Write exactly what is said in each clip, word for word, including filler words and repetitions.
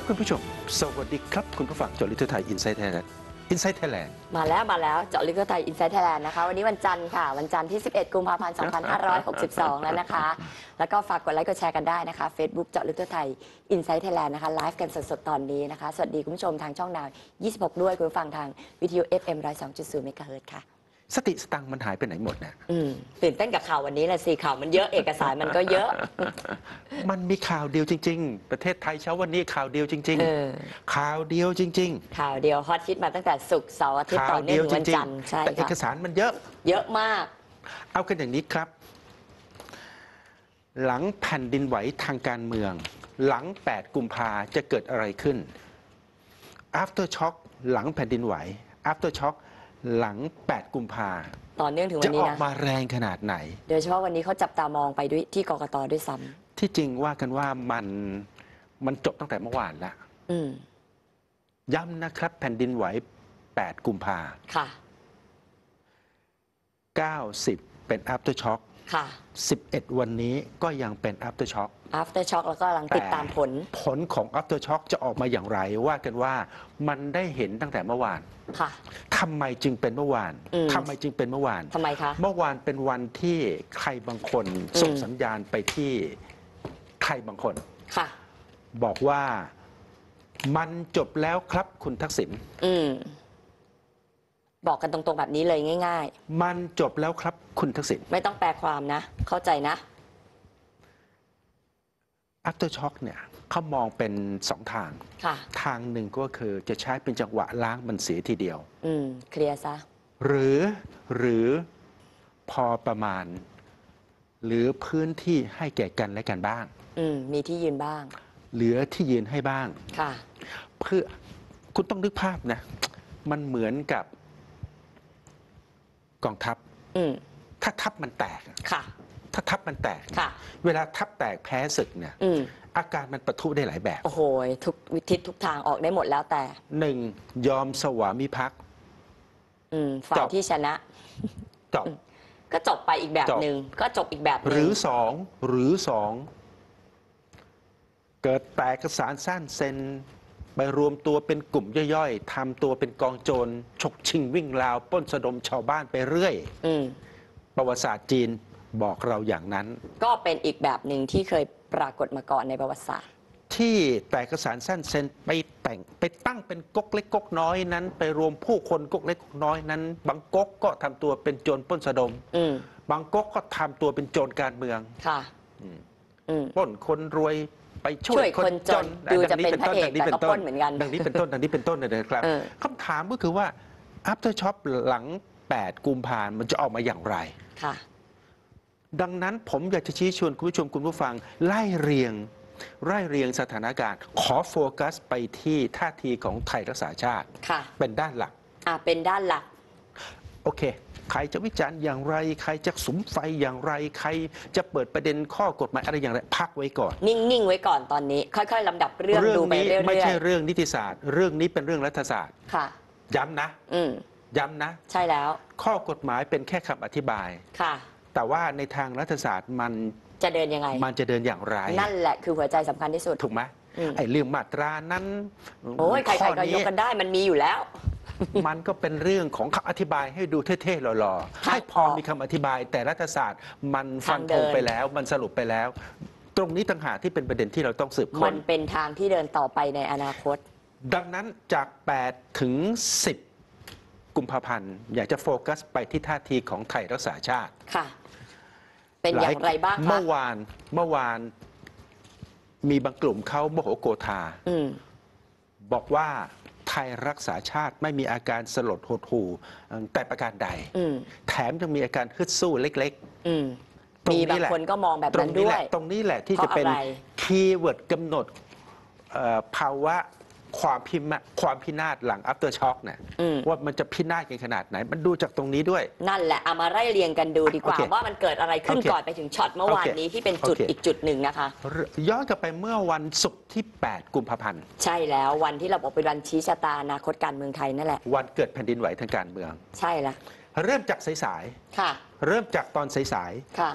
คุณผู้ชมสวัสดีครับคุณผู้ฟังเจาะลึกทั่วไทยอินไซต์ไทยแลนด์อินไซต์ไทยแลนด์มาแล้วมาแล้วเจาะลึกทั่วไทยอินไซต์ไทยแลนด์นะคะวันนี้วันจันทร์ค่ะวันจันทร์ที่สิบเอ็ดกุมภาพันธ์สองพันห้าร้อยหกสิบสองแล้วนะคะแล้วก็ฝากกดไลค์กดแชร์กันได้นะคะ Facebook เจาะลึกทั่วไทยอินไซต์ไทยแลนด์นะคะไลฟ์กันสดๆตอนนี้นะคะสวัสดีคุณผู้ชมทางช่องดาวยี่สิบหกด้วยคุณผู้ฟังทางวิทยุ เอฟ เอ็ม หนึ่งร้อยสองจุดศูนย์ เมกะเฮิรตซ์ค่ะสติสตังค์มันหายไปไหนหมดเนี่ยตื่นเต้นกับข่าววันนี้แหละสิข่าวมันเยอะเอกสารมันก็เยอะมันมีข่าวเดียวจริงๆประเทศไทยเช้าวันนี้ข่าวเดียวจริงๆข่าวเดียวจริงๆข่าวเดียวฮอตฮิตมาตั้งแต่ศุกร์เสาร์อาทิตย์ต่อเนื่องถึงวันจันทร์ใช่แต่เอกสารมันเยอะเยอะมากเอากันอย่างนี้ครับหลังแผ่นดินไหวทางการเมืองหลังแปดกุมภาจะเกิดอะไรขึ้น after shock หลังแผ่นดินไหว after shock หลังแปดกุมภาต่อเนื่องถึงวันนี้นะจะออกมาแรงขนาดไหนโดยเฉพาะวันนี้เขาจับตามองไปด้วยที่กกต.ด้วยซ้ำที่จริงว่ากันว่ามันมันจบตั้งแต่เมื่อวานแล้วย้ำนะครับแผ่นดินไหวแปดกุมภาค่ะเก้าสิบเป็น after shock ค่ะสิบเอ็ดวันนี้ก็ยังเป็น after shock after shock แล้วก็กำลังติดตามผลผลของ after shock จะออกมาอย่างไรว่ากันว่ามันได้เห็นตั้งแต่เมื่อวานค่ะทำไมจึงเป็นเมื่อวานทำไมจึงเป็นเมื่อวานทำไมคะเมื่อวานเป็นวันที่ใครบางคนส่งสัญญาณไปที่ใครบางคนค่ะบอกว่ามันจบแล้วครับคุณทักษิณอืมบอกกันตรงๆแบบนี้เลยง่ายๆมันจบแล้วครับคุณทักษิณไม่ต้องแปลความนะเข้าใจนะ after shock เนี่ยเขามองเป็นสองทางทางหนึ่งก็คือจะใช้เป็นจังหวะล้างมันเสียทีเดียวอืมเคลียร์ซะหรือหรือพอประมาณหรือพื้นที่ให้แก่กันและกันบ้างอืมมีที่ยืนบ้างเหลือที่ยืนให้บ้างค่ะเพื่อคุณต้องนึกภาพนะมันเหมือนกับกองทัพถ้าทัพมันแตกค่ะถ้าทัพมันแตกค่ะเวลาทัพแตกแพ้ศึกเนี่ยอาการมันปะทุได้หลายแบบโอ้โหทุกวิธีทุกทางออกได้หมดแล้วแต่หนึ่งยอมสวามิภักดิ์ฝ่ายที่ชนะจบก็จบไปอีกแบบหนึ่งก็จบอีกแบบหรือสองหรือสองเกิดแตกเอกสารสั้นเซ็นไปรวมตัวเป็นกลุ่มย่อยๆทำตัวเป็นกองโจรฉกชิงวิ่งราวปล้นสะดมชาวบ้านไปเรื่อยประวัติศาสตร์จีนบอกเราอย่างนั้นก็เป็นอีกแบบหนึ่งที่เคยปรากฏมาก่อนในประวัติศาสตร์ที่แตกเอกสารสั้นเซ็นไปแต่งไปตั้งเป็นก๊กเล็กก๊กน้อยนั้นไปรวมผู้คนก๊กเล็กก๊กน้อยนั้นบางก๊กก็ทำตัวเป็นโจรปล้นสะดมบางก๊กก็ทำตัวเป็นโจรการเมืองค่ะปล้นคนรวยไปช่วยคนจนดูจะเป็นพระเอกแต่ก็ปล้นเหมือนกันดังนี้เป็นต้นดังนี้เป็นต้นนะครับคำถามก็คือว่า after shock หลังแปดกุมภาพันธ์มันจะออกมาอย่างไรค่ะดังนั้นผมอยากจะชี้ชวนคุณผู้ชมคุณผู้ฟังไล่เรียงไล่เรียงสถานการณ์ขอโฟกัสไปที่ท่าทีของไทยรักษาชาติเป็นด้านหลักอ่าเป็นด้านหลักโอเคใครจะวิจารณ์อย่างไรใครจะสุมไฟอย่างไรใครจะเปิดประเด็นข้อกฎหมายอะไรอย่างไรพักไว้ก่อนนิ่งๆไว้ก่อนตอนนี้ค่อยๆลำดับเรื่องดูไปเรื่อยๆไม่ใช่เรื่องนิติศาสตร์เรื่องนี้เป็นเรื่องรัฐศาสตร์ค่ะย้ำนะย้ำนะใช่แล้วข้อกฎหมายเป็นแค่คำอธิบายค่ะแต่ว่าในทางรัฐศาสตร์มันจะเดินยังไงมันจะเดินอย่างไรนั่นแหละคือหัวใจสำคัญที่สุดถูกไหมไอ้เรื่องมาตรานั้นโอ้ยใครๆก็ยกกันได้มันมีอยู่แล้วมันก็เป็นเรื่องของคำอธิบายให้ดูเท่ๆหล่อๆให้พอมีคำอธิบายแต่รัฐศาสตร์มันฟันธงไปแล้วมันสรุปไปแล้วตรงนี้ต่างหากที่เป็นประเด็นที่เราต้องสืบค้นมันเป็นทางที่เดินต่อไปในอนาคตดังนั้นจากแปดถึงสิบกุมภาพันธ์อยากจะโฟกัสไปที่ท่าทีของไทยรักษาชาติค่ะเป็นอย่างไรบ้างคะเมื่อวานเมื่อวานมีบางกลุ่มเขาโมโหโกธาบอกว่าไทยรักษาชาติไม่มีอาการสลดหดหู่แต่ประการใดแถมยังมีอาการฮึดสู้เล็กๆมีบางคนก็มองแบบนั้นด้วยตรงนี้แหละที่จะเป็นคีย์เวิร์ดกำหนดภาวะความพิมความพินาศหลัง after shock เนี่ยว่ามันจะพินาศกันขนาดไหนมันดูจากตรงนี้ด้วยนั่นแหละเอามาไล่เรียงกันดูดีกว่าว่ามันเกิดอะไรขึ้นก่อนไปถึงช็อตเมื่อวานนี้ที่เป็นจุดอีกจุดหนึ่งนะคะย้อนกลับไปเมื่อวันศุกร์ที่แปดกุมภาพันธ์ใช่แล้ววันที่เราบอกเป็นวันชี้ชะตาอนาคตการเมืองไทยนั่นแหละวันเกิดแผ่นดินไหวทางการเมืองใช่ละเริ่มจากสายๆค่ะเริ่มจากตอนสายๆค่ะ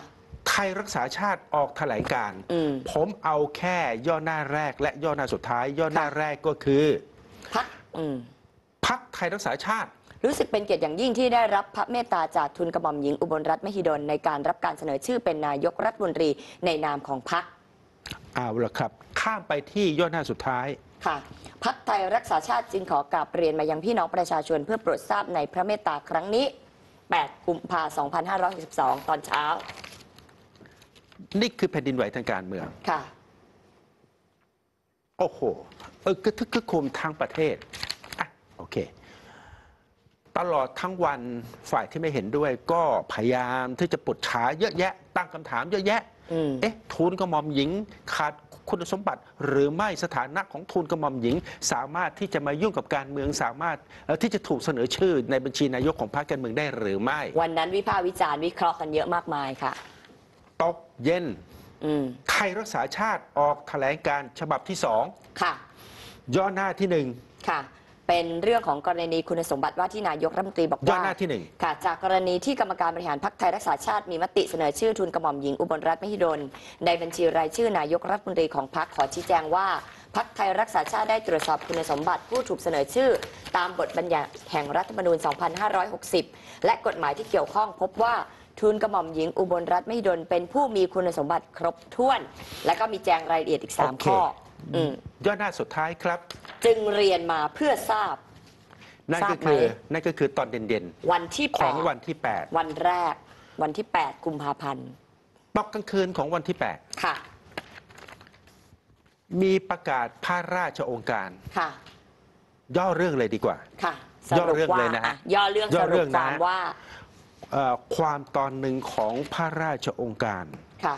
ไทยรักษาชาติออกแถลงการณ์อืมผมเอาแค่ย่อหน้าแรกและย่อหน้าสุดท้าย ย่อหน้าค่ะแรกก็คือพักอืมพรรคไทยรักษาชาติรู้สึกเป็นเกียรติอย่างยิ่งที่ได้รับพระเมตตาจากทุนกระหม่อมหญิงอุบลรัตน์มหิดลในการรับการเสนอชื่อเป็นนายกรัฐมนตรีในนามของพรรคเอาละครับ ข้ามไปที่ย่อหน้าสุดท้ายค่ะพรรคไทยรักษาชาติจึงขอกราบเรียนมายังพี่น้องประชาชนเพื่อโปรดทราบในพระเมตตาครั้งนี้ แปด กุมภาพันธ์ สองพันห้าร้อยหกสิบสอง ตอนเช้านี่คือแผ่นดินไหวทางการเมืองค่ะโอ้โห เออคือคือคุมทั้งประเทศอ่ะโอเค ตลอดทั้งวันฝ่ายที่ไม่เห็นด้วย ก็พยายามที่จะปุดฉาเยอะแยะ ตั้งคำถามเยอะแยะอืมเอ๊ะทูลกระหม่อมหญิงขาดคุณสมบัติ หรือไม่สถานะของทูลกระหม่อมหญิง สามารถที่จะมายุ่งกับการเมืองสามารถเอ่อที่จะถูกเสนอชื่อในบัญชีนายกของพรรคการเมืองได้หรือไม่วันนั้นวิพากษ์วิจารณ์วิเคราะห์กันเยอะมากมายค่ะตกเย็นอืมไทยรักษาชาติออกแถลงการฉบับที่สองค่ะย่อหน้าที่หนึ่งค่ะ เป็นเรื่องของกรณีคุณสมบัติว่าที่นายกรัฐมนตรีบอกย่อว่าหน้าที่หนึ่งค่ะ จากกรณีที่กรรมการบริหารพรรคไทยรักษาชาติมีมติเสนอชื่อทุนกระหม่อมหญิงอุบลรัตน์มหิดลในบัญชีรายชื่อนายกรัฐมนตรีของพรรคขอชี้แจงว่าพรรคไทยรักษาชาติได้ตรวจสอบคุณสมบัติผู้ถูกเสนอชื่อ ตามบทบัญญัติแห่งรัฐธรรมนูญ สองพันห้าร้อยหกสิบ และกฎหมายที่เกี่ยวข้องพบว่าทุนกระหม่อมหญิงอุบลรัตน์มหิดลเป็นผู้มีคุณสมบัติครบถ้วน และก็มีแจงรายละเอียดอีกสามโอเคข้ออืมย่อหน้าสุดท้ายครับจึงเรียนมาเพื่อทราบนั่นทราก็บไหมคือนั่นก็คือตอนเด่นวันที่ๆ ขแปองดวันที่ แปดวันแรก วันที่ แปด กุมภาพันธ์ตอกกลางคืนของวันที่ แปดค่ะมีประกาศพระราชโองการค่ะย่อเรื่องเลยดีกว่าค่ะสย่อรุปเรื่องว่าเลยนะฮะอ่ะย่อเรื่องย่สอเรื่รุอปงนะความว่าเอ่อความตอนหนึ่งของพระราชโองการค่ะ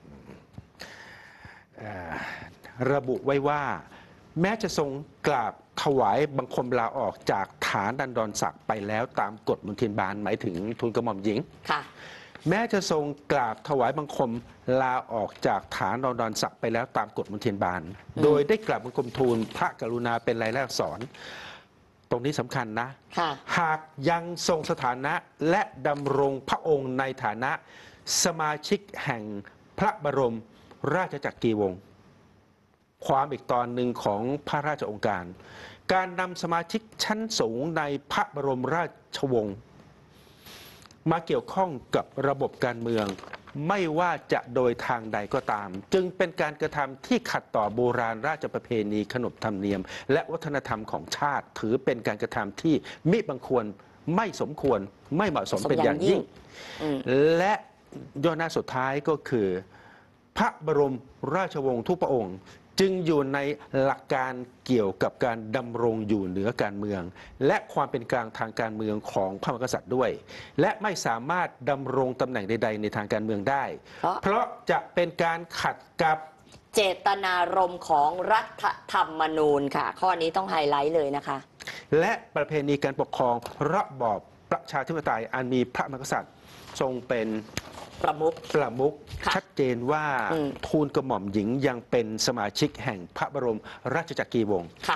เอ่อระบุไว้ว่า แม้จะทรงกราบถวายบังคมลาออกจากฐานดันดรศักดิ์ไปแล้วตามกฎมนเทียนบานหมายถึงทูลกระหม่อมหญิงค่ะแม้จะทรงกราบถวายบังคมลาออกจากฐานดันดรศักดิ์ไปแล้วตามกฎมนเทียนบานอืมโดยได้กราบบังคมทูลพระกรุณาเป็นลายลักษณ์อักษร ตรงนี้สำคัญนะค่ะหากยังทรงสถานะและดำรงพระองค์ในฐานะสมาชิกแห่งพระบรมราชจักรีวงศ์ความอีกตอนหนึ่งของพระราชโองการ การนำสมาชิกชั้นสูงในพระบรมราชวงศ์มาเกี่ยวข้องกับระบบการเมือง ไม่ว่าจะโดยทางใดก็ตาม จึงเป็นการกระทำที่ขัดต่อโบราณราชประเพณีขนบธรรมเนียม และวัฒนธรรมของชาติ ถือเป็นการกระทำที่มิบังควรไม่สมควรไม่เหมาะสมเป็นอย่างยิ่งอืมและย่อหน้าสุดท้ายก็คือ พระบรมราชวงศ์ทุกพระองค์ จึงอยู่ในหลักการเกี่ยวกับการดำรงอยู่เหนือการเมือง และความเป็นกลางทางการเมืองของพระมหากษัตริย์ด้วย และไม่สามารถดำรงตำแหน่งใด ๆ ในทางการเมืองได้เพราะเพราะจะเป็นการขัดกับเจตนารมณ์ของรัฐธรรมนูญค่ะ ข้อนี้ต้องไฮไลท์เลยนะคะและประเพณีการปกครองระบอบประชาธิปไตยอันมีพระมหากษัตริย์ทรงเป็นประมุขประมุขค่ะชัดเจนว่าอืมทูลกระหม่อมหญิงยังเป็นสมาชิกแห่งพระบรมราชจักรีวงศ์ค่ะ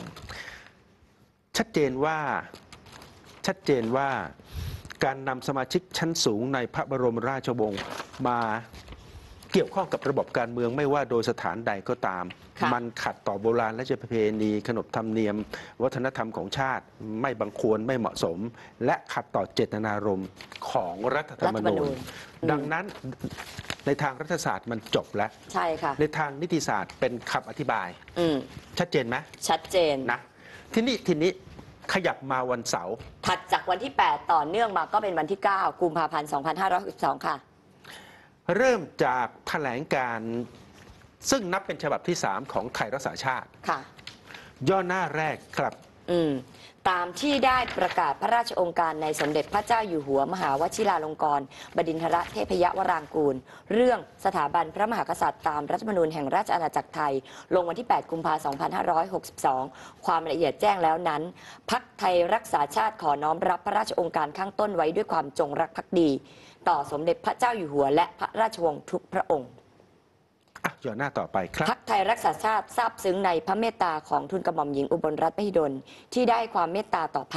ชัดเจนว่าชัดเจนว่าการนำสมาชิกชั้นสูงในพระบรมราชวงศ์มาเกี่ยวข้องกับระบบการเมืองไม่ว่าโดยสถานใดก็ตามค่ะมันขัดต่อโบราณราชประเพณีขนบธรรมเนียม วัฒนธรรมของชาติ ไม่บังควรไม่เหมาะสม และขัดต่อเจตนารมณ์ของรัฐธรรมนูญอืมดังนั้นในทางรัฐศาสตร์มันจบแล้วใช่ค่ะในทางนิติศาสตร์เป็นคำอธิบายอืมชัดเจนไหมชัดเจนนะทีนี้ทีนี้ขยับมาวันเสาร์ถัดจากวันที่ แปด ต่อเนื่องมาก็เป็นวันที่ เก้า กุมภาพันธ์ สองพันห้าร้อยหกสิบสอง ค่ะเริ่มจากแถลงการณ์ซึ่งนับเป็นฉบับที่ สาม ของไทยรักษาชาติค่ะย่อหน้าแรกครับอืม ตามที่ได้ประกาศพระราชโองการในสมเด็จพระเจ้าอยู่หัวมหาวชิราลงกรณ์บดินทรเทพยวรางกูล เรื่องสถาบันพระมหากษัตริย์ตามรัฐธรรมนูญแห่งราชอาณาจักรไทย ลงวันที่ แปด กุมภาพันธ์ สองพันห้าร้อยหกสิบสอง ความละเอียดแจ้งแล้วนั้นพรรคไทยรักษาชาติขอน้อมรับพระราชโองการข้างต้นไว้ด้วยความจงรักภักดี ต่อสมเด็จพระเจ้าอยู่หัวและพระราชวงศ์ทุกพระองค์อ่ะย่อหน้าต่อไปครับพรรคไทยรักษาชาติซาบซึ้งในพระเมตตาของทุนกระหม่อมหญิงอุบลรัตน์มหิดลที่ได้ความเมตตาต่อพรรค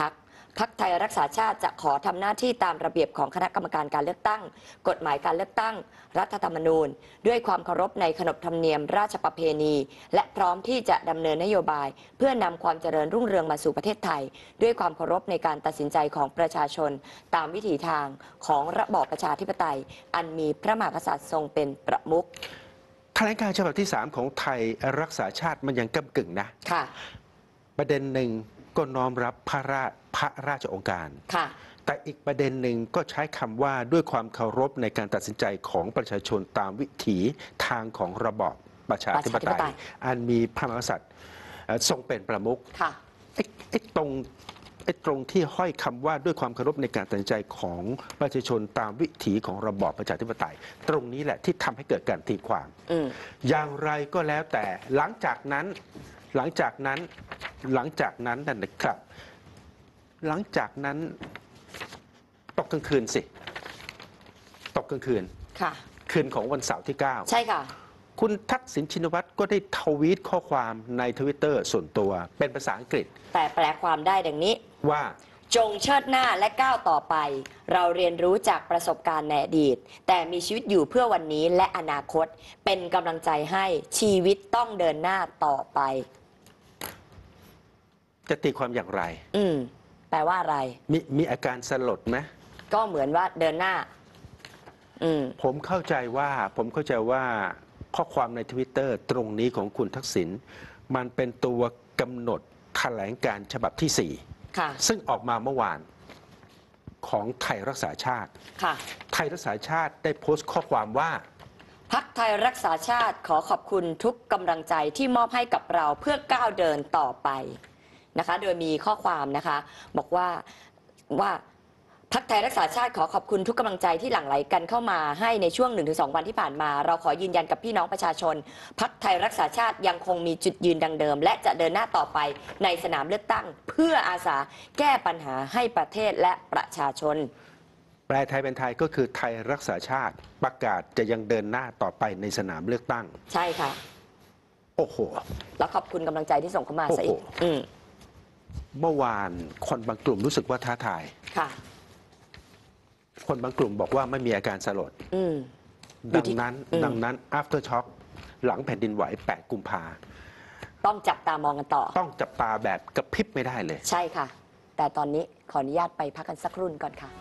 พรรคไทยรักษาชาติจะขอทำหน้าที่ตามระเบียบของคณะกรรมการการเลือกตั้งกฎหมายการเลือกตั้งรัฐธรรมนูญด้วยความเคารพในขนบธรรมเนียมราชประเพณีและพร้อมที่จะดำเนินนโยบายเพื่อนำความเจริญรุ่งเรืองมาสู่ประเทศไทยด้วยความเคารพในการตัดสินใจของประชาชนตามวิถีทางของระบอบประชาธิปไตยอันมีพระมหากษัตริย์ทรงเป็นประมุขแถลงการฉบับที่สามของไทยรักษาชาติมันยังก้ำกึ่งนะค่ะประเด็นหนึ่งก็น้อมรับพระราชพระราชโองการค่ะแต่อีกประเด็นหนึ่งก็ใช้คำว่าด้วยความเคารพในการตัดสินใจของประชาชนตามวิถีทางของระบอบประชาธิปไตยอันมีพระมหากษัตริย์ทรงเป็นประมุขค่ะไอ้ไอ้ตรงไอ้ตรงที่ห้อยคำว่าด้วยความเคารพในการตัดสินใจของประชาชนตามวิถีของระบอบประชาธิปไตยตรงนี้แหละที่ทำให้เกิดการตีความอย่างไรก็แล้วแต่หลังจากนั้นหลังจากนั้นหลังจากนั้นนั่นนะครับหลังจากนั้นตกกลางคืนสิตกกลางคืนค่ะคืนของวันเสาร์ที่เก้าใช่ค่ะคุณทักษิณชินวัตรก็ได้ทวีตข้อความในทวิตเตอร์ส่วนตัวเป็นภาษาอังกฤษแต่แปลความได้ดังนี้ว่าจงเชิดหน้าและก้าวต่อไปเราเรียนรู้จากประสบการณ์ในอดีตแต่มีชีวิตอยู่เพื่อวันนี้และอนาคตเป็นกำลังใจให้ชีวิตต้องเดินหน้าต่อไปจะตีความอย่างไรอืมแปลว่าอะไรมีมีอาการสลดไหมก็เหมือนว่าเดินหน้าอืมผมเข้าใจว่าผมเข้าใจว่าข้อความในทวิตเตอร์ตรงนี้ของคุณทักษิณมันเป็นตัวกำหนดแถลงการฉบับที่สี่ซึ่งออกมาเมื่อวานของไทยรักษาชาติไทยรักษาชาติได้โพสต์ข้อความว่าพรรคไทยรักษาชาติขอขอบคุณทุกกำลังใจที่มอบให้กับเราเพื่อก้าวเดินต่อไปนะคะโดยมีข้อความนะคะบอกว่าว่าพรรคไทยรักษาชาติขอขอบคุณทุกกำลังใจที่หลั่งไหลกันเข้ามาให้ในช่วง หนึ่งถึงสอง วันที่ผ่านมาเราขอยืนยันกับพี่น้องประชาชนพรรคไทยรักษาชาติยังคงมีจุดยืนดังเดิมและจะเดินหน้าต่อไปในสนามเลือกตั้งเพื่ออาสาแก้ปัญหาให้ประเทศและประชาชนแปลไทยเป็นไทยก็คือไทยรักษาชาติประกาศจะยังเดินหน้าต่อไปในสนามเลือกตั้งใช่ค่ะโอ้โหแล้วขอบคุณกำลังใจที่ส่งเข้ามาซะอีกเมื่อวานคนบางกลุ่มรู้สึกว่าท้าทายค่ะคนบางกลุ่มบอกว่าไม่มีอาการสลดดังนั้นดังนั้น after shock หลังแผ่นดินไหวแปดกุมภาต้องจับตามองกันต่อต้องจับตาแบบกระพริบไม่ได้เลยใช่ค่ะแต่ตอนนี้ขออนุญาตไปพักกันสักครู่ก่อนค่ะ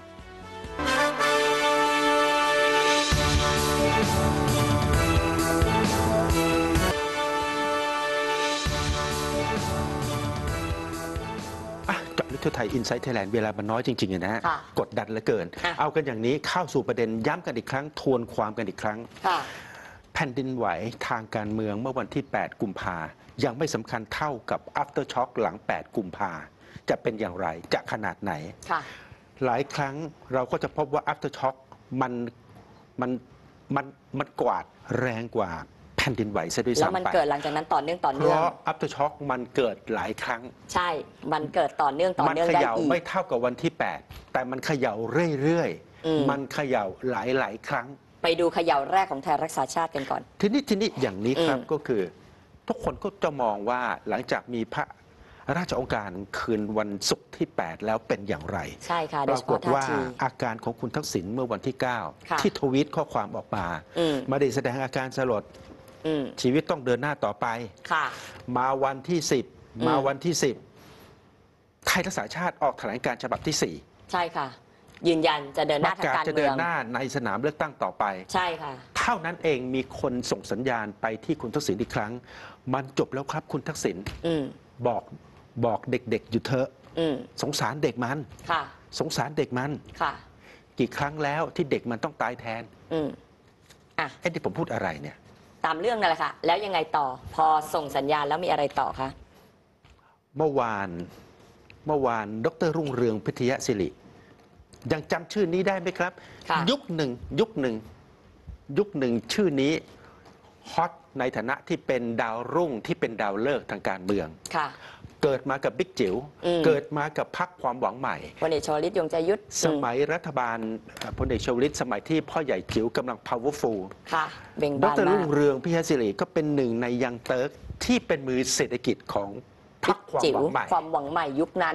เที่ยวไทยอินไซต์ไทยแลนด์เวลามันน้อยจริงๆนะฮะกดดันเหลือเกินเอากันอย่างนี้เข้าสู่ประเด็นย้ำกันอีกครั้งทวนความกันอีกครั้งแผ่นดินไหวทางการเมืองเมื่อวันที่แปดกุมภายังไม่สำคัญเท่ากับ after shock หลังแปดกุมภาจะเป็นอย่างไรจะขนาดไหนหลายครั้งเราก็จะพบว่า after shock มันมันมันมันกวาดแรงกว่าแผ่นดินไหวซะด้วยซ้ำไปแล้วมันเกิดหลังจากนั้นต่อเนื่องต่อเนื่องเพราะ after shock มันเกิดหลายครั้งใช่มันเกิดต่อเนื่องต่อเนื่องได้อีกมันเขย่าไม่เท่ากับวันที่แปดแต่มันเขย่าเรื่อยๆมันเขย่าหลายๆครั้งไปดูเขย่าแรกของไทยรักษาชาติกันก่อนทีนี้ทีนี้อย่างนี้ครับก็คือทุกคนก็จะมองว่าหลังจากมีพระราชโองการคืนวันศุกร์ที่แปดแล้วเป็นอย่างไรใช่ค่ะปรากฏว่าอาการของคุณทักษิณเมื่อวันที่เก้าที่ทวีตข้อความออกมาไม่ได้แสดงอาการสลดชีวิตต้องเดินหน้าต่อไปมาวันที่สิบมาวันที่สิบไทยรักษาชาติออกแถลงการฉบับที่สี่ใช่ค่ะยืนยันจะเดินหน้าทางการเมืองจะเดินหน้าในสนามเลือกตั้งต่อไปใช่ค่ะเท่านั้นเองมีคนส่งสัญญาณไปที่คุณทักษิณอีกครั้งมันจบแล้วครับคุณทักษิณบอกบอกเด็กๆอยู่เถอะสงสารเด็กมันสงสารเด็กมันกี่ครั้งแล้วที่เด็กมันต้องตายแทนอ่ะไอ้ที่ผมพูดอะไรเนี่ยตามเรื่องนั่นแหละค่ะแล้วยังไงต่อพอส่งสัญญาณแล้วมีอะไรต่อคะเมื่อวานเมื่อวานดร.รุ่งเรืองพิทยศิริยังจำชื่อนี้ได้ไหมครับยุคหนึ่งยุคหนึ่งยุคหนึ่งชื่อนี้ฮอตในฐานะที่เป็นดาวรุ่งที่เป็นดาวฤกษ์ทางการเมืองเกิดมากับบิ๊กจิ๋วเกิดมากับพรรคความหวังใหม่พลเอกชวลิตยงใจยุทธสมัยรัฐบาลพลเอกชวลิตสมัยที่พ่อใหญ่จิ๋วกำลัง powerful ค่ะเบ่งบานมากดร.รุ่งเรืองพิทยศิริก็เป็นหนึ่งในยังเติร์กที่เป็นมือเศรษฐกิจของพรรคความหวังใหม่ความหวังใหม่ยุคนั้น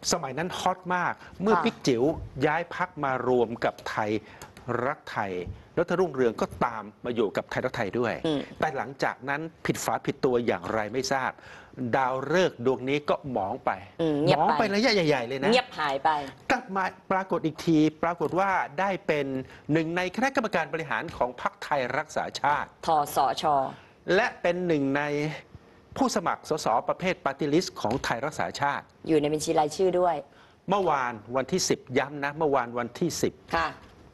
สมัยนั้นฮอตมากเมื่อค่ะบิ๊กจิ๋วย้ายพักมารวมกับไทยรักไทยดร.รุ่งเรืองก็ตามมาอยู่กับไทยรักไทยด้วยอืมแต่หลังจากนั้นผิดฝาผิดตัวอย่างไรไม่ทราบ ดาวฤกษ์ดวงนี้ก็หมองไปอืมหเงียมบองไปไประยะใหญ่ ๆ เลยนะเงียบหายไปกลับมาปรากฏอีกที ปรากฏว่าได้เป็นหนึ่งในคณะกรรมการบริหารของพรรคไทยรักษาชาติทสชและเป็นหนึ่งในผู้สมัครสสประเภทปาร์ตี้ลิสต์ของไทยรักษาชาติอยู่ในบัญชีรายชื่อด้วยเมื่อวานวันที่ สิบ ย้ำนะ เมื่อวานวันที่ สิบค่ะ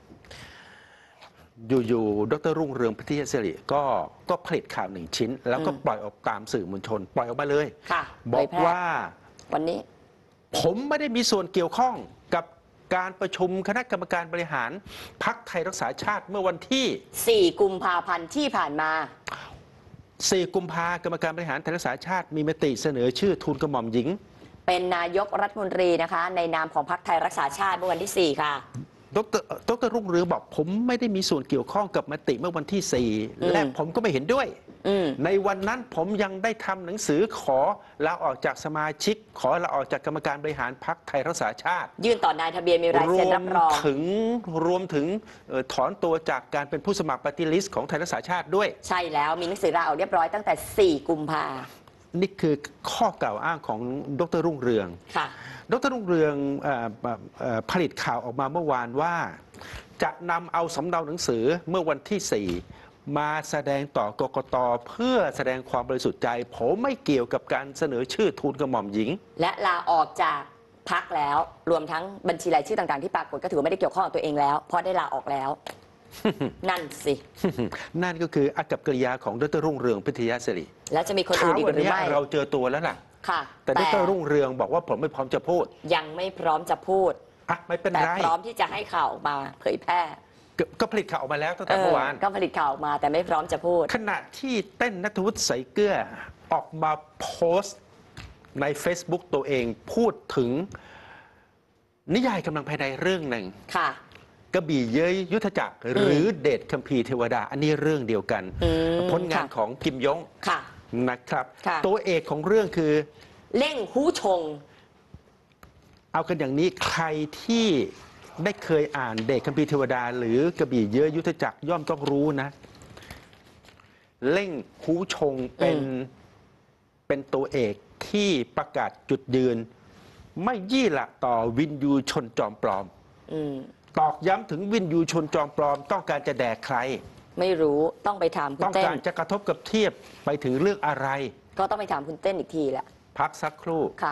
อยู่ๆ ดร.รุ่งเรืองพิทยาศิริก็ก็ผลิตข่าวหนึ่งชิ้น แล้วก็อืมปล่อยออกตามสื่อมวลชน ปล่อยออกมาเลยค่ะบอเผกยแพร่ว่าวันนี้ผมไม่ได้มีส่วนเกี่ยวข้องกับการประชุมคณะกรรมการบริหารพรรคไทยรักษาชาติเมื่อวันที่สี่ กุมภาพันธ์ที่ผ่านมาสี่ กุมภากรรมการบริหารไทยรักษาชาติมีมติเสนอชื่อทูลกระหม่อมหญิงเป็นนายกรัฐมนตรีนะคะ ในนามของพรรคไทยรักษาชาติเมื่อวันที่ สี่ ค่ะดรดรรุ่งเรืองบอกผมไม่ได้มีส่วนเกี่ยวข้องกับมติเมื่อวันที่ สี่อืมและผมก็ไม่เห็นด้วยอืมในวันนั้นผมยังได้ทำหนังสือขอลาออกจากสมาชิก ขอลาออกจากกรรมการบริหารพรรคไทยรักษาชาติยื่นต่อนายทะเบียนมีรายรเซ็นวรัมบรองถึงรวมถึงเอ่อถอนตัวจากการเป็นผู้สมัครปฏิลิสต์ของไทยรักษาชาติด้วยใช่แล้วมีหนังสือลาออกเรียบร้อยตั้งแต่ สี่ กุมภานี่คือข้อกล่าวอ้างของดรรุ่งเรืองค่ะดรรุ่งเรืองเอ่อเอ่อผลิตข่าวออกมาเมื่อวานว่า จะนำเอาสำเนาหนังสือเมื่อวันที่ สี่ มาแสดงต่อกกตเพื่อแสดงความบริสุทธิ์ใจ ผมไม่เกี่ยวกับการเสนอชื่อทูลกระหม่อมหญิงและลาออกจากพักแล้ว รวมทั้งบัญชีรายชื่อต่างๆที่ปรากฏก็ถือว่าไม่ได้เกี่ยวข้องกับตัวเองแล้ว เพราะได้ลาออกแล้ว นั่นสินั่นก็คืออากับกิริยาของดรรุ่งเรืองพิทยาศิริแล้วจะมีคนอื่นอีกวัหรือนี้ไม่เราเจอตัวแล้วล่ะค่ะแต่ดรรุ่งเรืองบอกว่าผมไม่พร้อมจะพูดยังไม่พร้อมจะพูดอ่ะไม่เป็นแต่ไรพร้อมที่จะให้ข่าวออกมาเผยแพร่ก็ก็ผลิตข่าวออกมาแล้วตั้งเอแต่เมื่ออวานก็ผลิตข่าวออกมาแต่ไม่พร้อมจะพูดขณะที่เต้นนัทวุฒิใสเกลือออกมาโพสต์ใน Facebook ตัวเองพูดถึงนิยายกำลังภายในเรื่องหนึ่งค่ะกระบี่เย้ยยุทธจักร หรือเดชคัมภีร์เทวดา อันนี้เรื่องเดียวกันอืมผลงานค่ะของกิมยงค่ะนะครับค่ะตัวเอกของเรื่องคือเล่งหู้ชงเอากันอย่างนี้ใครที่ได้เคยอ่านเดชคัมภีร์เทวดา หรือกระบี่เย้ยยุทธจักรย่อมต้องรู้นะ เล่งหูชงเป็นอืมเป็นตัวเอกที่ประกาศจุดยืน ไม่ยี่หละต่อวินยูชนจอมปลอมอืมตอกย้ำถึงวินยูชนจอมปลอม ต้องการจะแดกใครไม่รู้ต้องไปถามคุต้ณองเต้กาน รจะกระทบกับเทียบไปถึงเรื่องอะไรก็ต้องไปถามคุณเต้นอีกทีแหละพักสักครู่ค่ะ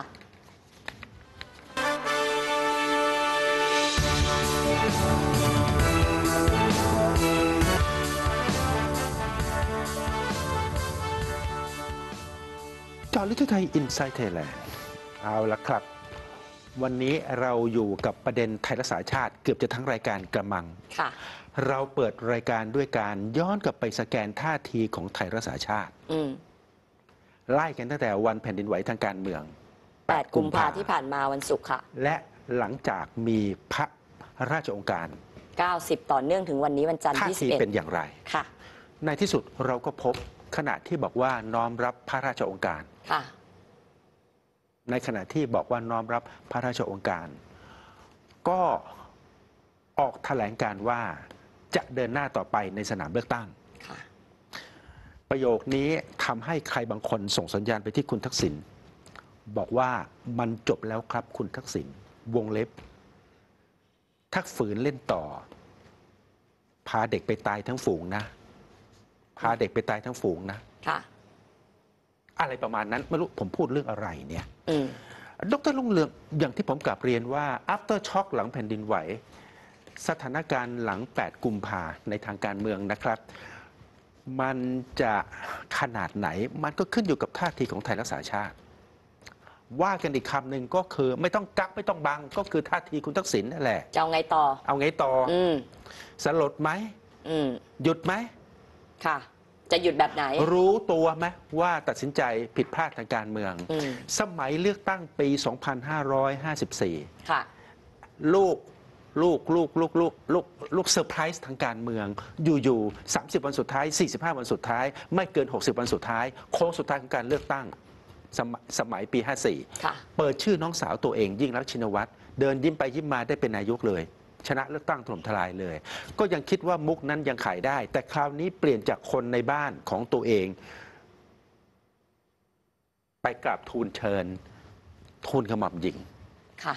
จอลิทไทยอินไซต์ไทยแลนด์เอาละครับ วันนี้เราอยู่กับประเด็นไทยรักษาชาติเกือบจะทั้งรายการกระมังค่ะเราเปิดรายการด้วยการย้อนกลับไปสแกนท่าทีของไทยรักษาชาติอืมไล่กันตั้งแต่วันแผ่นดินไหวทางการเมืองแปด กุมภาที่ผ่านมาวันศุกร์ค่ะและหลังจากมีพระราชองค์การเก้าสิบ ต่อเนื่องถึงวันนี้วันจันทร์ท่าที่ทีสิบเอ็ดเป็นอย่างไรค่ะในที่สุดเราก็พบขณะที่บอกว่าน้อมรับพระราชองค์การค่ะในขณะที่บอกว่าน้อมรับพระราชองค์การ ก็ออกแถลงการว่าจะเดินหน้าต่อไปในสนามเลือกตั้งค่ะประโยคนี้ทำให้ใครบางคนส่งสัญญาณไปที่คุณทักษิณบอกว่ามันจบแล้วครับคุณทักษิณวงเล็บ ถ้าฝืนเล่นต่อ พาเด็กไปตายทั้งฝูงนะ พาเด็กไปตายทั้งฝูงนะค่ะอะไรประมาณนั้นไม่รู้ผมพูดเรื่องอะไรเนี่ยอืมดรลุงเรืองอย่างที่ผมกลับเรียนว่า after shock หลังแผ่นดินไหว สถานการณ์หลัง แปด กุมภาในทางการเมืองนะครับ มันจะขนาดไหน มันก็ขึ้นอยู่กับท่าทีของไทยรักษาชาติ ว่ากันอีกคำหนึ่งก็คือไม่ต้องกักไม่ต้องบัง ก็คือท่าทีคุณทักษิณนั่นแหละจะเอาไงต่อเอาไงต่ออืมสลดไหมอืมหยุดไหมค่ะ จะหยุดแบบไหนรู้ตัวไหมว่าตัดสินใจผิดพลาดทางการเมืองอืมสมัยเลือกตั้งปี สองพันห้าร้อยห้าสิบสี่ค่ะลูกลูกลูกลูกลูกลูกลูกเซอร์ไพรส์ทางการเมือง อยู่ๆสามสิบวันสุดท้ายสี่สิบห้าวันสุดท้าย ไม่เกินหกสิบวันสุดท้ายโค้งสุดท้ายของการเลือกตั้งสมสมัยปี ห้าสี่ค่ะเปิดชื่อน้องสาวตัวเองยิ่งรักษณ์ชินวัตรเดินยิ้มไปยิ้มมาได้เป็นนายกเลย ชนะเลือกตั้งถล่มทลายเลย ก็ยังคิดว่ามุกนั้นยังขายได้ แต่คราวนี้เปลี่ยนจากคนในบ้านของตัวเอง ไปกราบทูลเชิญทูลขม่อมหญิงค่ะ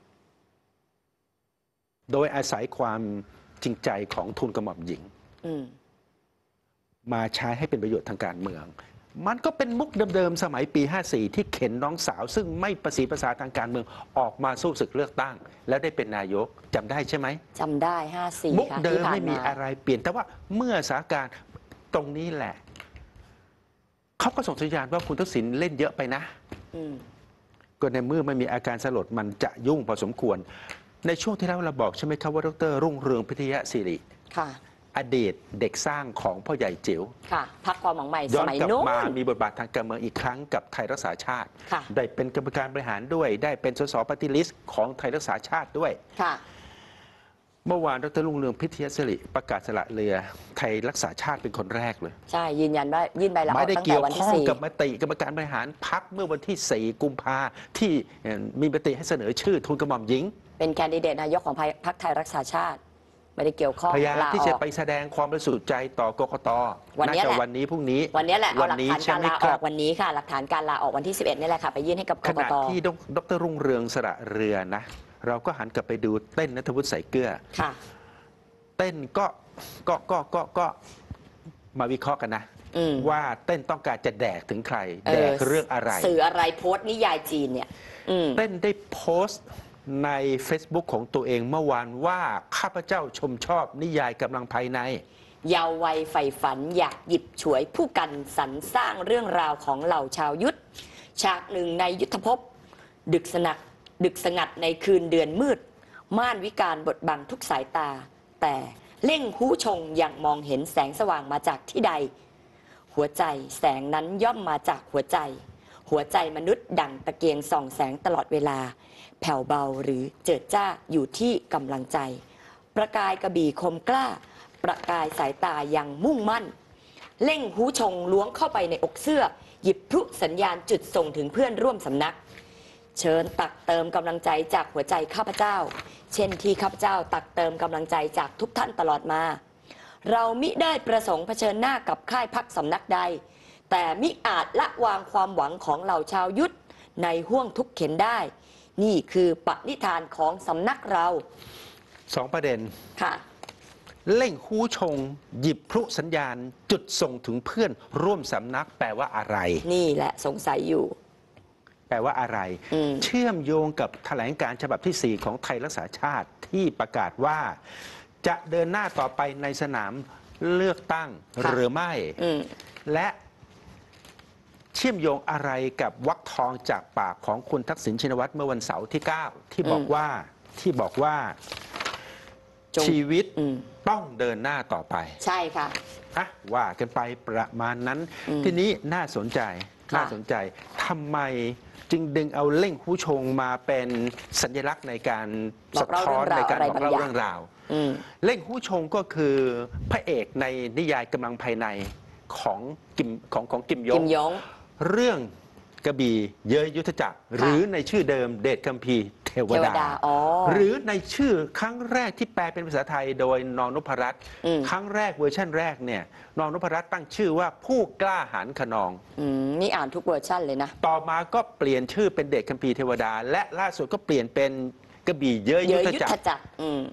โดยอาศัยความจริงใจของทูลกระหม่อมหญิงอืมมาใช้ให้เป็นประโยชน์ทางการเมือง มันก็เป็นมุกเดิมๆสมัยปี ห้าสี่ ที่เข็นน้องสาว ซึ่งไม่ประสีภาษาทางการเมืองออกมาสู้ศึกเลือกตั้ง แล้วได้เป็นนายกจำได้ใช่ไหมจำได้ห้าสี่มุกค่ะเดิที่มผ่านไม่มีมาอะไรเปลี่ยนแต่ว่าเมื่อสถานการณ์ตรงนี้แหละเขาก็ส่งสัญญาณว่าคุณทักษิณเล่นเยอะไปนะอืมก็ในเมื่อไม่มีอาการสลดมันจะยุ่งพอสมควร ในช่วงที่แล้วเราบอกใช่ไหมครับว่าดรรุ่งเรืองพิทยศิริค่ะอดีตเด็กสร้างของพ่อใหญ่จิ๋วค่ะพรรคความหวังใหม่ย้สอนมัยกลับนู้นมามีบทบาททางการเมืองอีกครั้งกับไทยรักษาชาติค่ะได้เป็นกรรมการบริหารด้วย ได้เป็นสสปฏิลิสต์ของไทยรักษาชาติด้วยค่ะเมื่อวานดรรุ่งเรืองพิทยศิริประกาศสละเรือไทยรักษาชาติเป็นคนแรกเลยใช่ ยืนยันว่ายื่นใบลาอไม่อกได้ตั้งแต่เกี่ยววันที่ข้องสี่กับมติกรรมการบริหารพรรคเมื่อวันที่สี่กุมภาที่มีมติให้เสนอชื่อทูลกระหม่อมหญิงเป็นแคนดิเดตนายกของพรรคไทยรักษาชาติ ไม่ได้เกี่ยวข้องพยายามลาที่อจะอกไปแสดงความบริสุทธิ์ใจต่อกกตวันน่านี้จะแหละวันนี้พรุ่งนี้วันนี้แหละเอาหลักนี้ฐานใช่การไหมลาคอรัอบ กวันนี้ค่ะ หลักฐานการลาออกวันที่สิบเอ็ดนี่แหละค่ะ ไปยื่นให้กับกขกณะตที่ดรรุ่งเรืองสละเรือนะ เราก็หันกลับไปดูเต้นณัฐวุฒิสายเกลือค่ะเต้นก็ก็ก็ก็ก็มาวิเคราะห์กันนะอืมว่าเต้นต้องการจะแดกถึงใคร แดกเรื่องอะไรสื่ออะไรโพสต์นิยายจีนเนี่ย อืมเต้นได้โพสต์ใน Facebook ของตัวเองเมื่อวานว่าข้าพเจ้าชมชอบนิยายกำลังภายในเยาว์วัยใฝ่ฝันอยากหยิบฉวยผู้กันสรรสร้างเรื่องราวของเหล่าชาวยุทธฉากหนึ่งในยุทธภพ ดึกสนักดึกสงัดในคืนเดือนมืด ม่านวิการบดบังทุกสายตา แต่เล่งหูชงยังมองเห็นแสงสว่างมาจากที่ใด หัวใจแสงนั้นย่อมมาจากหัวใจ หัวใจมนุษย์ดั่งตะเกียงส่องแสงตลอดเวลา แผ่วเบาหรือเจิดจ้าอยู่ที่กำลังใจ ประกายกระบี่คมกล้า ประกายสายตายังมุ่งมั่น เล่งหูชงล้วงเข้าไปในอกเสื้อ หยิบพลุสัญญาณจุดส่งถึงเพื่อนร่วมสำนัก เชิญตักเติมกำลังใจจากหัวใจข้าพเจ้า เช่นที่ข้าพเจ้าตักเติมกำลังใจจากทุกท่านตลอดมา เรามิได้ประสงค์เผชิญหน้ากับค่ายพักสำนักใด แต่มิอาจละวางความหวังของเหล่าชาวยุทธในห้วงทุกข์เข็นได้ นี่คือปณิธานของสำนักเราสองประเด็นค่ะเล่งฮู้ชง หยิบพลุสัญญาณจุดส่งถึงเพื่อนร่วมสำนัก แปลว่าอะไรนี่แหละสงสัยอยู่แปลว่าอะไรอืมเชื่อมโยงกับแถลงการฉบับที่สี่ของไทยรักษาชาติที่ประกาศว่าจะเดินหน้าต่อไปในสนามเลือกตั้งหรือไม่อืมและเชื่อมโยงอะไรกับวรรคทองจากปากของคุณทักษิณชินวัตรเมื่อวันเสาร์ที่ เก้า ที่บอกอืมว่าที่บอกว่าจงชีวิตอืมต้องเดินหน้าต่อไปใช่ค่ะอ่ะว่ากันไปประมาณนั้นอืมทีนี้น่าสนใจค่ะน่าสนใจทำไมจึงดึงเอาเล่งผู้ชงมาเป็นสัญลักษณ์ในการบอสะกเล่าท้อนเรื่องในราวการอะไรบอกบางเล่าอย่างเรื่องราวอืมเล่งผู้ชงก็คือพระเอกในนิยายกำลังภายในของกิมของของกิมยกิงมยงเรื่องกระบี่เย้ยยุทธจักร หรือในชื่อเดิมเดชคัมภีร์เทวเทวดาดา อ๋อหรือในชื่อครั้งแรกที่แปลเป็นภาษาไทยโดยนนพรัตน์อืมครั้งแรกเวอร์ชันแรกเนี่ยนนพรัตน์ตั้งชื่อว่าผู้กล้าหาญขนองอืม นี่อ่านทุกเวอร์ชันเลยนะต่อมาก็เปลี่ยนชื่อเป็นเดชคัมภีร์เทวดา และล่าสุดก็เปลี่ยนเป็นกระบี่เย้ยเยยุอะทธยุทจักธรจักร อืม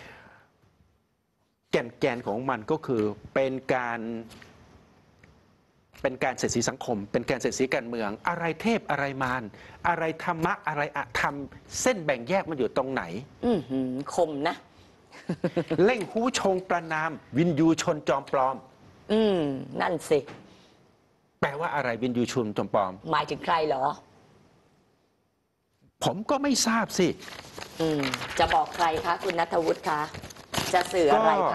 แก่นแกนของมันก็คือเป็นการเป็นการเสียดสีสังคม เป็นการเสียดสีการเมือง อะไรเทพอะไรมารอะไรธรรมะอะไรอธรรม เส้นแบ่งแยกมันอยู่ตรงไหนอือหือคมนะเล่งหูชงประนาม วินยูชนจอมปลอมอืม นั่นสิแปลว่าอะไรวินยูชนจอมปลอมหมายถึงใครเหรอผมก็ไม่ทราบสิอืม จะบอกใครคะคุณณัฐวุฒิคะ จะสื่ออะไรคะ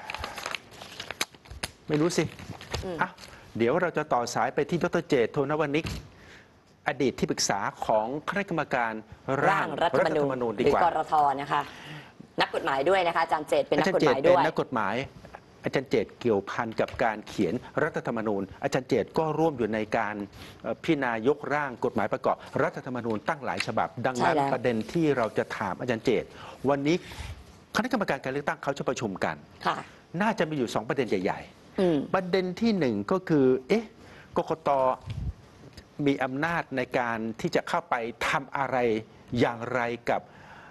ไม่รู้สิอืมอ่ะเดี๋ยวเราจะต่อสายไปที่ดรเจตโทนวนิก อดีตที่ปรึกษาของคณะกรรมการร่าร่าง งรัฐธรรมนูญดีหรือกว่ารทนะคะ นักกฎหมายด้วยนะคะอาจารย์เจตเป็นนักอาจารกย์ฎเจหตมายเป็ด้นวยนักกฎหมายอาจารย์เจตเกี่ยวพันกับการเขียนรัฐธรรมนูญอาจารย์เจตก็ร่วมอยู่ในการพิจารณายกร่างกฎหมายประกอบรัฐธรรมนูญตั้งหลายฉบับดังนั้นประเด็นที่เราจะถามอาจารย์เจตวันนี้คณะกรรมการการเลือกตั้งเขาจะประชุมกันน่าจะมีอยู่สองประเด็นใหญ่ๆประเด็นที่หนึ่งก็คือเอ๊ะกกต.มีอำนาจในการที่จะเข้าไปทำอะไรอย่างไรกับ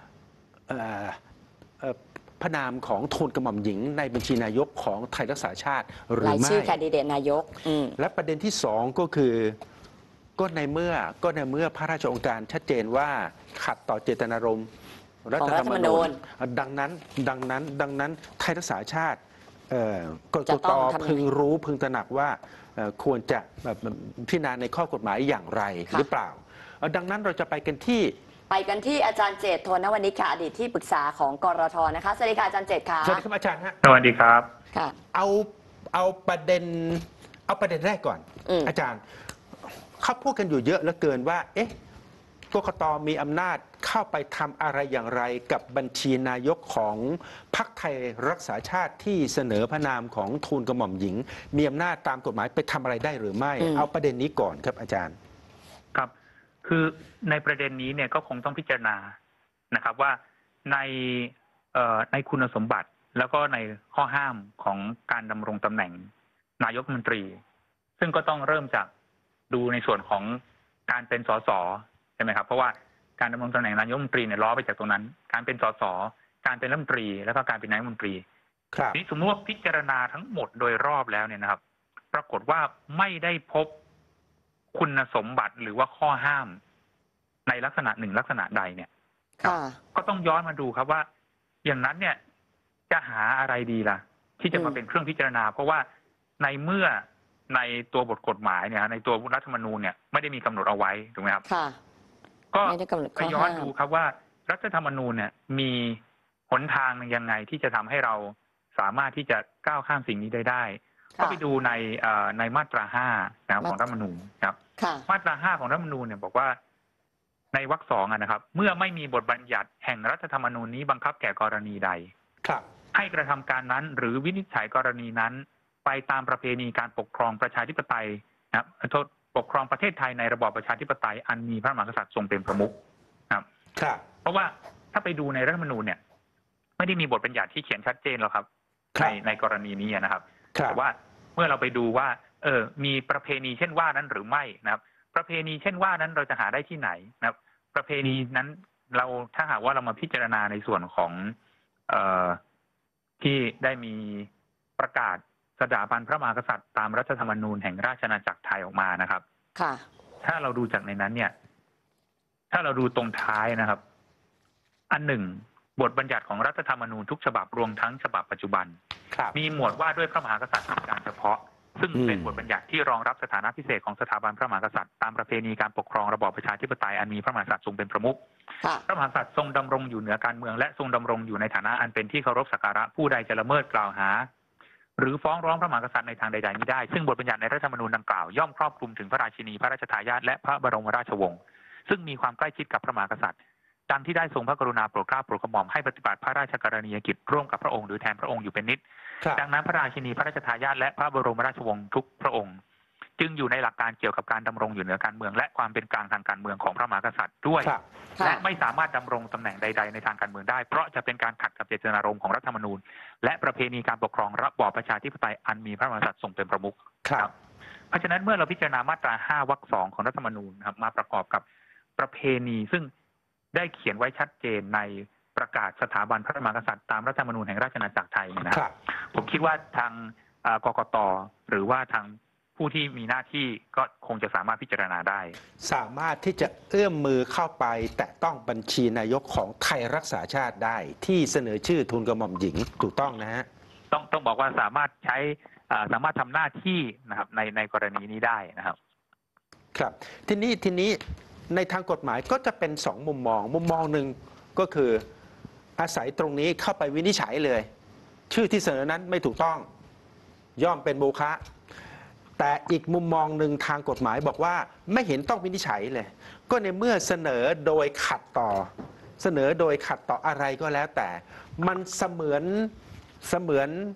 พระนามของทูลกระหม่อมหญิงในบัญชีนายกของไทยรักษาชาติหรือไม่รายชื่อแคนดิเดตนายกและประเด็นที่สองก็คือก็ในเมื่อก็ในเมื่อพระราชโองการชัดเจนว่าขัดต่อเจตนารมณ์รัฐธรรมนูญดังนั้นดังนั้นดังนั้นไทยรักษาชาติกกต.พึงรู้พึงตระหนักว่าควรจะพิจารณาในข้อกฎหมายอย่างไรหรือเปล่าดังนั้นเราจะไปกันที่ไปกันที่อาจารย์เจต โทนวณิชค่ะอดีตที่ปรึกษาของกรท.นะคะสวัสดีค่ะอาจารย์เจตค่ะสวัสดีครับอาจารย์ฮะสวัสดีครับค่ะเอาเอาประเด็นเอาประเด็นแรกก่อน อาจารย์เขาพูดกันอยู่เยอะเหลือเกินว่าเอ๊ะกกต.มีอำนาจเข้าไปทำอะไรอย่างไรกับบัญชีนายกของพรรคไทยรักษาชาติที่เสนอพระนามของทูลกระหม่อมหญิงมีอำนาจตามกฎหมายไปทำอะไรได้หรือไม่เอาประเด็นนี้ก่อนครับอาจารย์ครับคือในประเด็นนี้เนี่ยก็คงต้องพิจารณานะครับว่าในในคุณสมบัติแล้วก็ในข้อห้ามของการดำรงตำแหน่งนายกรัฐมนตรีซึ่งก็ต้องเริ่มจากดูในส่วนของการเป็นสสใช่ไหมครับเพราะว่าการดำรงตำแหน่งนายกรัฐมนตรีเนี่ยล้อไปจากตรงนั้นการเป็นสสการเป็นรัฐมนตรีแล้วก็การเป็นนายกรัฐมนตรีนี่สมมติว่าพิจารณาทั้งหมดโดยรอบแล้วเนี่ยนะครับปรากฏว่าไม่ได้พบคุณสมบัติหรือว่าข้อห้ามในลักษณะหนึ่งลักษณะใดเนี่ยก็ต้องย้อนมาดูครับว่าอย่างนั้นเนี่ยจะหาอะไรดีล่ะที่จะมาเป็นเครื่องพิจารณาเพราะว่าในเมื่อในตัวบทกฎหมายเนี่ยในตัวรัฐธรรมนูญเนี่ยไม่ได้มีกำหนดเอาไว้ถูกไหมครับก็ไปย้อนดูครับว่ารัฐธรรมนูญเนี่ยมีหนทางยังไงที่จะทำให้เราสามารถที่จะก้าวข้ามสิ่งนี้ได้ได้ก็ไปดูในในมาตราห้าของรัฐธรรมนูญครับมาตราห้าของรัฐธรรมนูญเนี่ยบอกว่าในวรรคสองนะครับเมื่อไม่มีบทบัญญัติแห่งรัฐธรรมนูญนี้บังคับแก่กรณีใดให้กระทำการนั้นหรือวินิจฉัยกรณีนั้นไปตามประเพณีการปกครองประชาธิปไตยนะครับโทษปกครองประเทศไทยในระบอบประชาธิปไตยอันมีพระมหากษัตริย์ทรงเป็นประมุขครับเพราะว่าถ้าไปดูในรัฐธรรมนูญเนี่ยไม่ได้มีบทบัญญัติที่เขียนชัดเจนหรอกครับในในกรณีนี้นะครับแต่ว่าเมื่อเราไปดูว่าเออมีประเพณีเช่นว่านั้นหรือไม่นะครับประเพณีเช่นว่านั้นเราจะหาได้ที่ไหนนะครับประเพณีนั้นเราถ้าหากว่าเรามาพิจารณาในส่วนของเอ่อที่ได้มีประกาศสถาบันพระมหากษัตริย์ตามรัฐธรรมนูญแห่งราชอาณาจักรไทยออกมานะครับค่ะถ้าเราดูจากในนั้นเนี่ยถ้าเราดูตรงท้ายนะครับอันหนึ่งบทบัญญัติของรัฐธรรมนูญทุกฉบับรวมทั้งฉบับปัจจุบันมีหมวดว่าด้วยพระมหากษัตริย์เป็นการเฉพาะซึ่งเป็นบทบัญญัติที่รองรับสถานะพิเศษของสถาบันพระมหากษัตริย์ตามประเพณีการปกครองระบอบประชาธิปไตยอันมีพระมหากษัตริย์ทรงเป็นประมุขพระมหากษัตริย์ทรงดำรงอยู่เหนือการเมืองและทรงดำรงอยู่ในฐานะอันเป็นที่เคารพสักการะผู้ใดจะละเมิดกล่าวหาหรือฟ้องร้องพระมหากษัตริย์ในทางใดๆมิได้ซึ่งบทบัญญัติในรัฐธรรมนูญดังกล่าวย่อมครอบคลุมถึงพระราชินีพระราชทายาทและพระบรมราชวงศ์ซึ่งมีความใกล้ชิดกับพระมหากษัตริย์ดังที่ได้ทรงพระกรุณาโปรดเกล้าโปรดกระหม่อมให้ปฏิบัติพระราชกรณียกิจร่วมกับพระองค์หรือแทนพระองค์อยู่เป็นนิจดังนั้นพระราชินีพระราชทายาทและพระบรมราชวงศ์ทุกพระองค์จึงอยู่ในหลักการเกี่ยวกับการดำรงอยู่เหนือการเมืองและความเป็นกลางทางการเมืองของพระมหากษัตริย์ด้วยและไม่สามารถดำรงตำแหน่งใดๆในทางการเมืองได้เพราะจะเป็นการขัดกับเจตนารมณ์ของรัฐธรรมนูญและประเพณีการปกครองระบอบประชาธิปไตยอันมีพระมหากษัตริย์ทรงเป็นประมุขครับเพราะฉะนั้นเมื่อเราพิจารณามาตราห้าวรรคสองของรัฐธรรมนูญครับมาประกอบกับประเพณีซึ่งได้เขียนไว้ชัดเจนในประกาศสถาบันพระมหากษัตริย์ตามรัฐธรรมนูญแห่งราชอาณาจักรไทยนะครับผมคิดว่าทางกกต.หรือว่าทางผู้ที่มีหน้าที่ก็คงจะสามารถพิจารณาได้สามารถที่จะเอื้อมมือเข้าไปแตะต้องบัญชีนายกของไทยรักษาชาติได้ที่เสนอชื่อทูลกระหม่อมหญิงถูกต้องนะฮะต้องต้องบอกว่าสามารถใช้สามารถทำหน้าที่นะครับในในกรณีนี้ได้นะครับครับทีนี้ทีนี้ในทางกฎหมายก็จะเป็นสองมุมมองมุมมองหนึ่งก็คืออาศัยตรงนี้เข้าไปวินิจฉัยเลยชื่อที่เสนอนั้นไม่ถูกต้องย่อมเป็นโมฆะแต่อีกมุมมองหนึ่งทางกฎหมายบอกว่าไม่เห็นต้องวินิจฉัยเลยก็ในเมื่อเสนอโดยขัดต่อเสนอโดยขัดต่ออะไรก็แล้วแต่มันเสมือนเสมือน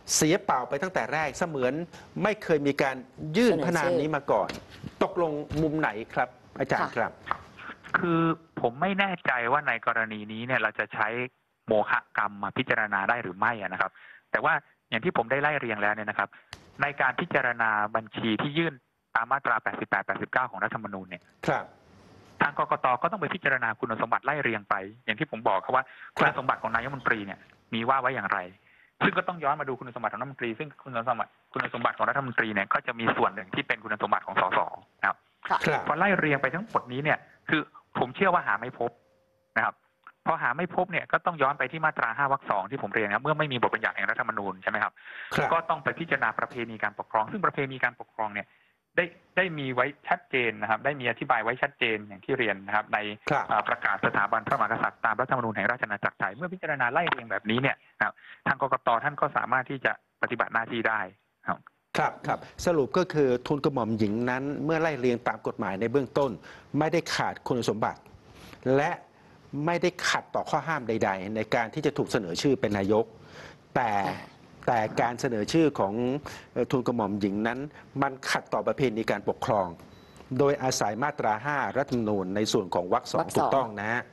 เสียเปล่าไปตั้งแต่แรกเสมือนไม่เคยมีการยื่นพระนามนี้มาก่อน ตกลงมุมไหนครับ อาจารย์ครับคือผมไม่แน่ใจว่าในกรณีนี้เนี่ยเราจะใช้โมฆะกรรมมาพิจารณาได้หรือไม่นะครับแต่ว่าอย่างที่ผมได้ไล่เรียงแล้วเนี่ยนะครับในการพิจารณาบัญชีที่ยื่นตามมาตราแปดสิบแปด แปดสิบเก้าของรัฐธรรมนูญเนี่ยครับทางกกตก็ต้องไปพิจารณาคุณสมบัติไล่เรียงไปอย่างที่ผมบอกครับว่าคุณสมบัติของนายกรัฐมนตรีเนี่ยมีว่าไว้อย่างไรซึ่งก็ต้องย้อนมาดูคุณสมบัติของรัฐมนตรีซึ่งคุณสมบัติคุณสมบัติของรัฐมนตรีเนี่ยก็จะมีส่วนหนึ่งที่เป็นคุณสมบัติของสสนะครับพอไล่เรียงไปทั้งหมดนี้เนี่ยคือผมเชื่อว่าหาไม่พบนะครับพอหาไม่พบเนี่ยก็ต้องย้อนไปที่มาตราห้าวรรคสองที่ผมเรียนครับเมื่อไม่มีบทบัญญัติแห่งรัฐธรรมนูญใช่ไหมครับก็ต้องไปพิจารณาประเพณีการปกครองซึ่งประเพณีการปกครองเนี่ยได้ได้มีไว้ชัดเจนนะครับได้มีอธิบายไว้ชัดเจนอย่างที่เรียนนะครับในประกาศสถาบันพระมหากษัตริย์ตามรัฐธรรมนูญแห่งราชอาณาจักรไทยเมื่อพิจารณาไล่เรียงแบบนี้เนี่ยทางกกตท่านก็สามารถที่จะปฏิบัติหน้าที่ได้ครับครับครับสรุปก็คือทูลกระหม่อมหญิงนั้นเมื่อไล่เรียงตามกฎหมายในเบื้องต้นไม่ได้ขาดคุณสมบัติและไม่ได้ขัดต่อข้อห้ามใดๆในการที่จะถูกเสนอชื่อเป็นนายกแต่แต่การเสนอชื่อของทูลกระหม่อมหญิงนั้นมันขัดต่อประเพณีการปกครองโดยอาศัยมาตราห้ารัฐธรรมนูญในส่วนของวรรคสองถูกต้องนะฮะ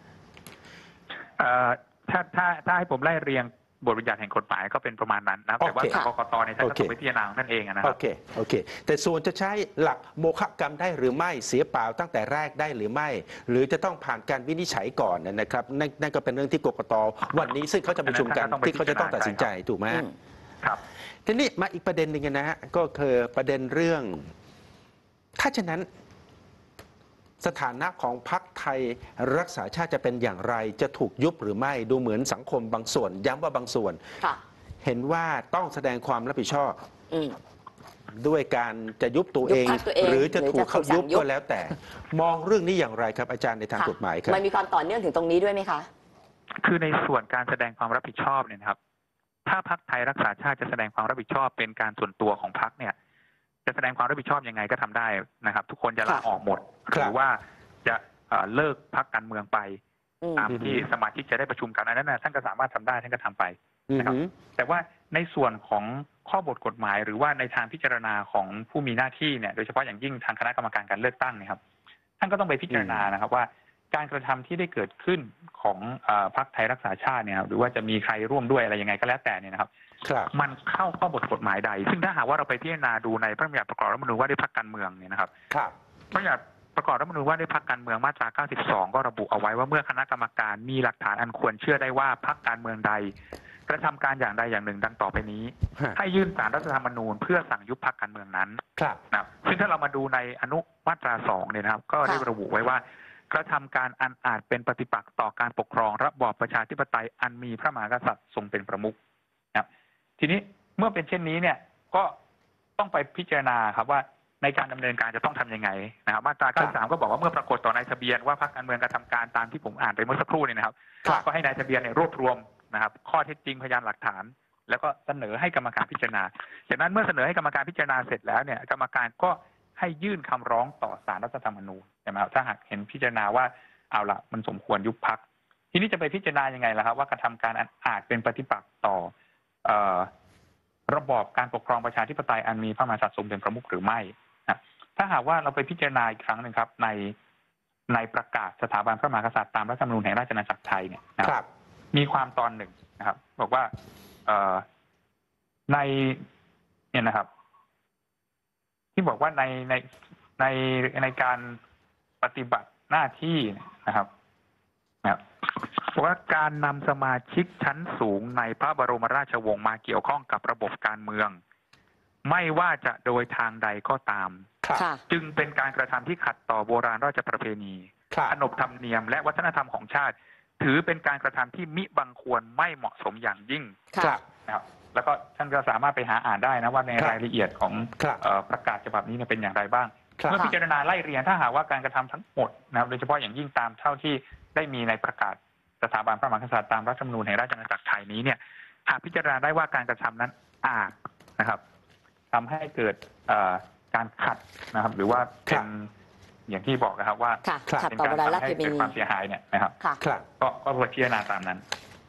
ถ้าถ้าถ้าให้ผมไล่เรียงบทบัญญัติแห่งกฎหมายก็เป็นประมาณนั้นนะแต่ว่ากกตในท่านก็ต้องไปพิจารณาของท่านเองนะครับโอเคโอเคแต่ส่วนจะใช้หลักโมฆะกรรมได้หรือไม่เสียเปล่าตั้งแต่แรกได้หรือไม่หรือจะต้องผ่านการวินิจฉัยก่อนนะครับนั่นนั่นก็เป็นเรื่องที่กกตวันนี้ซึ่งเขาจะประชุมกันที่เขาจะต้องตัดสินใจถูกไหมครับทีนี้มาอีกประเด็นหนึ่งนะฮะก็คือประเด็นเรื่องถ้าฉะนั้นสถานะของพรรคไทยรักษาชาติจะเป็นอย่างไรจะถูกยุบหรือไม่ดูเหมือนสังคมบางส่วนย้ำว่าบางส่วนเห็นว่าต้องแสดงความรับผิดชอบด้วยการจะยุบตัวเองหรือจะถูกเขายุบก็แล้วแต่มองเรื่องนี้อย่างไรครับอาจารย์ในทางกฎหมายครับมันมีความต่อเนื่องถึงตรงนี้ด้วยไหมคะคือในส่วนการแสดงความรับผิดชอบเนี่ยครับถ้าพรรคไทยรักษาชาติจะแสดงความรับผิดชอบเป็นการส่วนตัวของพรรคเนี่ยจะแสดงความรับผิดชอบยังไงก็ทำได้นะครับทุกคนจะลาออกหมดหรือว่าจะเลิกพรรคการเมืองไปตามที่สมาชิกจะได้ประชุมกันอันนั้นนะท่านก็สามารถทำได้ท่านก็ทำไปนะครับแต่ว่าในส่วนของข้อบทกฎหมายหรือว่าในทางพิจารณาของผู้มีหน้าที่เนี่ยโดยเฉพาะอย่างยิ่งทางคณะกรรมการการเลือกตั้งเนี่ยครับท่านก็ต้องไปพิจารณานะครับว่าการกระทำที่ได้เกิดขึ้นของพรรคไทยรักษาชาติเนี่ยหรือว่าจะมีใครร่วมด้วยอะไรยังไงก็แล้วแต่เนี่ยนะครับมันเข้าข้อบทกฎหมายใดซึ่งถ้าหากว่าเราไปพิจารณาดูในพระบัญญัติประกอบรัฐธรรมนูญว่าด้วยพรรคการเมืองเนี่ยนะครับพระบัญญัติประกอบรัฐธรรมนูญว่าด้วยพรรคการเมืองมาตราเก้าสิบสองก็ระบุเอาไว้ว่าเมื่อคณะกรรมการมีหลักฐานอันควรเชื่อได้ว่าพรรคการเมืองใดกระทำการอย่างใดอย่างหนึ่งดังต่อไปนี้ให้ยื่นศาลรัฐธรรมนูญเพื่อสั่งยุบพรรคการเมืองนั้นนะซึ่งถ้าเรามาดูในอนุมาตราสองเนี่ยนะครับก็ได้ระบุไว้ว่ากระทำการอันอาจเป็นปฏิปักษ์ต่อการปกครองระบอบประชาธิปไตยอันมีพระมหากษัตริย์ทรงเป็นประมุขนะครับทีนี้เมื่อเป็นเช่นนี้เนี่ยก็ต้องไปพิจารณาครับว่าในการดำเนินการจะต้องทำยังไงนะครับมาตราเก้าสิบสามก็บอกว่าเมื่อปรากฏต่อนายทะเบียนว่าพรรคการเมืองกระทำการตามที่ผมอ่านไปเมื่อสักครู่นี่นะครับก็ให้นายทะเบียนเนี่ยรวบรวมนะครับข้อเท็จจริงพยานหลักฐานแล้วก็เสนอให้กรรมการพิจารณาจากนั้นเมื่อเสนอให้กรรมการพิจารณาเสร็จแล้วเนี่ยกรรมการก็ให้ยื่นคำร้องต่อศาลรัฐธรรมนูญใช่ไหมครับถ้าหากเห็นพิจารณาว่าเอาละมันสมควรยุบพรรคทีนี้จะไปพิจารณายังไงล่ะครับว่ากระทำการอาจเป็นปฏิปักษ์ต่อระบอบการปกครองประชาธิปไตยอันมีพระมหากษัตริย์ทรงเป็นประมุขหรือไม่ถ้าหากว่าเราไปพิจารณาอีกครั้งหนึ่งครับในในประกาศสถาบันพระมหากษัตริย์ตามรัฐธรรมนูญแห่งราชอาณาจักรไทยเนี่ยนะครับมีความตอนหนึ่งนะครับบอกว่าในเนี่ยนะครับที่บอกว่าในในในในการปฏิบัติหน้าที่นะครับนะครับบอกว่าการนำสมาชิกชั้นสูงในพระบรมราชวงศ์มาเกี่ยวข้องกับระบบการเมืองไม่ว่าจะโดยทางใดก็ตามจึงเป็นการกระทำที่ขัดต่อโบราณราชประเพณีขนบธรรมเนียมและวัฒนธรรมของชาติถือเป็นการกระทำที่มิบังควรไม่เหมาะสมอย่างยิ่งนะครับแล้วก็ท่านก็สามารถไปหาอ่านได้นะว่าในรายละเอียดของประกาศฉบับนี้เป็นอย่างไรบ้างเมื่อพิจารณาไล่เรียงถ้าหากว่าการกระทำทั้งหมดนะครับโดยเฉพาะอย่างยิ่งตามเท่าที่ได้มีในประกาศสถาบันพระมหากษัตริย์ตามรัฐธรรมนูญแห่งราชอาณาจักรไทยนี้เนี่ยหากพิจารณาได้ว่าการกระทำนั้นอาจนะครับทำให้เกิดการขัดนะครับหรือว่าเป็นอย่างที่บอกนะครับว่าเป็นการทำให้เกิดความเสียหายเนี่ยนะครับก็ก็พิจารณาตามนั้น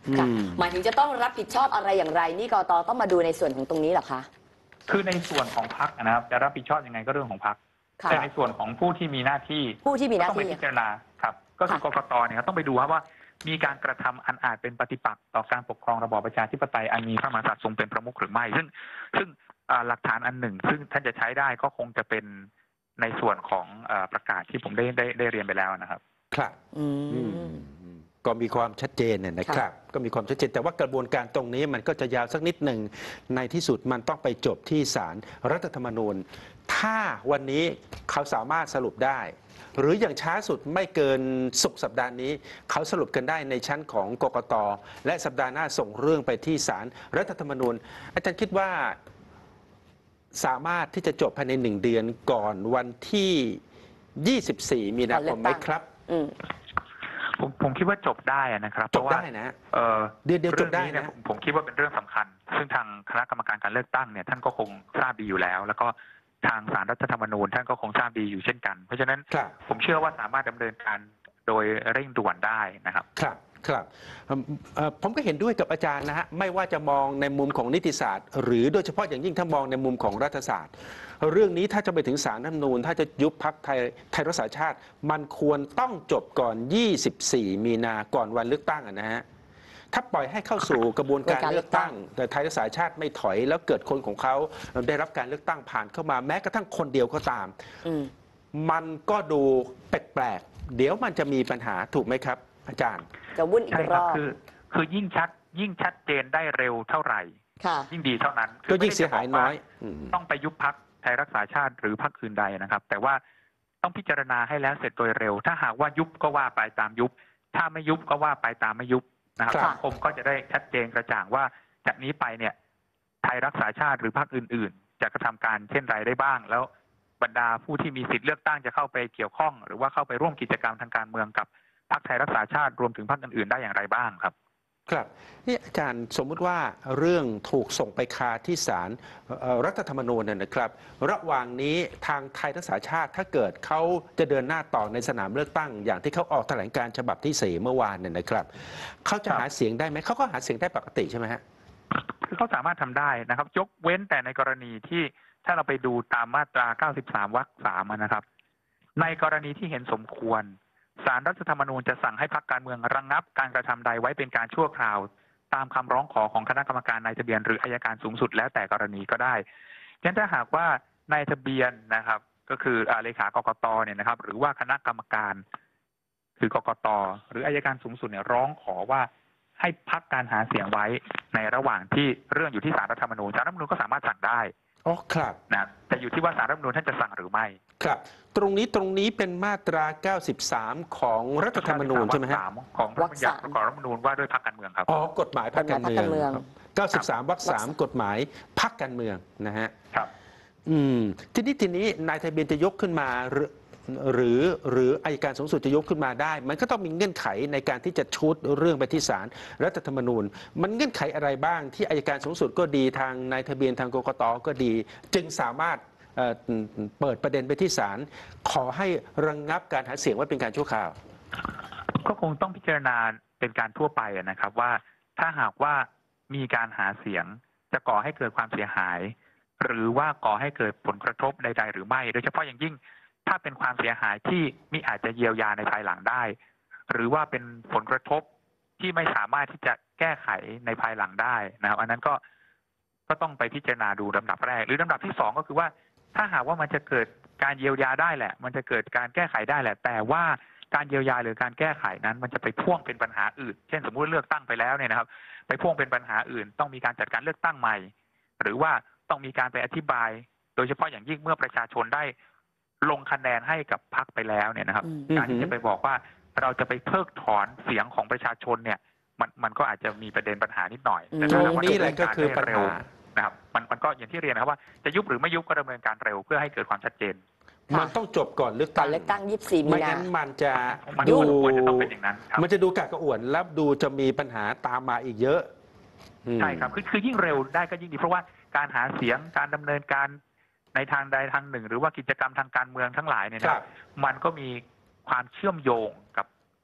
ค่ะหมายถึงจะต้องรับผิดชอบอะไรอย่างไรนี่กตต้องมาดูในส่วนของตรงนี้เหรอคะคือในส่วนของพรรคนะครับจะรับผิดชอบยังไงก็เรื่องของพรรคแต่ในส่วนของผู้ที่มีหน้าที่ผู้ที่มีหน้าที่ต้องไปพิจารณาครับก็คือกกตเนี่ยต้องไปดูครับว่ามีการกระทำอันอาจเป็นปฏิปักษ์ต่อการปกครองระบอบประชาธิปไตยอันมีพระมหากษัตริย์ทรงเป็นประมุขหรือไม่ซึ่งซึ่งหลักฐานอันหนึ่งซึ่งท่านจะใช้ได้ก็คงจะเป็นในส่วนของประกาศที่ผมได้ได้ได้เรียนไปแล้วนะครับครับก็มีความชัดเจนเนี่ยนะครับก็มีความชัดเจนแต่ว่ากระบวนการตรงนี้มันก็จะยาวสักนิดหนึ่งในที่สุดมันต้องไปจบที่ศาลรัฐธรรมนูญถ้าวันนี้เขาสามารถสรุปได้หรืออย่างช้าสุดไม่เกินศุกร์สัปดาห์นี้เขาสรุปกันได้ในชั้นของกกต.และสัปดาห์หน้าส่งเรื่องไปที่ศาลรัฐธรรมนูญอาจารย์คิดว่าสามารถที่จะจบภายในหนึ่งเดือนก่อนวันที่ยี่สิบสี่มีนาคมไหมครับผมผมคิดว่าจบได้นะครับจบได้นะเออเดือนเดียวจบได้นะผมผมคิดว่าเป็นเรื่องสำคัญซึ่งทางคณะกรรมการการเลือกตั้งเนี่ยท่านก็คงทราบดีอยู่แล้วแล้วก็ทางศาลรัฐธรรมนูญท่านก็คงทราบดีอยู่เช่นกันเพราะฉะนั้นผมเชื่อว่าสามารถดำเนินการโดยเร่งด่วนได้นะครับครับครับผมก็เห็นด้วยกับอาจารย์นะฮะไม่ว่าจะมองในมุมของนิติศาสตร์หรือโดยเฉพาะอย่างยิ่งถ้ามองในมุมของรัฐศาสตร์เรื่องนี้ถ้าจะไปถึงศาลรัฐธรรมนูญถ้าจะยุบพรรคไทยไทยรักษาชาติมันควรต้องจบก่อนยี่สิบสี่มีนาก่อนวันเลือกตั้งนะฮะถ้าปล่อยให้เข้าสู่กระบวนการเลือกตั้งแต่ไทยรักษาชาติไม่ถอยแล้วเกิดคนของเขาได้รับการเลือกตั้งผ่านเข้ามาแม้กระทั่งคนเดียวก็ตามมันก็ดูแปลกๆเดี๋ยวมันจะมีปัญหาถูกไหมครับอาจารย์จะวุ่นอีกรอบคือคือยิ่งชัดยิ่งชัดเจนได้เร็วเท่าไหร่ยิ่งดีเท่านั้นก็ยิ่งเสียหายน้อยต้องไปยุบพรรคไทยรักษาชาติหรือพรรคอื่นใดนะครับแต่ว่าต้องพิจารณาให้แล้วเสร็จโดยเร็วถ้าหากว่ายุบก็ว่าไปตามยุบถ้าไม่ยุบก็ว่าไปตามไม่ยุบนะครับสังคมก็จะได้ชัดเจนกระจ่างว่าจากนี้ไปเนี่ยไทยรักษาชาติหรือพรรคอื่นๆจะกระทำการเช่นไรได้บ้างแล้วบรรดาผู้ที่มีสิทธิ์เลือกตั้งจะเข้าไปเกี่ยวข้องหรือว่าเข้าไปร่วมกิจกรรมทางการเมืองกับพรรคไทยรักษาชาติรวมถึงพรรคอื่นๆได้อย่างไรบ้างครับครับนี่อาจารย์สมมุติว่าเรื่องถูกส่งไปคาที่ศาลรัฐธรรมนูญเนี่ยนะครับระหว่างนี้ทางไทยรักษาชาติถ้าเกิดเขาจะเดินหน้าต่อในสนามเลือกตั้งอย่างที่เขาออกแถลงการฉบับที่สี่เมื่อวานเนี่ยนะครับเขาจะหาเสียงได้ไหมเขาก็หาเสียงได้ปกติใช่ไหมฮะคือเขาสามารถทำได้นะครับยกเว้นแต่ในกรณีที่ถ้าเราไปดูตามมาตราเก้าสิบสามวรรคสามนะครับในกรณีที่เห็นสมควรศาลรัฐธรรมนูญจะสั่งให้พรรคการเมืองระงับการกระทำใดไว้เป็นการชั่วคราวตามคำร้องขอของคณะกรรมการนายทะเบียนหรืออัยการสูงสุดแล้วแต่กรณีก็ได้งั้นถ้าหากว่านายทะเบียนนะครับก็คือเลขากกตเนี่ยนะครับหรือว่าคณะกรรมการคือกกตหรืออัยการสูงสุดเนี่ยร้องขอว่าให้พักการหาเสียงไว้ในระหว่างที่เรื่องอยู่ที่ศาลรัฐธรรมนูญศาลรัฐธรรมนูญก็สามารถสั่งได้อ๋อครับนะแต่อยู่ที่ว่าศาลรัฐธรรมนูญท่านจะสั่งหรือไม่ครับตรงนี้ตรงนี้เป็นมาตราเก้าสิบสามของรัฐธรรมนูญใช่ไหมฮะของพระบัญญัติประกอบรัฐธรรมนูญว่าด้วยพรรคการเมืองครับอ๋อกฎหมายพรรคการเมืองเก้าสิบสามวรรคสามกฎหมายพรรคการเมืองนะฮะครับอืมทีนี้ทีนี้นายทะเบียนจะยกขึ้นมาหรือหรือหรืออัยการสูงสุดจะยกขึ้นมาได้มันก็ต้องมีเงื่อนไขในการที่จะชุดเรื่องไปที่ศาลรัฐธรรมนูญมันเงื่อนไขอะไรบ้างที่อัยการสูงสุดก็ดีทางนายทะเบียนทางกกตก็ดีจึงสามารถเปิดประเด็นไปที่ศาลขอให้ระงงับการหาเสียงไว้เป็นการชั่วคราวก็คงต้องพิจารณาเป็นการทั่วไปนะครับว่าถ้าหากว่ามีการหาเสียงจะก่อให้เกิดความเสียหายหรือว่าก่อให้เกิดผลกระทบใดๆหรือไม่โดยเฉพาะอย่างยิ่งถ้าเป็นความเสียหายที่มิอาจจะเยียวยาในภายหลังได้หรือว่าเป็นผลกระทบที่ไม่สามารถที่จะแก้ไขในภายหลังได้นะครับอันนั้นก็ก็ต้องไปพิจารณาดูลำดับแรกหรือลำดับที่สองก็คือว่าถ้าหากว่ามันจะเกิดการเยียวยาได้แหละมันจะเกิดการแก้ไขได้แหละแต่ว่าการเยียวยาหรือการแก้ไขนั้นมันจะไปพ่วงเป็นปัญหาอื่นเช่นสมมุติเลือกตั้งไปแล้วเนี่ยนะครับไปพ่วงเป็นปัญหาอื่นต้องมีการจัดการเลือกตั้งใหม่หรือว่าต้องมีการไปอธิบายโดยเฉพาะอย่างยิ่งเมื่อประชาชนได้ลงคะแนนให้กับพรรคไปแล้วเนี่ยนะครับการที่จะไปบอกว่าเราจะไปเพิกถอนเสียงของประชาชนเนี่ยมันมันก็อาจจะมีประเด็นปัญหานิดหน่อยแต่ตรงนี้แหละก็คือปัญหานะครับมันมันก็อย่างที่เรียนนะครับว่าจะยุบหรือไม่ยุบก็ดำเนินการเร็วเพื่อให้เกิดความชัดเจนมันต้องจบก่อนเลือกตั้งเลือกตั้งยี่สิบสี่มีนาไม่งั้นมันจะดูจะต้องเป็นอย่างนั้นมันจะดูกากระอ่วนแล้วดูจะมีปัญหาตามมาอีกเยอะใช่ครับคือคือยิ่งเร็วได้ก็ยิ่งดีเพราะว่าการหาเสียงการดำเนินการในทางใดทางหนึ่งหรือว่ากิจกรรมทางการเมืองทั้งหลายเนี่ยนะมันก็มีความเชื่อมโยงกับผ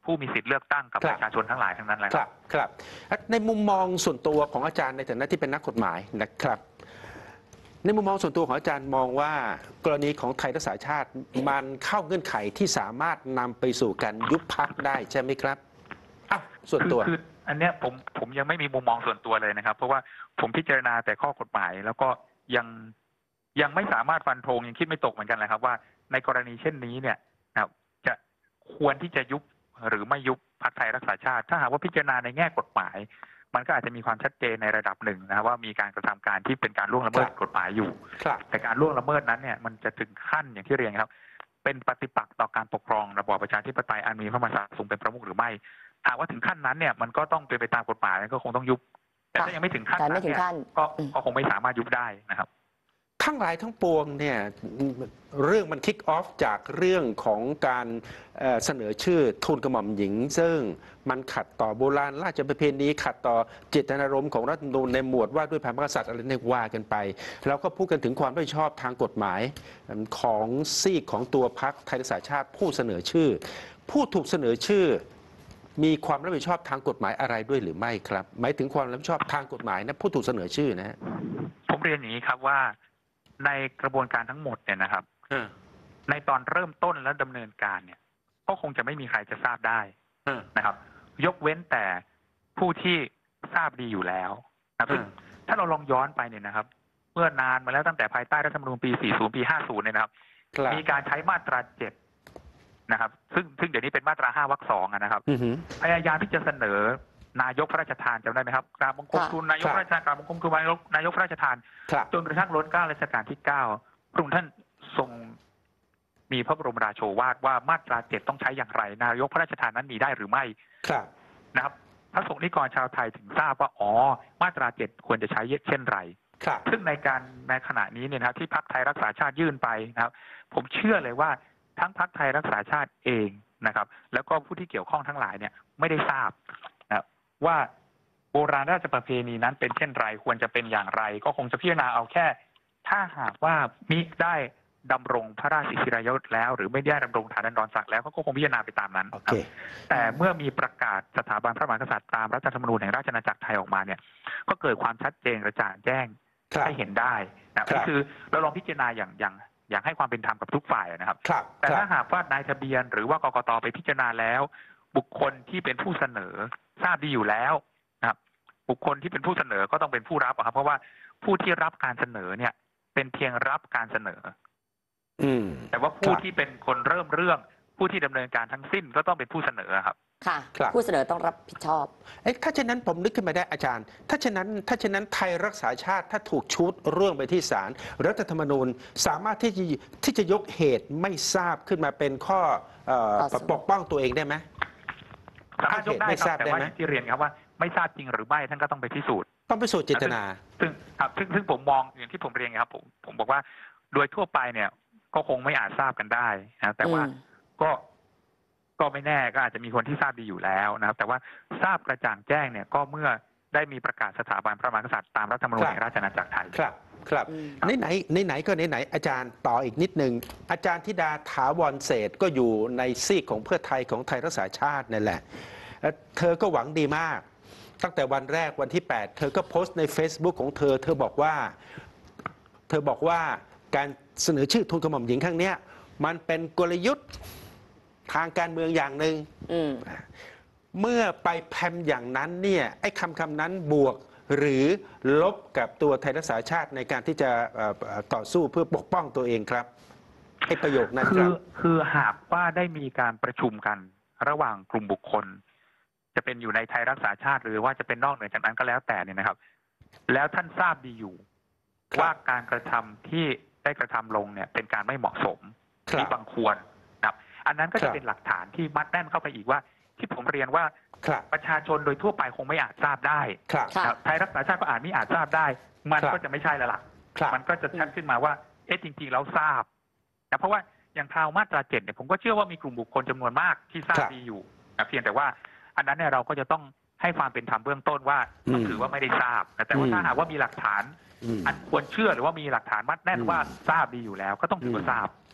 ผู้มีสิทธิ์เลือกตั้งกับประชาชนทั้งหลายทั้งนั้นแหละครับครับในมุมมองส่วนตัวของอาจารย์ในฐานะที่เป็นนักกฎหมายนะครับในมุมมองส่วนตัวของอาจารย์มองว่ากรณีของไทยรักษาชาติมันเข้าเงื่อนไขที่สามารถนำไปสู่การยุบพรรคได้ใช่ไหมครับอ่ะส่วนตัวคืออันเนี้ยผมผมยังไม่มีมุมมองส่วนตัวเลยนะครับเพราะว่าผมพิจารณาแต่ข้อกฎหมายแล้วก็ยังยังไม่สามารถฟันธงยังคิดไม่ตกเหมือนกันเลยครับว่าในกรณีเช่นนี้เนี่ยนะครับจะควรที่จะยุบหรือไม่ยุบพรรคไทยรักษาชาติถ้าหากว่าพิจารณาในแง่กฎหมายมันก็อาจจะมีความชัดเจนในระดับหนึ่งนะครับว่ามีการกระทำการที่เป็นการล่วงละเมิดกฎหมายอยู่แต่การล่วงละเมิดนั้นเนี่ยมันจะถึงขั้นอย่างที่เรียนครับเป็นปฏิปักษ์ต่อการปกครองระบอบประชาธิปไตยอันมีพระมหากษัตริย์ทรงเป็นประมุขหรือไม่หากว่าถึงขั้นนั้นเนี่ยมันก็ต้องเป็นไปตามกฎหมายก็คงต้องยุบแต่ถ้ายังไม่ถึงขั้นนั้นเนี่ยก็ก็คงไม่สามารถยุบได้นะครับทั้งหลายทั้งปวงเนี่ยเรื่องมันคิกออฟจากเรื่องของการเสนอชื่อทูลกระหม่อมหญิงซึ่งมันขัดต่อโบราณราชประเพณีขัดต่อเจตนารมณ์ของรัฐธรรมนูญในหมวดว่าด้วยพระมหากษัตริย์อะไรในว่ากันไปแล้วก็พูดกันถึงความรับผิดชอบทางกฎหมายของซีกของตัวพรรคไทยรักษาชาติผู้เสนอชื่อผู้ถูกเสนอชื่อมีความรับผิดชอบทางกฎหมายอะไรด้วยหรือไม่ครับหมายถึงความรับผิดชอบทางกฎหมายนะผู้ถูกเสนอชื่อนะผมเรียนอย่างนี้ครับว่าในกระบวนการทั้งหมดเนี่ยนะครับในตอนเริ่มต้นและดำเนินการเนี่ยก็คงจะไม่มีใครจะทราบได้นะครับยกเว้นแต่ผู้ที่ทราบดีอยู่แล้วนะถ้าเราลองย้อนไปเนี่ยนะครับเมื่อนานมาแล้วตั้งแต่ภายใต้รัฐธรรมนูญปี สี่สิบ ปี ห้าสิบ เนี่ยนะครับมีการใช้มาตราเจ็ดนะครับซึ่งซึ่งเดี๋ยวนี้เป็นมาตราห้าวรรคสองนะครับพยายามที่จะเสนอนายกพระราชทานจำได้ไหมครับกราบบังคมทูลนายกพระราชทานกราบบังคมทูลนายกพระราชทานจนกระทั่งล้นเกล้ารัชกาลที่เก้าพระองค์ท่านทรงมีพระบรมราโชวาทว่ามาตราเจ็ดต้องใช้อย่างไรนายกพระราชทานนั้นมีได้หรือไม่นะครับพระสงฆ์นิกรชาวไทยถึงทราบว่าอ๋อมาตราเจ็ดควรจะใช้เช่นไรซึ่งในการในขณะนี้เนี่ยนะครับที่พรรคไทยรักษาชาติยื่นไปนะครับผมเชื่อเลยว่าทั้งพรรคไทยรักษาชาติเองนะครับแล้วก็ผู้ที่เกี่ยวข้องทั้งหลายเนี่ยไม่ได้ทราบนะว่าโบราณราชประเพณีนั้นเป็นเช่นไรควรจะเป็นอย่างไรก็คงจะพิจารณาเอาแค่ถ้าหากว่ามิได้ดำรงพระราชอิสริยยศแล้วหรือไม่ได้ดำรงฐานันดรศักดิ์แล้วก็คงพิจารณาไปตามนั้น okay. แต่เมื่อมีประกาศสถาบันพระมหากษัตริย์ตามรัฐธรรมนูญแห่งราชอาณาจักรไทยออกมาเนี่ยก็เกิดความชัดเจนกระจ่างแจ้งให้เห็นได้นะก็คือเราลองพิจารณาอย่างอย่างอย่างให้ความเป็นธรรมกับทุกฝ่ายนะครับแต่ถ้าหากว่านายทะเบียนหรือว่ากกต.ไปพิจารณาแล้วบุคคลที่เป็นผู้เสนอทราบดีอยู่แล้วนะครับบุคคลที่เป็นผู้เสนอก็ต้องเป็นผู้รับครับเพราะว่าผู้ที่รับการเสนอเนี่ยเป็นเพียงรับการเสนอแต่ว่าผู้ที่เป็นคนเริ่มเรื่องผู้ที่ดำเนินการทั้งสิ้นก็ต้องเป็นผู้เสนอครับค่ะผู้เสนอต้องรับผิดชอบเอ๊ะถ้าเช่นนั้นผมนึกขึ้นมาได้อาจารย์ถ้าเช่นนั้นถ้าเช่นนั้นไทยรักษาชาติถ้าถูกชุดเรื่องไปที่ศาลรัฐธรรมนูญสามารถที่จะที่จะยกเหตุไม่ทราบขึ้นมาเป็นข้อปกป้องตัวเองได้ไหมสามารถยกได้ครับแต่ว่าที่เรียนครับว่าไม่ทราบจริงหรือไม่ท่านก็ต้องไปพิสูจน์ต้องไปพิสูจน์เจตนาซึ่งครับซึ่งซึ่งผมมองอย่างที่ผมเรียนครับผมผมบอกว่าโดยทั่วไปเนี่ยก็คงไม่อาจทราบกันได้นะแต่ว่าก็ก็ไม่แน่ก็อาจจะมีคนที่ทราบดีอยู่แล้วนะครับแต่ว่าทราบกระจ่างแจ้งเนี่ยก็เมื่อได้มีประกาศสถาบันพระมหากษัตริย์ตามรัฐธรรมนูญแห่งราชอาณาจักรไทยครับครับไหนไหนไหนก็ไหนไหนอาจารย์ต่ออีกนิดนึงอาจารย์ธิดาถาวรเศรษฐ์ก็อยู่ในซีกของเพื่อไทยของไทยรักษาชาตินั่นแหละเธอก็หวังดีมากตั้งแต่วันแรกวันที่แปดเธอก็โพสต์ใน Facebook ของเธอเธอบอกว่าเธอบอกว่าการเสนอชื่อทูลกระหม่อมหญิงครั้งนี้มันเป็นกลยุทธ์ทางการเมืองอย่างหนึ่งเมื่อไปแพมอย่างนั้นเนี่ยไอ้คำคำนั้นบวกหรือลบกับตัวไทยรักษาชาติในการที่จะต่อสู้เพื่อปกป้องตัวเองครับไอ้ประโยคนั้นครับคือหากว่าได้มีการประชุมกันระหว่างกลุ่มบุคคลจะเป็นอยู่ในไทยรักษาชาติหรือว่าจะเป็นนอกเหนือจากนั้นก็แล้วแต่เนี่ยนะครับแล้วท่านทราบดีอยู่ว่าการกระทำที่ได้กระทำลงเนี่ยเป็นการไม่เหมาะสมที่บังควรนะครับอันนั้นก็จะเป็นหลักฐานที่มัดแน่นเข้าไปอีกว่าที่ผมเรียนว่าประชาชนโดยทั่วไปคงไม่อาจทราบได้ไทยรักษาชาติก็อาจไม่อาจทราบได้มันก็จะไม่ใช่แล้วล่ะมันก็จะชัดขึ้นมาว่าเอ๊ะจริงๆแล้วทราบนะเพราะว่าอย่างคราวมาตราเจ็ดเนี่ยผมก็เชื่อว่ามีกลุ่มบุคคลจำนวนมากที่ทราบดีอยู่นะเพียงแต่ว่าอันนั้นเนี่ยเราก็จะต้องให้ความเป็นธรรมเบื้องต้นว่าต้องถือว่าไม่ได้ทราบแต่ว่าถ้าหากว่ามีหลักฐานอันควรเชื่อหรือว่ามีหลักฐานมัดแน่นว่าทราบดีอยู่แล้วก็ต้องถือว่าทราบ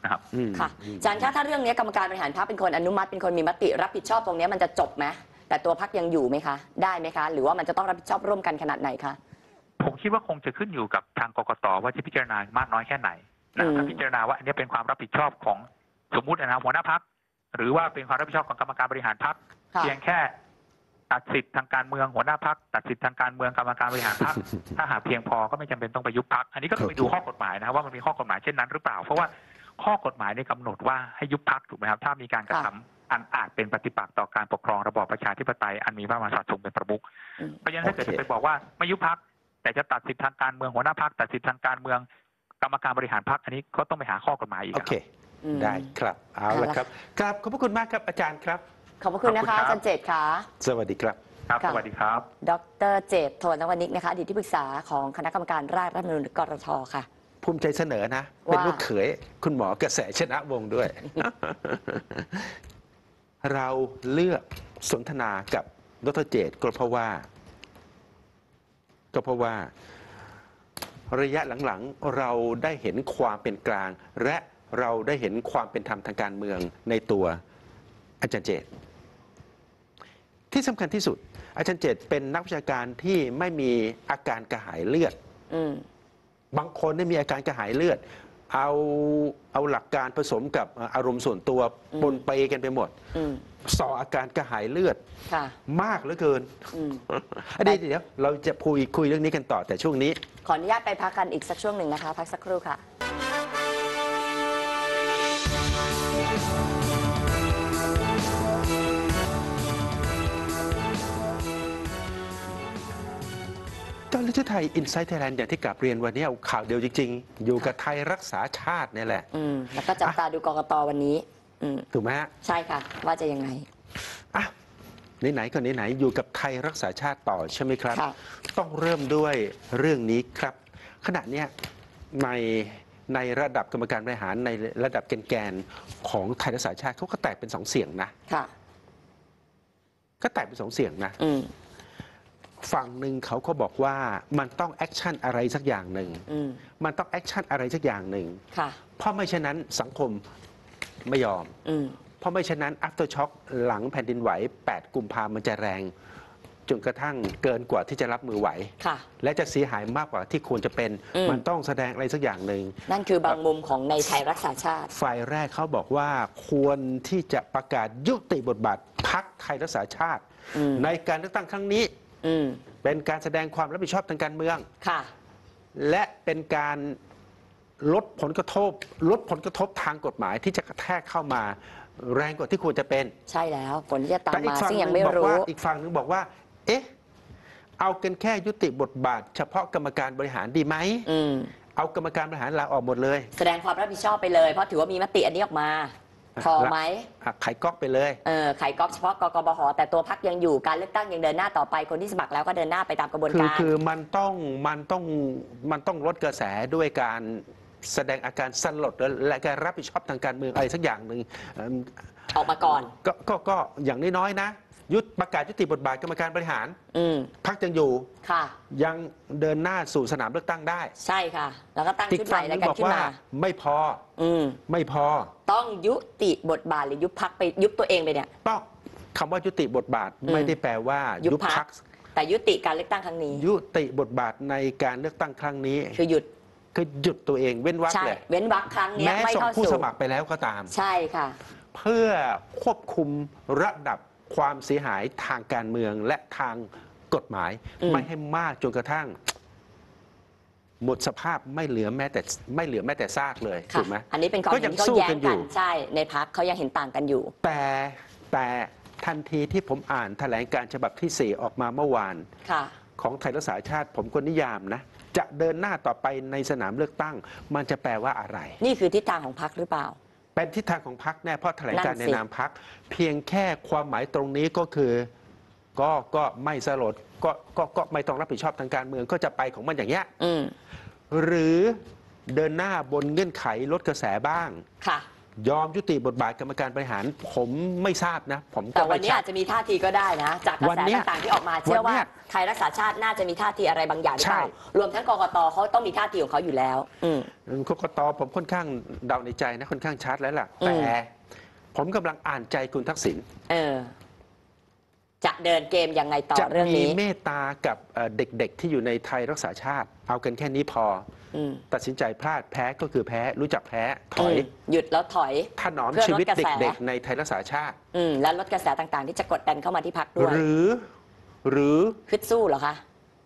นะครับค่ะอาจารย์คะถ้าเรื่องนี้กรรมการบริหารพรรคเป็นคนอนุมัติเป็นคนมีมติรับผิดชอบตรงนี้มันจะจบไหมแต่ตัวพรรคยังอยู่ไหมคะได้ไหมคะหรือว่ามันจะต้องรับผิดชอบร่วมกันขนาดไหนคะผมคิดว่าคงจะขึ้นอยู่กับทางกกตว่าจะพิจารณามากน้อยแค่ไหนนะถ้าพิจารณาว่าอันนี้เป็นความรับผิดชอบของสมมุตินะหัวหน้าพรรคหรือว่าเป็นความรับผิดชอบของกรรมการบริหารพรรคเพียงแค่ตัดสิทธิ์ทางการเมืองหัวหน้าพรรคตัดสิทธิ์ทางการเมืองกรรมการบริหารพรรคถ้าหากเพียงพอก็ไม่จำเป็นต้องไปยุบพรรคอันนี้ก็ต้องไปดูข้อกฎหมายนะครับว่ามันมีข้อกฎหมายเช่นนั้นหรือเปล่าเพราะว่าข้อกฎหมายในกำหนดว่าให้ยุบพรรคถูกไหมครับถ้ามีการกระทำอันอาจเป็นปฏิปักษ์ต่อการปกครองระบอบประชาธิปไตยอันมีพระมหากษัตริย์ทรงเป็นประมุขเพราะฉะนั้นถ้าเกิดจะไปบอกว่าไม่ยุบพรรคแต่จะตัดสิทธิทางการเมืองหัวหน้าพรรคตัดสิทธิทางการเมืองกรรมการบริหารพรรคอันนี้ก็ต้องไปหาข้อกฎหมายอีกโอเคได้ครับเอาละครับกราบขอบพระคุณมากครับอาจารย์ครับขอบพระคุณนะคะอาจารย์เจตค่ะสวัสดีครับครับสวัสดีครับดรเจต โทนวนิกนะคะอดีตที่ปรึกษาของคณะกรรมการร่างรัฐธรรมนูญหรือกรทค่ะภูมิใจเสนอนะเป็นลูกเขยคุณหมอกระแสชนะวงศ์ด้วย เราเลือกสนทนากับดรเจตก็เพราะว่าก็เพราะว่าระยะหลังๆเราได้เห็นความเป็นกลางและเราได้เห็นความเป็นธรรมทางการเมืองในตัวอาจารย์เจตที่สำคัญที่สุดอาจารย์เจตเป็นนักวิชาการที่ไม่มีอาการกระหายเลือดบางคนได้มีอาการกระหายเลือดเอาเอาหลักการผสมกับอารมณ์ส่วนตัวปนไปกันไปหมดส่ออาการกระหายเลือดมากเหลือเกินเดี๋ยวเดี๋ยวเราจะคุยคุยเรื่องนี้กันต่อแต่ช่วงนี้ขออนุญาตไปพักกันอีกสักช่วงหนึ่งนะคะพักสักครู่ค่ะตอนลิทไทยอินไซต์ไทยแลนด์อย่างที่กลับเรียนวันนี้เอาข่าวเดียวจริงๆอยู่กับไทยรักษาชาตินี่แหละอืมแล้วก็จับตาดูกกตวันนี้ถูกไหมฮะใช่ค่ะว่าจะยังไงอ่ะไหนๆก็ไหนๆอยู่กับไทยรักษาชาติต่อใช่ไหมครับต้องเริ่มด้วยเรื่องนี้ครับขณะนี้ในในระดับกรรมการบริหารในระดับแกนๆของไทยรักษาชาติเขาก็แตกเป็นสองเสียงนะค่ะก็แตกเป็นสองเสียงนะฝั่งหนึ่งเขาก็บอกว่ามันต้องแอคชั่นอะไรสักอย่างหนึ่งมันต้องแอคชั่นอะไรสักอย่างหนึ่งเพราะไม่เช่นนั้นสังคมไม่ยอมเพราะไม่เช่นนั้น after shock หลังแผ่นดินไหวแปดกุมภาพันธ์มันจะแรงจนกระทั่งเกินกว่าที่จะรับมือไหวและจะเสียหายมากกว่าที่ควรจะเป็นมันต้องแสดงอะไรสักอย่างหนึ่งนั่นคือบางมุมของในไทยรักษาชาติฝ่ายแรกเขาบอกว่าควรที่จะประกาศยุติบทบาทพรรคไทยรักษาชาติในการเลือกตั้งครั้งนี้เป็นการแสดงความรับผิดชอบทางการเมืองค่ะและเป็นการลดผลกระทบลดผลกระทบทางกฎหมายที่จะกระแทกเข้ามาแรงกว่าที่ควรจะเป็นใช่แล้วผลที่จะตามมาซึ่งยังไม่รู้อีกฝั่งนึงบอกว่าเอ๊ะเอากันแค่ยุติบทบาทเฉพาะกรรมการบริหารดีไหมเอากรรมการบริหารลาออกหมดเลยแสดงความรับผิดชอบไปเลยเพราะถือว่ามีมติอันนี้ออกมาพอไหมไขก๊อกไปเลยเออไขก๊อกเฉพาะกกบหแต่ตัวพรรคยังอยู่การเลือกตั้งยังเดินหน้าต่อไปคนที่สมัครแล้วก็เดินหน้าไปตามกระบวนการคือคือมันต้องมันต้องมันต้องลดกระแสด้วยการแสดงอาการสลดและการรับผิดชอบทางการเมืองอะไรสักอย่างหนึ่งออกมาก่อนก็ก็ก็อย่างน้อยๆนะยุดประกาศยุติบทบาทกรรมการบริหารพรรคยังอยู่ค่ะยังเดินหน้าสู่สนามเลือกตั้งได้ใช่ค่ะแล้วก็ตั้งชุดใหม่ในการขึ้นมาไม่พออืมไม่พอต้องยุติบทบาทหรือยุบพรรคไปยุบตัวเองไปเนี่ยต้องคำว่ายุติบทบาทไม่ได้แปลว่ายุบพรรคแต่ยุติการเลือกตั้งครั้งนี้ยุติบทบาทในการเลือกตั้งครั้งนี้คือหยุดคือหยุดตัวเองเว้นวรรคเลยเว้นวรรคครั้งนี้ไม่เข้าสู่ผู้สมัครไปแล้วก็ตามใช่ค่ะเพื่อควบคุมระดับความเสียหายทางการเมืองและทางกฎหมายไม่ให้มากจนกระทั่งหมดสภาพไม่เหลือแม้แต่ไม่เหลือแม้แต่ซากเลยถูกไหมอันนี้เป็นความเห็นเขาแย้งกันใช่ในพรรคเขายังเห็นต่างกันอยู่แต่แต่ทันทีที่ผมอ่านแถลงการฉบับที่สี่ออกมาเมื่อวานของไทยรักษาชาติผมก็นิยามนะจะเดินหน้าต่อไปในสนามเลือกตั้งมันจะแปลว่าอะไรนี่คือทิศทางของพรรคหรือเปล่าเป็นทิศทางของพรรคแน่เพราะแถลงการในนามพรรคเพียงแค่ความหมายตรงนี้ก็คือก็ก็ไม่สลดก็ก็ก็ไม่ต้องรับผิดชอบทางการเมืองก็จะไปของมันอย่างเงี้ยหรือเดินหน้าบนเงื่อนไขลดกระแสบ้างค่ะยอมยุติบทบาทกรรมการบริหารผมไม่ทราบนะผมก็แต่วันไม่นี้ชัอาดจจะมีท่าทีก็ได้นะจากกระวันแสเนี้ยต่างๆที่ออกมาเชื่อวันเนี้ว่าย ไทยรักษาชาติน่าจะมีท่าทีอะไรบางอย่างหรือเปล่าใช่รวมทั้งกกตเขาต้องมีท่าทีของเขาอยู่แล้ว อืมกกตผมค่อนข้างเดาในใจนะค่อนข้างชัดแล้วล่ะอืมแต่ผมกำลังอ่านใจคุณทักษิณเออ จะเดินเกมยังไงต่อจะเรื่องมีนี้เมตตากับเอ่อเด็กๆที่อยู่ในไทยรักษาชาติ เอากันแค่นี้พออืมตัดสินใจพลาดแพ้ก็คือแพ้รู้จักแพ้ถอยมหยุดแล้วถอยถนอมเพื่อชีลดวิตกระแสเด็กๆในไทยรักษาชาติอืมแล้วลดกระแสต่างๆ ที่จะกดดันเข้ามาที่พักด้วยหรือหรือคิดสู้เหรอคะ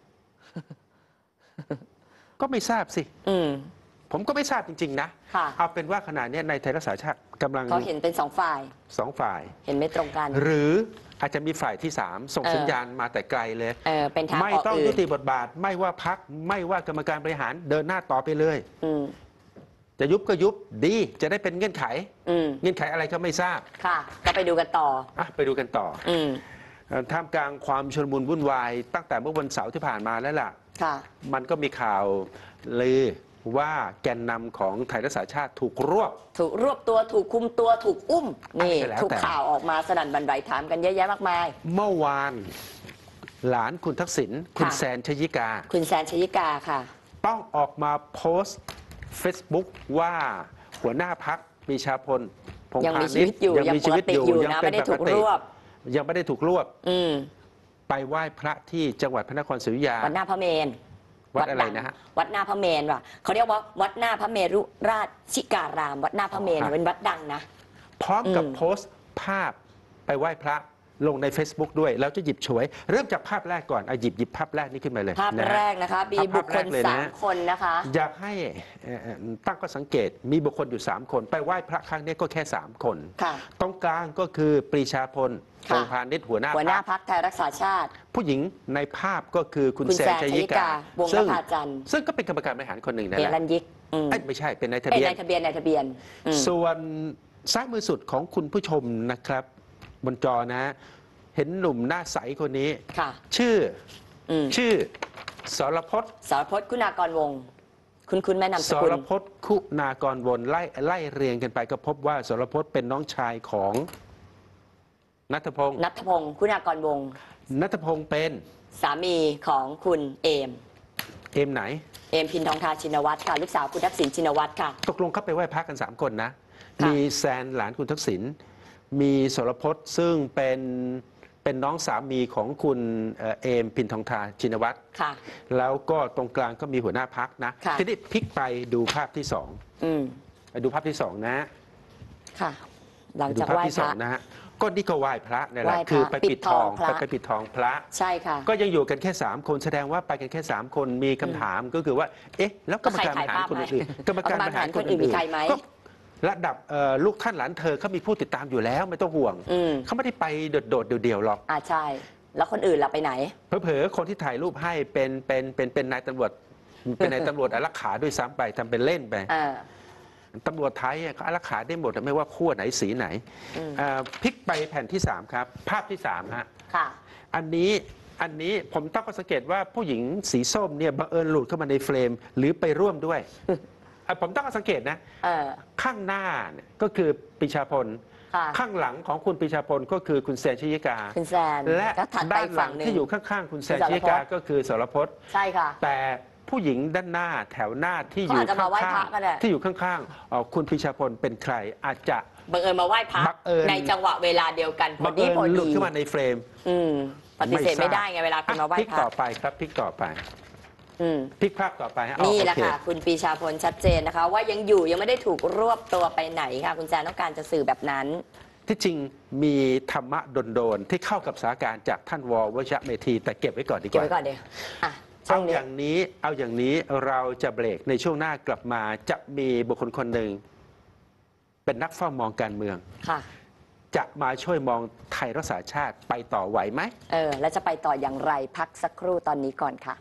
ก็ไม่ทราบสิอืมผมก็ไม่ทราบจริงๆนะค่ะเอาเป็นว่าขณะนี้ในไทยรักษาชาติกำลังเขาเห็นเป็นสองฝ่ายสองฝ่ายเห็นไม่ตรงกันหรืออาจจะมีฝ่ายที่สามส่งเออสัญญาณมาแต่ไกลเลยเออเป็นทางไม่ออกต้องอื่ยุนติบทบาท ไม่ว่าพักไม่ว่ากรรมการบริหารเดินหน้าต่อไปเลยอืมจะยุบก็ยุบดีจะได้เป็นเงื่อนไขอืมเงื่อนไขอะไรก็ไม่ทราบค่ะ ก็ไปดูกันต่ออ่ะไปดูกันต่ออืมเอ่อท่ามกลางความชลมุนวุ่นวายตั้งแต่เมื่อวันเสาร์ที่ผ่านมาแล้วล่ะค่ะมันก็มีข่าวลือว่าแกนนำของไทยรักษาชาติถูกรวบถูกรวบตัวถูกคุมตัวถูกอุ้ม นี่อะไรก็แล้วถูกแต่ข่าวออกมาสนั่นบันไดถามกันเยอะแยะมากมายเมื่อวานหลานคุณทักษิณคุณค่ะแซนชยิกาคุณแซนชยิกาค่ะต้องออกมาโพสต์ Facebook ว่าหัวหน้าพักปีชาพลพงษ์ยังมีพาชีณิวิชตอยู่ยังมีชีวิตอยู่ยังปกติอยู่นะเป็ไม่ได้ถูกปติรวบยังไม่ได้ถูกรวบอืมไปไหว้พระที่จังหวัดพระนครศรีอยุธยาวัดหน้าพระเมรุวัดอะไรดังนะฮะวัดหน้าพระเมรุว่ะเขาเรียกว่าวัดหน้าพระเมรุราชชิการาม วัดหน้าพระเมรุอ๋อเป็นวัดดังนะพร้อมกับอืมโพสต์ภาพไปไหว้พระลงใน Facebook ด้วย แล้วจะหยิบฉวย เริ่มจากภาพแรกก่อนเอาหยิบหยิบภาพแรกนี้ขึ้นมาเลยภาพนะฮะแรกนะคะมีบุคคลภาพแรกเลยนะสามคนนะคะอยากให้เอ่อเอ่อตั้งข้อสังเกตมีบุคคลอยู่ 3 คน ไปไหว้พระครั้งนี้ก็แค่ 3 คนค่ะตรงกลางก็คือปรีชาพลพค่ะงษ์พาณิชย์หัวหน้าหัวหน้าพรรคพักไทยรักษาชาติผู้หญิงในภาพก็คือคุณคุณแซแซนนชชยิยิกากา วงศ์ซึ่นภาจันทร์ซึ่งก็เป็นกรรมการบริหารคนหนึ่งนั่นเอแหละรัญยิกอืมเอ้ยไม่ใช่เป็นนายทะเอ้ยเบียนในทะเบียนในทะเบียนอืมส่วนซ้ายมือสุดของคุณผู้ชมนะครับ บนจอนะ เห็นหนุ่มหน้าใสคนนี้ค่ะชื่ออืมชื่อสรพจน์สรพจน์คุณากรวงศ์คุณคุณแม่นำสสกุลรพจน์คุณากรวนไล่ไล่เรียงกันไปก็พบว่าสรพจน์เป็นน้องชายของนัทพงศ์นัทพงศ์คุณากรวงศ์นัทพงศ์เป็นสามีของคุณเอมเอมไหนเอมพินทองทาชินวัตรค่ะ ลูกสาวคุณทักษิณชินวัตรค่ะตกลงเข้าไปไหว้พระกัน 3 คนนะค่ะมีแซนหลานคุณทักษิณมีสรพจน์ซึ่งเป็นเป็นน้องสามีของคุณเอ่อเอมพินทองทาชินวัตรค่ะแล้วก็ตรงกลางก็มีหัวหน้าพักนะค่ะทีนี้พลิกไปดูภาพที่สองอืมไปดูภาพที่สองนะค่ะ หลังไปดูจากภาพไหว้ที่พสระองนะฮะก็นี่ก็ไหว้พระนี่แหละไหว้พระคือไปปิดทองปิดทองพระไปไปปิดทองพระใช่ค่ะก็ยังอยู่กันแค่ 3 คนแสดงว่าไปกันแค่ 3 คนมีคำถามก็คือว่า เอ๊ะ แล้วกรรมการบริหารคนอื่นๆกรรมการบริหารคนอื่นมีใครไหมๆก็ระดับเอ่อลูกท่านหลานเธอเขามีผู้ติดตามอยู่แล้วไม่ต้องห่วงอืมเขาไม่ได้ไปโดดๆเดี่ยวๆหรอกอ่าใช่ แล้วคนอื่นล่ะไปไหนเผลอๆคนที่ถ่ายรูปให้เป็นเป็นเป็นเป็นนายตำรวจเป็นนายตำรวจอารักขาด้วยซ้ำไปทำเป็นเล่นไปเออตำรวจไทยอ่ะเขาอารักขาได้หมดไม่ว่าขั้วไหนสีไหนอืมเอ่อพลิกไปแผ่นที่สามครับภาพที่สามฮะค่ะอันนี้อันนี้ผมตั้งข้อสังเกตว่าผู้หญิงสีส้มเนี่ยบังเอิญหลุดเข้ามาในเฟรมหรือไปร่วมด้วย อ่ะผมตั้งข้อสังเกตนะเออข้างหน้าเนี่ยก็คือปรีชาพลค่ะข้างหลังของคุณปรีชาพลก็คือคุณแซนชยิกาคุณแซนและก็ถัดไปด้านอีกหลัฝั่งงหนึ่งที่อยู่ข้างๆคุณแซนคุณชสรพจน์ยิกาก็คือสรพจน์ใช่ค่ะแต่ผู้หญิงด้านหน้าแถวหน้าที่อยู่เขาอาจจะข้มาไหว้างพระก็ได้ๆที่อยู่ข้างๆเอ่อคุณปรีชาพลเป็นใครอาจจะบังเอิญมาไหว้พระบังเอิญในจังหวะเวลาเดียวกันพอบังดีเอิญพอหลุดดีขึ้นมาในเฟรมอืมปฏิเสธไม่ทราบไม่ได้ไงเวลาคุณมาไหว้พลิกพระต่อไปครับพลิกต่อไปอืมพลิกภาพต่อไปฮะอ๋อนี่แหละโอเค่ะ คุณปรีชาพลชัดเจนนะคะ ว่ายังอยู่ยังไม่ได้ถูกรวบตัวไปไหนค่ะ คุณแซนต้องการจะสื่อแบบนั้นที่จริงมีธรรมะโดนๆที่เข้ากับสถานการณ์จากท่านววชเมธีแต่เก็บไว้ก่อนดีกเก็บว่าไว้ก่อนเดี๋ยวอ่ะช่เอาวงอนี้ย่างนี้เอาอย่างนี้เราจะเบรกในช่วงหน้ากลับมาจะมีบุคคลคนหนึ่งเป็นนักเฝ้ามองการเมืองค่ะจะมาช่วยมองไทยรักษาชาติไปต่อไหวไหมเออ แล้วจะไปต่ออย่างไรพักสักครู่ตอนนี้ก่อนค่ะ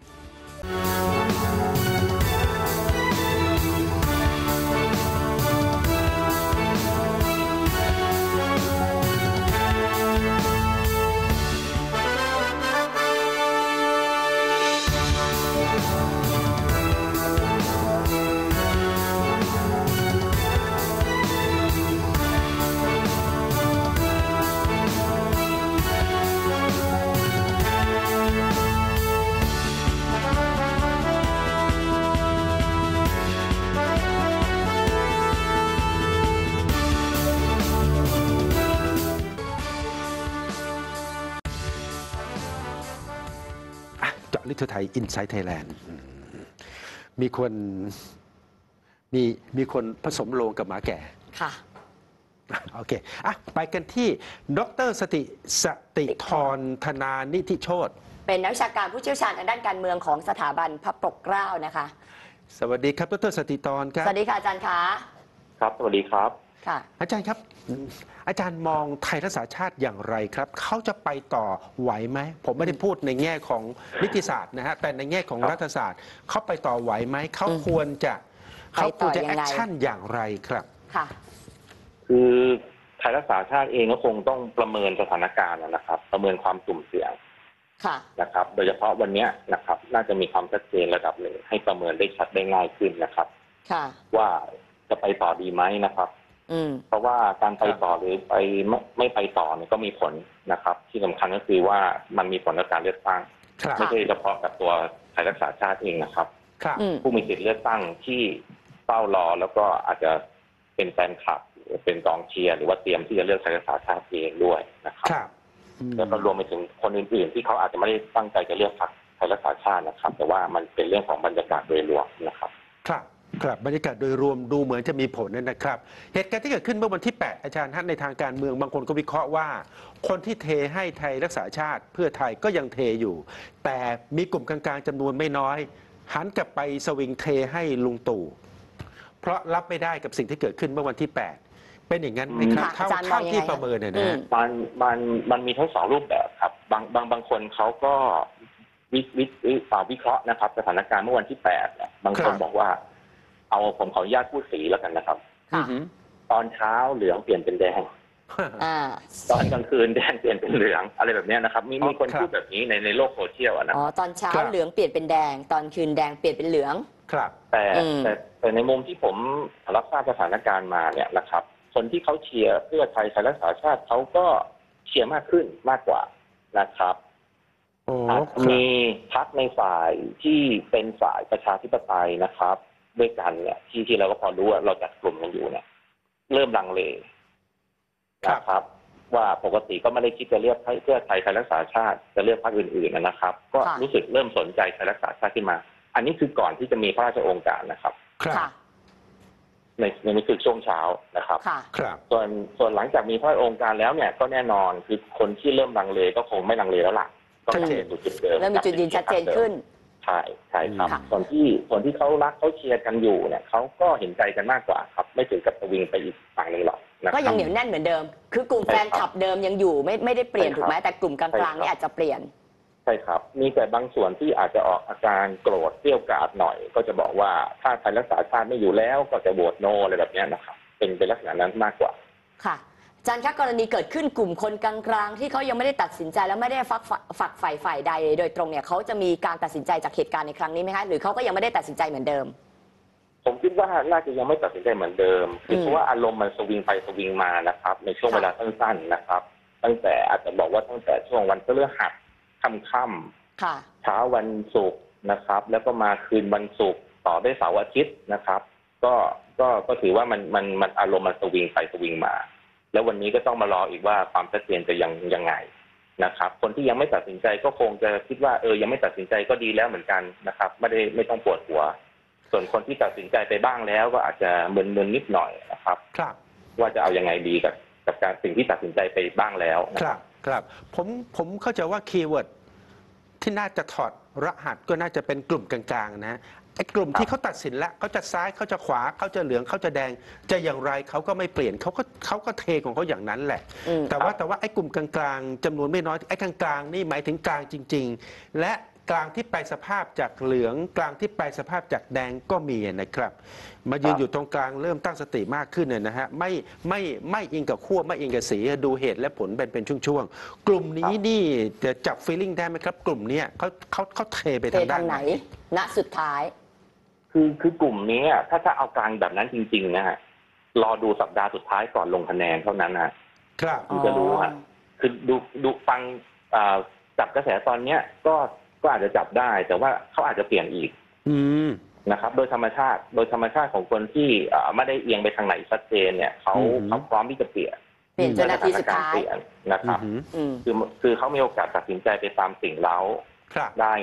ลิทไทยอินไซต์ไทยแลนด์มีคนมีมีคนผสมโลงกับหมาแก่ค่ะโอเคอ่ะไปกันที่ดรสติสติธรธนานิธิโชติเป็นนักวิชาการผู้เชี่ยวชาญทางด้านการเมืองของสถาบันพระปกเกล้านะคะสวัสดีครับดรสติธรครับสวัสดีค่ะอาจารย์คะครับสวัสดีครับค่ะอาจารย์ครับอาจารย์มองไทยรักษาชาติอย่างไรครับเขาจะไปต่อไหวไหมผมไม่ได้พูดในแง่ของนิติศาสตร์นะฮะแต่ในแง่ของรัฐศาสตร์เขาไปต่อไหวไหมเขาควรจะเขาควรจะแอคชั่นอย่างไรครับค่ะคือไทยรักษาชาติเองก็คงต้องประเมินสถานการณ์นะครับประเมินความสุ่มเสี่ยงนะครับ โดยเฉพาะวันนี้นะครับน่าจะมีความชัดเจนระดับหนึ่งให้ประเมินได้ชัดได้ง่ายขึ้นนะครับว่าจะไปต่อดีไหมนะครับเพราะว่าการไปต่อหรือไปไม่ไม่ไปต่อเนี่ยก็มีผลนะครับ ที่สำคัญก็คือว่ามันมีผลกับการเลือกตั้งไม่ใช่เฉพาะกับตัวไทยรักษาชาติเองนะครับผู้มีสิทธิเลือกตั้งที่เฝ้ารอแล้วก็อาจจะเป็นแฟนคลับเป็นกองเชียร์หรือว่าเตรียมที่จะเลือกไทยรักษาชาติเองด้วยนะครับแล้วก็รวมไปถึงคนอื่นๆที่เขาอาจจะไม่ได้ตั้งใจจะเลือกพรรคไทยรักษาชาตินะครับแต่ว่ามันเป็นเรื่องของบรรยากาศโดยรวมนะครับครับครับบรรยากาศโดยรวมดูเหมือนจะมีผลนะครับเหตุการณ์ที่เกิดขึ้นเมื่อวันที่แปดอาจารย์ท่านในทางการเมืองบางคนก็วิเคราะห์ว่าคนที่เทให้ไทยรักษาชาติเพื่อไทยก็ยังเทอยู่แต่มีกลุ่มกลางๆจำนวนไม่น้อยหันกลับไปสวิงเทให้ลุงตู่เพราะรับไม่ได้กับสิ่งที่เกิดขึ้นเมื่อวันที่แปดเป็นอย่างนั้นไหมครับเท่าเท่าที่ประเมินเนี่ยนะมันมันมันมีทั้งสองรูปแบบครับบางบางบางคนเขาก็วิวิวิเคราะห์นะครับสถานการณ์เมื่อวันที่แปดเนี่ยบางคนบอกว่าเอาผมขออนุญาตพูดสีแล้วกันนะครับตอนเช้าเหลืองเปลี่ยนเป็นแดงตอนกลางคืนแดงเปลี่ยนเป็นเหลืองอะไรแบบนี้นะครับมีมีคนพูดแบบนี้ในในโลกโซเชียลนะอ๋อตอนเช้าเหลืองเปลี่ยนเป็นแดงตอนคืนแดงเปลี่ยนเป็นเหลืองครับแต่แต่แต่ในมุมที่ผมรับทราบสถานการณ์มาเนี่ยนะครับคนที่เขาเชียร์เพื่อไทยไทยรักษาชาติเขาก็เชียร์มากขึ้นมากกว่านะครับมีพรรคในฝ่ายที่เป็นฝ่ายประชาธิปไตยนะครับด้วยกันเนี่ยที่ที่เราก็พอรู้ว่าเราจัดกลุ่มกันอยู่เนี่ยเริ่มลังเลนะครับว่าปกติก็ไม่ได้คิดจะเลือกเพื่อไทยไทยรักษาชาติจะเลือกพรรคอื่นๆนะครับก็รู้สึกเริ่มสนใจไทยรักษาชาติขึ้นมาอันนี้คือก่อนที่จะมีพระราชโองการนะครับในในคือช่วงเช้านะครับส่วนส่วนหลังจากมีพระราชโองการแล้วเนี่ยก็แน่นอนคือคนที่เริ่มลังเลก็คงไม่ลังเลแล้วล่ะก็เห็นจุดเดิมเริ่มมีจุดยืนชัดเจนขึ้นใช่ใช่ครับส่วนที่ส่วนที่เขารักเขาเชียร์กันอยู่เนี่ยเขาก็เห็นใจกันมากกว่าครับไม่ถึงกับสวิงไปอีกฝั่งหนึ่งหรอกก็ยังเหนียวแน่นเหมือนเดิมคือกลุ่มแฟนคลับเดิมยังอยู่ไม่ไม่ได้เปลี่ยนถูกไหมแต่กลุ่มกลางๆนี่อาจจะเปลี่ยนใช่ครับมีแต่บางส่วนที่อาจจะออกอาการโกรธเกรี้ยวกราดหน่อยก็จะบอกว่าถ้าไทยรักษาชาติไม่อยู่แล้วก็จะโหวตโนอะไรแบบนี้นะครับเป็นเป็นลักษณะนั้นมากกว่าค่ะอาจารย์คะกรณีเกิดขึ้นกลุ่มคนกลางๆที่เขายังไม่ได้ตัดสินใจแล้วไม่ได้ฝักฝักฝ่ายฝ่ายใดโดยตรงเนี่ยเขาจะมีการตัดสินใจจากเหตุการณ์ในครั้งนี้ไหมคะหรือเขาก็ยังไม่ได้ตัดสินใจเหมือนเดิมผมคิดว่าน่าจะยังไม่ตัดสินใจเหมือนเดิมคือเพราะว่าอารมณ์มันสวิงไปสวิงมานะครับในช่วงเวลาสั้นๆนะครับตั้งแต่อาจจะบอกว่าตั้งแต่ช่วงวันพฤหัสค่ำๆเช้าวันศุกร์นะครับแล้วก็มาคืนวันศุกร์ต่อด้วยเสาร์อาทิตย์นะครับก็ก็ก็ถือว่ามันมันมันอารมณ์มันสวิงไปสวิงมาแล้ววันนี้ก็ต้องมารออีกว่าความชัดเจนจะยังยังไงนะครับคนที่ยังไม่ตัดสินใจก็คงจะคิดว่าเออยังไม่ตัดสินใจก็ดีแล้วเหมือนกันนะครับไม่ได้ไม่ต้องปวดหัวส่วนคนที่ตัดสินใจไปบ้างแล้วก็อาจจะมึนๆนิดหน่อยนะครับครับว่าจะเอายังไงดีกับกับการสิ่งที่ตัดสินใจไปบ้างแล้วครับครับผมผมเข้าใจว่าคีย์เวิร์ดที่น่าจะถอดรหัสก็น่าจะเป็นกลุ่มกลางๆนะไอ้กลุ่มที่เขาตัดสินแล้วเขาจะซ้ายเขาจะขวาเขาจะเหลืองเขาจะแดงจะอย่างไรเขาก็ไม่เปลี่ยนเขาก็เขาก็เทของเขาอย่างนั้นแหละแต่ว่าแต่ว่าไอ้กลุ่มกลางๆจำนวนไม่น้อยไอ้กลางๆนี่หมายถึงกลางจริงๆและกลางที่แปลสภาพจากเหลืองกลางที่แปลสภาพจากแดงก็มีนะครับมายืนอยู่ตรงกลางเริ่มตั้งสติมากขึ้นเนี่ยนะฮะไม่ไม่ไม่อิงกับขั้วไม่อิงกับสีดูเหตุและผลเป็นเป็นช่วงๆกลุ่มนี้นี่จะจับฟีลลิ่งได้ไหมครับกลุ่มนี้เขาเขาเขาเทไปทางด้านไหนณสุดท้ายคือคือกลุ่มนี้ถ้าถ้าเอากลางแบบนั้นจริงๆนะฮะรอดูสัปดาห์สุดท้ายก่อนลงคะแนนเท่านั้นนะครับถึงจะรู้ฮะคือดูดูฟังจับกระแสตอนเนี้ยก็ก็อาจจะจับได้แต่ว่าเขาอาจจะเปลี่ยนอีกนะครับโดยธรรมชาติโดยธรรมชาติของคนที่ไม่ได้เอียงไปทางไหนชัดเจนเนี่ยเขาเขาพร้อมที่จะเปลี่ยนเปลี่ยนจนนาทีสุดท้ายนะครับคือคือเขามีโอกาสตัดสินใจไปตามสิ่งเร้าได้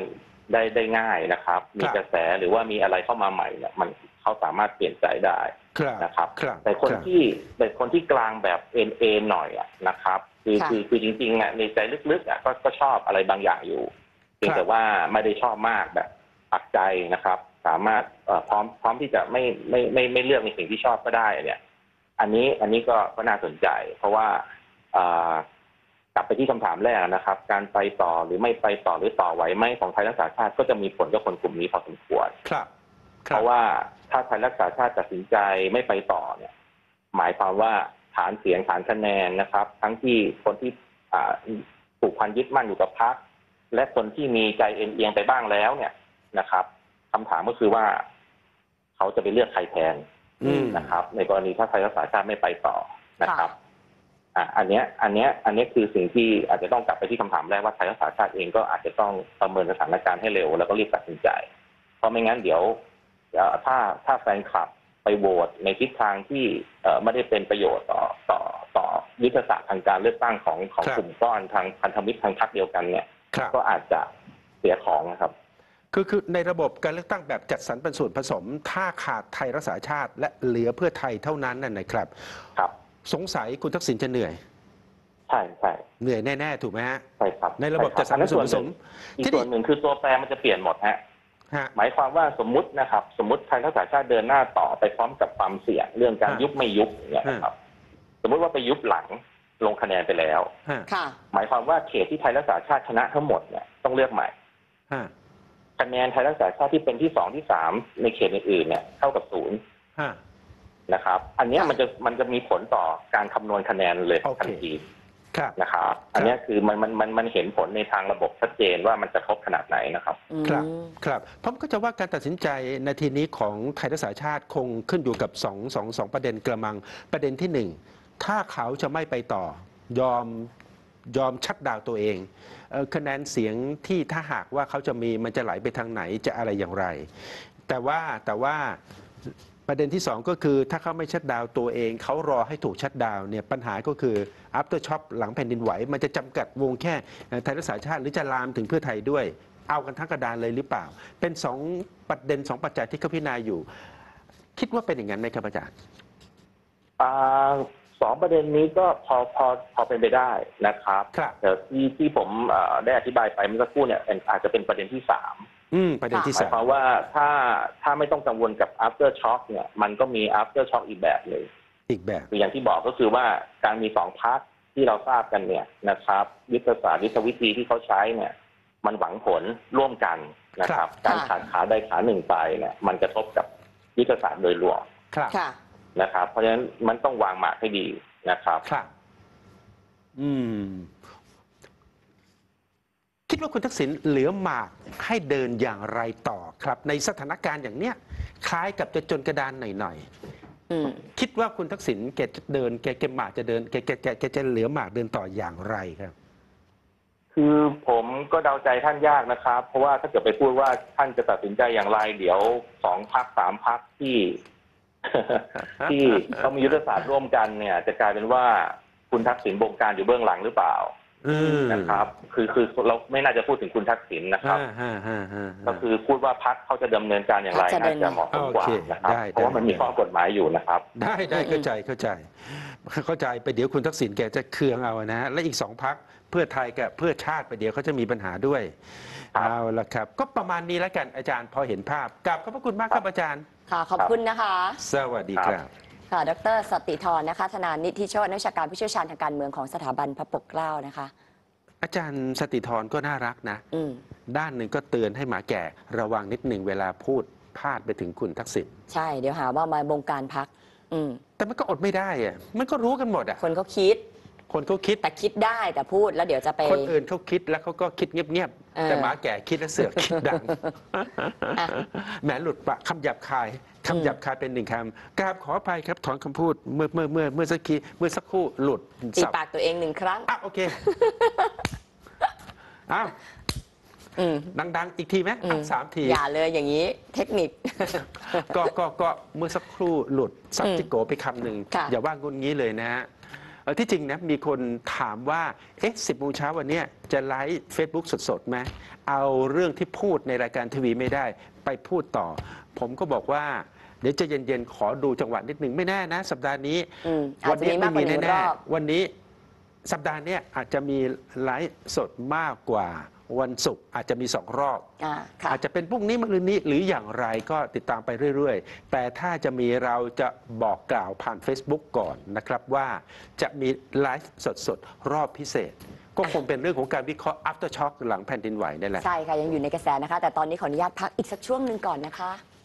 ได้ได้ง่ายนะครับ มีกระแสหรือว่ามีอะไรเข้ามาใหม่เนี่ยมันเขาสามารถเปลี่ยนใจได้นะครับแต่คนที่แต่คนที่กลางแบบเอ็นเอหน่อยอะนะครับคือคือคือจริงๆอ่ะในใจลึกๆอ่ะก็ก็ชอบอะไรบางอย่างอยู่เพียงแต่ว่าไม่ได้ชอบมากแบบปักใจนะครับสามารถพร้อมพร้อมที่จะไม่ไม่ไม่ไม่เลือกในสิ่งที่ชอบก็ได้เนี่ยอันนี้อันนี้ก็ก็น่าสนใจเพราะว่ากลับไปที่คำถามแรกนะครับการไปต่อหรือไม่ไปต่อหรือต่อไหวไหมของไทยรักษาชาติก็จะมีผลกับคนกลุ่มนี้พอสมควรครับเพราะว่าถ้าไทยรักษาชาติตัดสินใจไม่ไปต่อเนี่ยหมายความว่าฐานเสียงฐานคะแนนนะครับทั้งที่คนที่ผูกพันยึดมั่นอยู่กับพรรคและคนที่มีใจเอ็นเอียงไปบ้างแล้วเนี่ยนะครับคำถามก็คือว่าเขาจะไปเลือกใครแทนนะครับในกรณีถ้าไทยรักษาชาติไม่ไปต่อนะครับอ่ะอันเนี้ยอันเนี้ยอันนี้คือสิ่งที่อาจจะต้องกลับไปที่คำถามแรกว่าไทยรักษาชาติเองก็อาจจะต้องประเมินสถานการณ์ให้เร็วแล้วก็รีบตัดสินใจเพราะไม่งั้นเดี๋ยวถ้าถ้าแฟนคลับไปโหวตในทิศทางที่ไม่ได้เป็นประโยชน์ต่อต่อต่อยุทธศาสตร์ทางการเลือกตั้งของของกลุ่มก้อนทางพันธมิตรทางพรรคเดียวกันเนี่ยก็อาจจะเสียของนะครับคือคือในระบบการเลือกตั้งแบบจัดสรรเป็นส่วนผสมถ้าขาดไทยรักษาชาติและเหลือเพื่อไทยเท่านั้นนั่นนะครับครับสงสัยคุณทักษิณจะเหนื่อยใช่ใช่เหนื่อยแน่ๆถูกไหมฮะใช่ครับในระบบจัดสรรเป็นส่วนผสมอีกส่วนหนึ่งคือตัวแปรมันจะเปลี่ยนหมดฮะหมายความว่าสมมุตินะครับสมมุติไทยรักษาชาติเดินหน้าต่อไปพร้อมกับความเสี่ยงเรื่องการยุบไม่ยุบเนี่ยนะครับสมมุติว่าไปยุบหลังลงคะแนนไปแล้วหมายความว่าเขตที่ไทยรักษาชาติชนะทั้งหมดเนี่ยต้องเลือกใหม่คะแนนไทยรักษาชาติที่เป็นที่สองที่สามในเขตอื่นๆเนี่ยเท่ากับศูนย์นะครับอันนี้มันจะมันจะมีผลต่อการคำนวณคะแนนเลยทันทีนะครับอันนี้คือมันมันมันมันเห็นผลในทางระบบชัดเจนว่ามันจะครบขนาดไหนนะครับครับครับผมก็จะว่าการตัดสินใจนาทีนี้ของไทยรักษาชาติคงขึ้นอยู่กับสองสองสองประเด็นกระมังประเด็นที่หนึ่งถ้าเขาจะไม่ไปต่อยอมยอมชัดดาวตัวเองคะแนนเสียงที่ถ้าหากว่าเขาจะมีมันจะไหลไปทางไหนจะอะไรอย่างไรแต่ว่าแต่ว่าประเด็นที่สองก็คือถ้าเขาไม่ชัดดาวตัวเองเขารอให้ถูกชัดดาวเนี่ยปัญหาก็คือ after shock หลังแผ่นดินไหวมันจะจำกัดวงแค่ไทยรักษาชาติหรือจะลามถึงเพื่อไทยด้วยเอากันทั้งกระดานเลยหรือเปล่าเป็นสองประเด็นสองปัจจัยที่เขาพิจารณาอยู่คิดว่าเป็นอย่างนั้นไหมครับอาจารย์สองประเด็นนี้ก็พอพอพอเป็นไปได้นะครับแต่ที่ที่ผมได้อธิบายไปเมื่อสักครู่เนี่ยอาจจะเป็นประเด็นที่สามประเด็นที่สามหมายความว่าถ้าถ้าไม่ต้องกังวลกับ after shock เนี่ยมันก็มี after shock อีกแบบหนึ่งอีกแบบคืออย่างที่บอกก็คือว่าการมีสองพรรคที่เราทราบกันเนี่ยนะครับยุทธศาสตร์ยุทธวิธีที่เขาใช้เนี่ยมันหวังผลร่วมกันนะครับการขาดขาใดขาหนึ่งไปเนี่ยมันกระทบกับยุทธศาสตร์โดยรวมนะครับเพราะฉะนั้นมันต้องวางหมากให้ดีนะครับครับอืมคิดว่าคุณทักษิณเหลือหมากให้เดินอย่างไรต่อครับในสถานการณ์อย่างเนี้ยคล้ายกับจะจนกระดานหน่อยๆคิดว่าคุณทักษิณแกจะเดินแกแกหมากจะเดินแกแกแกแกจะเหลือหมากเดินต่ออย่างไรครับคือผมก็เดาใจท่านยากนะครับเพราะว่าถ้าเกิดไปพูดว่าท่านจะตัดสินใจอย่างไรเดี๋ยวสองพรรคสามพรรคที่ที่เขามียุทธศาสตร์ร่วมกันเนี่ยจะกลายเป็นว่าคุณทักษิณบงการอยู่เบื้องหลังหรือเปล่านะครับคือคือเราไม่น่าจะพูดถึงคุณทักษิณนะครับก็คือพูดว่าพรรคเขาจะดำเนินการอย่างไรน่าจะเหมาะสมกว่านะครับเพราะว่ามันมีข้อกฎหมายอยู่นะครับได้ได้เข้าใจเข้าใจเข้าใจไปเดี๋ยวคุณทักษิณแกจะเคืองเอานะและอีกสองพรรคเพื่อไทยกับเพื่อชาติไปเดี๋ยวเขาจะมีปัญหาด้วยเอาละครับก็ประมาณนี้แล้วกันอาจารย์พอเห็นภาพกราบขอบพระคุณมากครับอาจารย์ค่ะขอบคุณนะคะสวัสดีครับค่ะดร.สติธรนะคะธนานิธิโชตินักวิชาการผู้เชี่ยวชาญทางการเมืองของสถาบันพระปกเกล้านะคะอาจารย์สติธรก็น่ารักนะด้านหนึ่งก็เตือนให้หมาแก่ระวังนิดหนึ่งเวลาพูดพาดไปถึงคุณทักษิณใช่เดี๋ยวหาว่ามาบงการพักแต่มันก็อดไม่ได้อะมันก็รู้กันหมดอ่ะคนเขาคิดคนเขาคิดแต่คิดได้แต่พูดแล้วเดี๋ยวจะไปคนอื่นเขาคิดแล้วเขาก็คิดเงียบๆแต่หมาแก่คิดแล้วเสือกคิดดังแหมหลุดปะคำหยาบคายคำหยาบคายเป็นหนึ่งคำกราบขออภัยครับถอนคำพูดเมื่อเมื่อเมื่อเมื่อสักทีเมื่อสักครู่หลุดตีปากตัวเองหนึ่งครั้งอ่ะโอเคอ้าวดังๆอีกทีไหมสามทีอย่าเลยอย่างนี้เทคนิคก็ก็ก็เมื่อสักครู่หลุดซับจิโกไปคำหนึ่งอย่าว่างุนงี้เลยนะฮะเออที่จริงนะมีคนถามว่าเอ๊ะสิบโมงเช้าวันเนี้ยจะไลฟ์ Facebook สดๆไหมเอาเรื่องที่พูดในรายการทีวีไม่ได้ไปพูดต่อ ผมก็บอกว่าเดี๋ยวจะเย็นๆขอดูจังหวะนิดหนึ่งไม่แน่นะ สัปดาห์นี้อืมวัอาจจะมีมากกว่าหนึ่งรแน่อบๆวันนี้สัปดาห์เนี้ยอาจจะมีไลฟ์สดมากกว่าวันศุกร์อาจจะมีสองรอบอ่าค่ะอาจจะเป็นพรุ่งนี้มะรืนนี้หรืออย่างไรก็ติดตามไปเรื่อยๆ แต่ถ้าจะมีเราจะบอกกล่าวผ่าน Facebook ก่อนนะครับว่าจะมีไลฟ์สดๆ รอบพิเศษ ก็คงเป็นเรื่องของการวิเคราะห์ after shock หลังแผ่นดินไหวนี่แหละใช่ค่ะ ยังอยู่ในกระแสนะคะ แต่ตอนนี้ขออนุญาตพักอีกสักช่วงหนึ่งก่อนนะคะ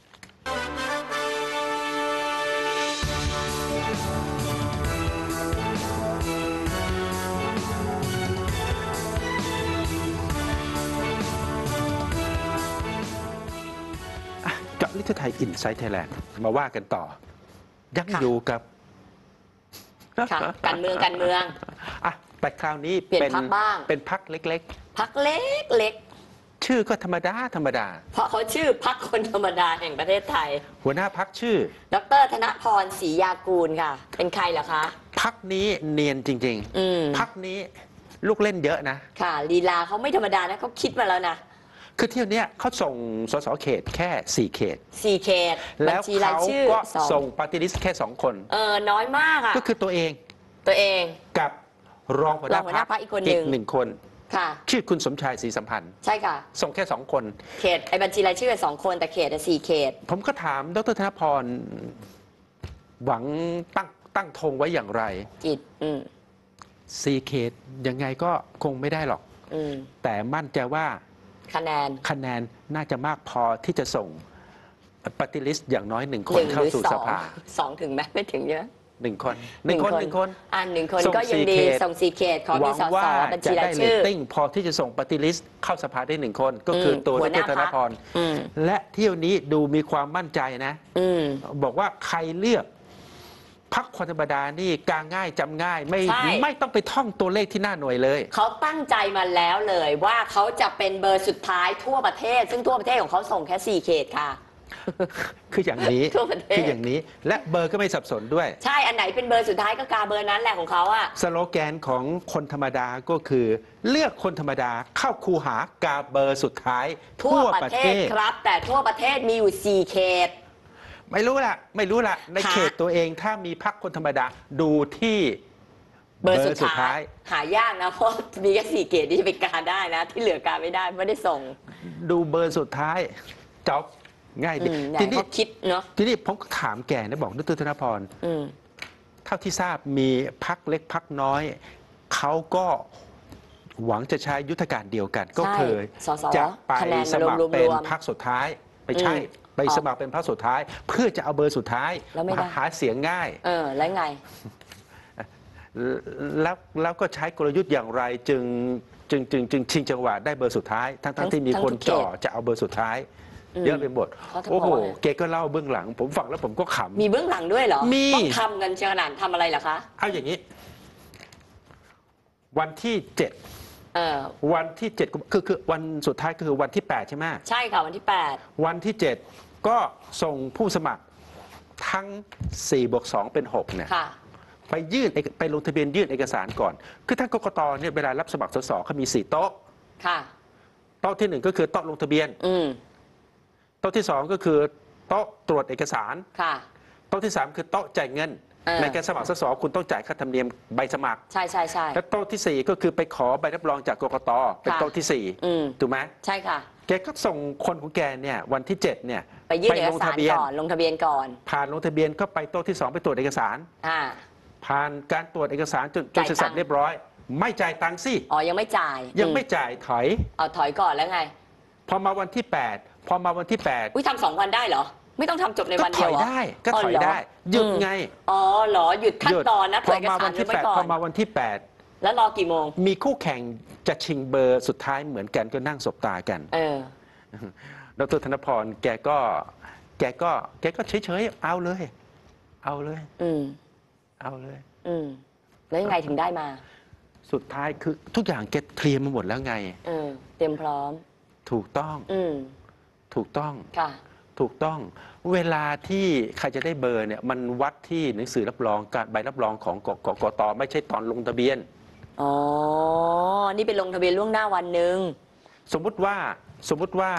เจาะลึกทั่วไทยอินไซต์ไทยแลนด์มาว่ากันต่อ ยังค่ะอยู่กับค่ะการเมืองการเมืองอ่ะแต่คราวนี้เปลี่ยนพรรคบ้างเป็นพักเล็กพักเล็กเล็กๆ ชื่อก็ธรรมดาธรรมดาเพราะเขาชื่อพักคนธรรมดาแห่งประเทศไทยหัวหน้าพักชื่อดรธนพรศรียากูลค่ะ เป็นใครเหรอคะพักนี้เนียนจริงอืมๆ พักนี้ลูกเล่นเยอะนะค่ะลีลาเขาไม่ธรรมดานะเขาคิดมาแล้วนะคือเที่ยวเนี้ยเขาส่งสสเขตแค่สี่เขตสี่เขตบัแล้ญวชีรายเขาชื่อก็สองส่งปฏิริษีแค่สองคนเออน้อยมากอ่ะก็คือตัวเองตัวเองกับรองหัวหน้ารองหัวหน้าพรรคอีกคนหนึ่งหนึ่งคนค่ะชื่อคุณสมชายศรีสัมพันธ์ใช่ค่ะส่งแค่สองคนเขตไอ้บัญชีรายชื่อสองคนแต่เขตอะสี่เขตผมก็ถามดรธนพรหวังตั้งตั้งธงไว้อย่างไรกิจอืมสี่เขตยังไงก็คงไม่ได้หรอกอืมแต่มั่นใจว่าคะแนนคะแนนน่าจะมากพอที่จะส่งปฏิริษีอย่างน้อยหนึ่งคหนนึ่งหเข้ารือสู่สสองภาสองถึงไหมไม่ถึงเยอะหนึ่งคนหนึ่งคนหนึ่งคนอ่าหนึ่งคนส่งก็ยังสี่ดีเขตส่งสี่เขตขอหมีวังสสว่าบัญจะชีราได้ยเรตชื่อติ้งพอที่จะส่งปฏิริษีเข้าสภาได้หนึ่งคน ก็คืออืมตัวหัดวหน้ารธนพรอืมและเที่ยวนี้ดูมีความมั่นใจนะอืมบอกว่าใครเลือกพักคนธรรมดานี่กางง่ายจำง่าย ไม่ใช่ไม่ต้องไปท่องตัวเลขที่หน้าหน่วยเลยเขาตั้งใจมาแล้วเลยว่าเขาจะเป็นเบอร์สุดท้ายทั่วประเทศ ซึ่งทั่วประเทศของเขาส่งแค่สี่เขตค่ะคืออย่างนี้ทั่วประเทศคืออย่างนี้ และเบอร์ก็ไม่สับสนด้วยใช่อันไหนเป็นเบอร์สุดท้ายก็กาเบอร์นั้นแหละของเขาอะสโลแกนของคนธรรมดาก็คือ เลือกคนธรรมดาเข้าคูหากาเบอร์สุดท้ายทั่วประเทศครับ แต่ทั่วประเทศมีอยู่สี่เขตไม่รู้ละไม่รู้ละในหาเขตตัวเองถ้ามีพักคนธรรมดาดูที่เบอร์สุดท้าย หายากนะเพราะมีแค่สี่เกตที่จะไปกาได้นะ ที่เหลือกาไม่ได้ไม่ได้ส่งดูเบอร์สุดท้ายจบง่ายอืดีมทีเนี่ยนี้เขาคิดเนาะทีนี้ผมก็ถามแกนะบอกดรธนพรอืมเท่าที่ทราบมีพักเล็กพักน้อย เขาก็หวังจะใช้ยุทธการเดียวกัน ก็ใช่คือสสจะไปคะแนนสมัครรวมๆเป็นพักสุดท้ายไม่ใช่อืมไปสมัครเป็นพักสุดท้าย เพื่อจะเอาเบอร์สุดท้ายแล้วไม่ได้หาเสียงง่ายเออแล้วไงแล้วแล้วก็ใช้กลยุทธ์อย่างไรจึงจึงจึงจึงชิงจังหวะได้เบอร์สุดท้าย ทั้งทั้ทั้งงที่มีทั้งคนทุกเขตจ่อจะเอาเบอร์สุดท้ายอืมเยอะไปหมดเขาจะโอ้โหบอกว่าเกก็เล่าเบื้องหลัง ผมฟังแล้วผมก็ขำมีเบื้องหลังด้วยเหรอมีต้องทำกันขนาดทำอะไรเหรอคะเอาอย่างนี้ วันที่เจ็ดเออวันที่เจ็ดคือคือวันสุดท้ายก็คือวันที่แปดใช่ไหมใช่ค่ะวันที่แปดวันที่เจ็ดก็ส่งผู้สมัครทั้งสี่บวกสองเป็นหกเนี่ยค่ะไปยื่นเอกไปลงทะเบียนยื่นเอกสารก่อน คือทางกกตเนี่ยเวลารับสมัครสสเขามีสี่โต๊ะค่ะโต๊ะที่หนึ่งก็คือโต๊ะลงทะเบียนอืมโต๊ะที่สองก็คือโต๊ะตรวจเอกสารค่ะโต๊ะที่สามคือโต๊ะจ่ายเงินเออในการสมัครสสคุณต้องจ่ายค่าธรรมเนียมใบสมัครใช่ใช่ใช่และโต๊ะที่สี่ก็คือไปขอใบรับรองจากกกตเป็นค่ะโต๊ะที่สี่อืมถูกไหมใช่ค่ะแกก็ส่งคนของแกเนี่ยวันที่เจ็ดเนี่ยไปยื่นเอลกงสาทะรเบียนก่อนลงทะเบียนก่อนผ่านลงทะเบียนก็ไปโต๊ะที่สองไปตรวจเอกสารอ่าผ่านการตรวจเอกสารจนจนจ่ายเสร็จสับตังค์เรียบร้อย ไม่จ่ายตังค์สิอ๋อยังไม่จ่ายยังไม่อืจ่ายถอยเอาถอยก่อนแล้วไงพอมาวันที่แปดพอมาวันที่แปดอุ้ยทำสองวันได้เหรอ ไม่ต้องทำจบในก็วันถเดียอวย เหรอได้ก็ถอยเหรได้หยุดอืมไงอ๋อเหรอหยุดขั้หนยุดตอนนะพตรวอจเอกมาสาวัรนไว้ที่แปดก่อพอน มาวันที่แปดแล้วรอกี่โมงมีคู่แข่งจะชิงเบอร์สุดท้ายเหมือนกันก็นั่งสบตากันเออดรธนพรแกก็ แกก็แกก็เฉยๆเอาเลย เอาเลยอืมเอาเลยอืม แล้วยังไงถึงได้มาสุดท้ายคือทุกอย่างแกเคลียร์มาหมดแล้วไงเออ เตรียมพร้อมถูกต้องอืมถูกต้องค่ะถูกต้องเวลาที่ใครจะได้เบอร์เนี่ยมันวัดที่หนังสือรับรองการใบรับรองของกกตไม่ใช่ตอนลงทะเบียนอ๋อนี่เป็นลงทะเบียนล่วงหน้าวันหนึ่งสมมุติว่าสมมุติว่า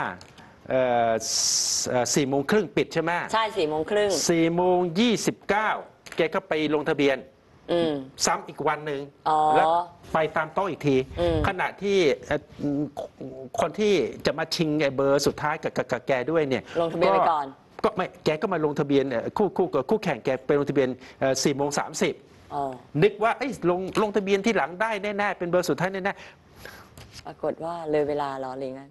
สี่โมงครึ่งปิดใช่ไหมใช่สี่โมงครึ่งสี่โมงยี่สิบเก้าแกก็ไปลงทะเบียนซ้ำอีกวันหนึ่งแล้วไปตามโต๊ะอีกทีขณะที่คนที่จะมาชิงไอ้เบอร์สุดท้ายกับกับแกด้วยเนี่ยลงทะเบียนไปก่อนก็ไม่แกก็มาลงทะเบียนคู่คู่คู่แข่งแกไปลงทะเบียนสี่โมงสามสิบนึกว่าไอ้ลงลงทะเบียนที่หลังได้แน่ๆเป็นเบอร์สุดท้ายแน่ๆปรากฏว่าเลยเวลาหรอหรือไง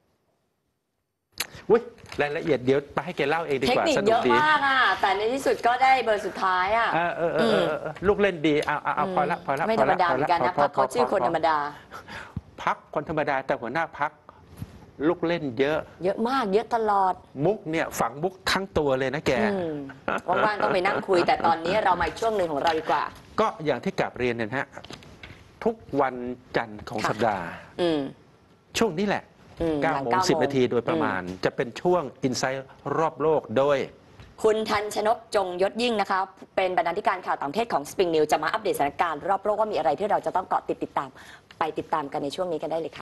อุ้ยรายละเอียดเดี๋ยวไปให้แกเล่าเองดีกว่าเทคนิคเยอะมากอ่ะแต่ในที่สุดก็ได้เบอร์สุดท้ายอ่ะเออเออเออลูกเล่นดีเอาเอาเอาพอละพอละไม่ธรรมดาเหมือนกันนะพักเขาชื่อคนธรรมดาพักคนธรรมดาแต่หัวหน้าพักลูกเล่นเยอะเยอะมากเยอะตลอดมุกเนี่ยฝังมุกทั้งตัวเลยนะแกว่างๆต้องไปนั่งคุยแต่ตอนนี้เรามาช่วงหนึ่งของเราดีกว่าก็อย่างที่กลับเรียนเนี่ยฮะทุกวันจันทร์ของสัปดาห์ช่วงนี้แหละเก้าโมงสิบนาทีโดยประมาณจะเป็นช่วงอินไซต์รอบโลกโดยคุณทันชนกจงยศยิ่งนะคะเป็นบรรณาธิการข่าวต่างประเทศของ Spring News จะมาอัปเดตสถานการณ์รอบโลกว่ามีอะไรที่เราจะต้องเกาะติดติดตามไปติดตามกันในช่วงนี้กันได้เลยค่ะ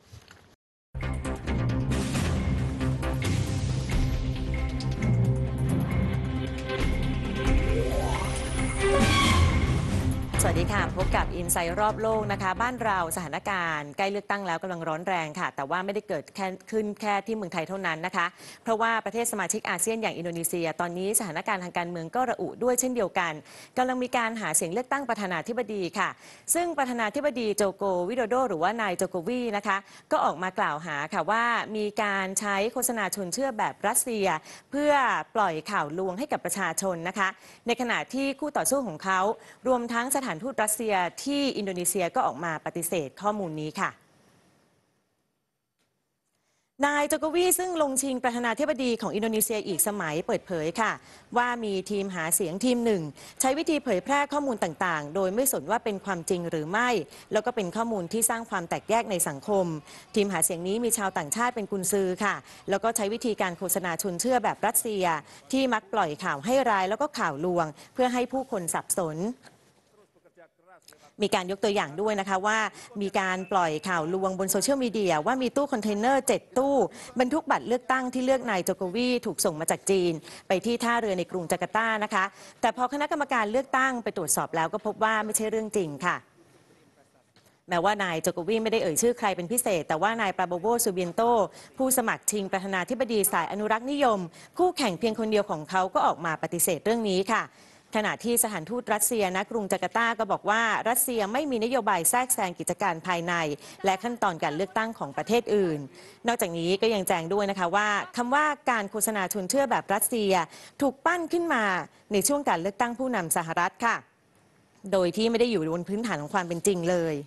สวัสดีค่ะพบกับอินไซต์รอบโลกนะคะบ้านเราสถานการณ์ใกล้เลือกตั้งแล้วกำลังร้อนแรงค่ะแต่ว่าไม่ได้เกิดแค่ขึ้นแค่ที่เมืองไทยเท่านั้นนะคะเพราะว่าประเทศสมาชิกอาเซียนอย่างอินโดนีเซียตอนนี้สถานการณ์ทางการเมืองก็ระอุด้วยเช่นเดียวกันกำลังมีการหาเสียงเลือกตั้งประธานาธิบดีค่ะซึ่งประธานาธิบดีโจโกวิโดโดหรือว่านายโจโกวีนะคะก็ออกมากล่าวหาค่ะว่ามีการใช้โฆษณาชวนเชื่อแบบรัสเซียเพื่อปล่อยข่าวลวงให้กับประชาชนนะคะในขณะที่คู่ต่อสู้ของเขารวมทั้งสถานทูตรัสเซียที่อินโดนีเซียก็ออกมาปฏิเสธข้อมูลนี้ค่ะนายโจโกวีซึ่งลงชิงประธานาธิบดีของอินโดนีเซียอีกสมัยเปิดเผยค่ะว่ามีทีมหาเสียงทีมหนึ่งใช้วิธีเผยแพร่ข้อมูลต่างๆโดยไม่สนว่าเป็นความจริงหรือไม่แล้วก็เป็นข้อมูลที่สร้างความแตกแยกในสังคมทีมหาเสียงนี้มีชาวต่างชาติเป็นกุญซือค่ะแล้วก็ใช้วิธีการโฆษณาชวนเชื่อแบบรัสเซียที่มักปล่อยข่าวให้ร้ายแล้วก็ข่าวลวงเพื่อให้ผู้คนสับสนมีการยกตัวอย่างด้วยนะคะว่ามีการปล่อยข่าวลวงบนโซเชียลมีเดียว่ามีตู้คอนเทนเนอร์เจ็ดตู้บรรทุกบัตรเลือกตั้งที่เลือกนายโจโกวีถูกส่งมาจากจีนไปที่ท่าเรือในกรุงจาการ์ตานะคะแต่พอคณะกรรมการเลือกตั้งไปตรวจสอบแล้วก็พบว่าไม่ใช่เรื่องจริงค่ะแม้ว่านายโจโกวีไม่ได้เอ่ยชื่อใครเป็นพิเศษแต่ว่านายปราโบโวซูเบียนโตผู้สมัครชิงประธานาธิบดีสายอนุรักษ์นิยมคู่แข่งเพียงคนเดียวของเขาก็ออกมาปฏิเสธเรื่องนี้ค่ะขณะที่สถานทูตรัสเซียณกรุงจาการ์ตาก็บอกว่ารัสเซียไม่มีนโยบายแทรกแซงกิจการภายในและขั้นตอนการเลือกตั้งของประเทศอื่นนอกจากนี้ก็ยังแจ้งด้วยนะคะว่าคำว่าการโฆษณาชวนเชื่อแบบรัสเซียถูกปั้นขึ้นมาในช่วงการเลือกตั้งผู้นำสหรัฐค่ะโดยที่ไม่ได้อยู่บนพื้นฐานของความเป็นจริงเลย